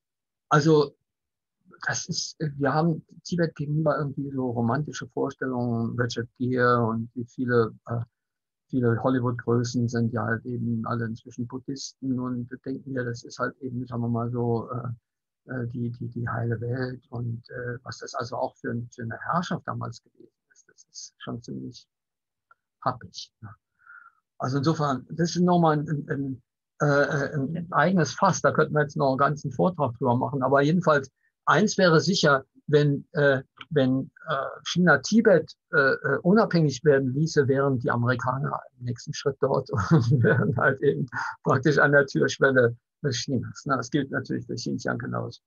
Speaker 2: Also das ist, wir haben Tibet gegenüber irgendwie so romantische Vorstellungen, Richard Gere und wie viele, äh, viele Hollywood-Größen sind ja halt eben alle inzwischen Buddhisten und denken ja, das ist halt eben, sagen wir mal so, äh, Die, die, die heile Welt und äh, was das also auch für, für eine Herrschaft damals gewesen ist. Das ist schon ziemlich happig. Ne? Also insofern, das ist nochmal ein, ein, ein, äh, ein eigenes Fass. Da könnten wir jetzt noch einen ganzen Vortrag drüber machen. Aber jedenfalls, eins wäre sicher, wenn, äh, wenn äh, China Tibet äh, unabhängig werden ließe, wären die Amerikaner im nächsten Schritt dort und wären halt eben praktisch an der Türschwelle Chinas. Na, das gilt natürlich für Xinjiang genauso.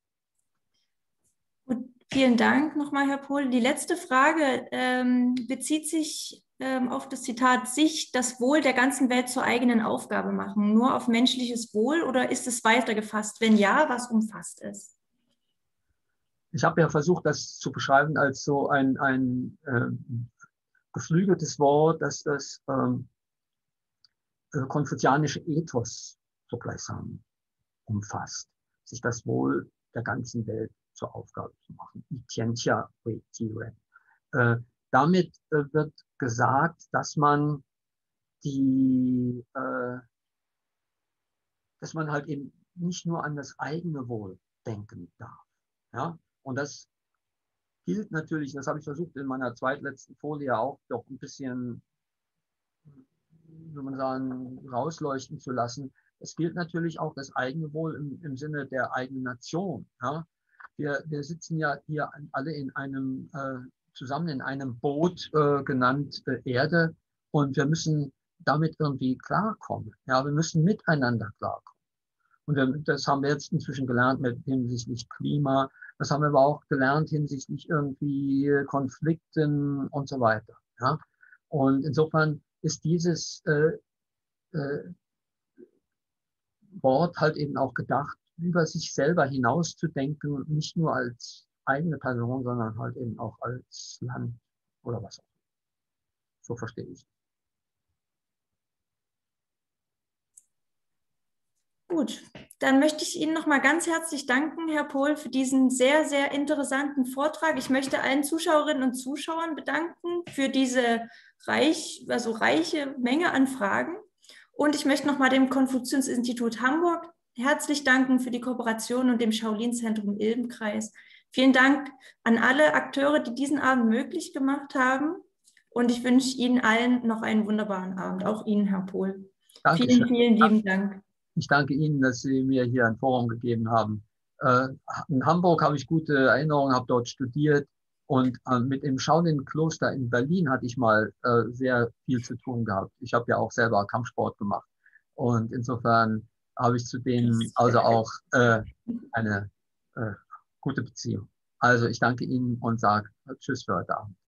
Speaker 3: Gut, vielen Dank nochmal, Herr Pohl. Die letzte Frage ähm, bezieht sich ähm, auf das Zitat, sich das Wohl der ganzen Welt zur eigenen Aufgabe machen. Nur auf menschliches Wohl oder ist es weiter gefasst? Wenn ja, was umfasst es?
Speaker 2: Ich habe ja versucht, das zu beschreiben als so ein, ein äh, geflügeltes Wort, dass das ähm, konfuzianische Ethos so gleichsam umfasst, sich das Wohl der ganzen Welt zur Aufgabe zu machen. Äh, damit äh, wird gesagt, dass man die, äh, dass man halt eben nicht nur an das eigene Wohl denken darf. Ja? Und das gilt natürlich, das habe ich versucht in meiner zweitletzten Folie auch doch ein bisschen, wie man sagen, rausleuchten zu lassen. Es gilt natürlich auch das eigene Wohl im, im Sinne der eigenen Nation. Ja? Wir, wir sitzen ja hier alle in einem, äh, zusammen in einem Boot, äh, genannt äh, Erde, und wir müssen damit irgendwie klarkommen. Ja? Wir müssen miteinander klarkommen. Und wir, das haben wir jetzt inzwischen gelernt mit hinsichtlich Klima, das haben wir aber auch gelernt hinsichtlich irgendwie Konflikten und so weiter. Ja? Und insofern ist dieses äh, äh, Wort halt eben auch gedacht, über sich selber hinauszudenken und nicht nur als eigene Person, sondern halt eben auch als Land oder was auch. So verstehe ich.
Speaker 3: Gut, dann möchte ich Ihnen noch mal ganz herzlich danken, Herr Pohl, für diesen sehr, sehr interessanten Vortrag. Ich möchte allen Zuschauerinnen und Zuschauern bedanken für diese reich, also reiche Menge an Fragen. Und ich möchte noch mal dem Konfuzius-Institut Hamburg herzlich danken für die Kooperation und dem Shaolin-Zentrum Ilbenkreis. Vielen Dank an alle Akteure, die diesen Abend möglich gemacht haben. Und ich wünsche Ihnen allen noch einen wunderbaren Abend, auch Ihnen, Herr Pohl.
Speaker 2: Dankeschön.
Speaker 3: Vielen, vielen lieben Dank.
Speaker 2: Ich danke Ihnen, dass Sie mir hier ein Forum gegeben haben. Äh, in Hamburg habe ich gute Erinnerungen, habe dort studiert, und äh, mit dem Shaolin-Kloster in Berlin hatte ich mal äh, sehr viel zu tun gehabt. Ich habe ja auch selber Kampfsport gemacht, und insofern habe ich zu denen also auch äh, eine äh, gute Beziehung. Also ich danke Ihnen und sage Tschüss für heute Abend.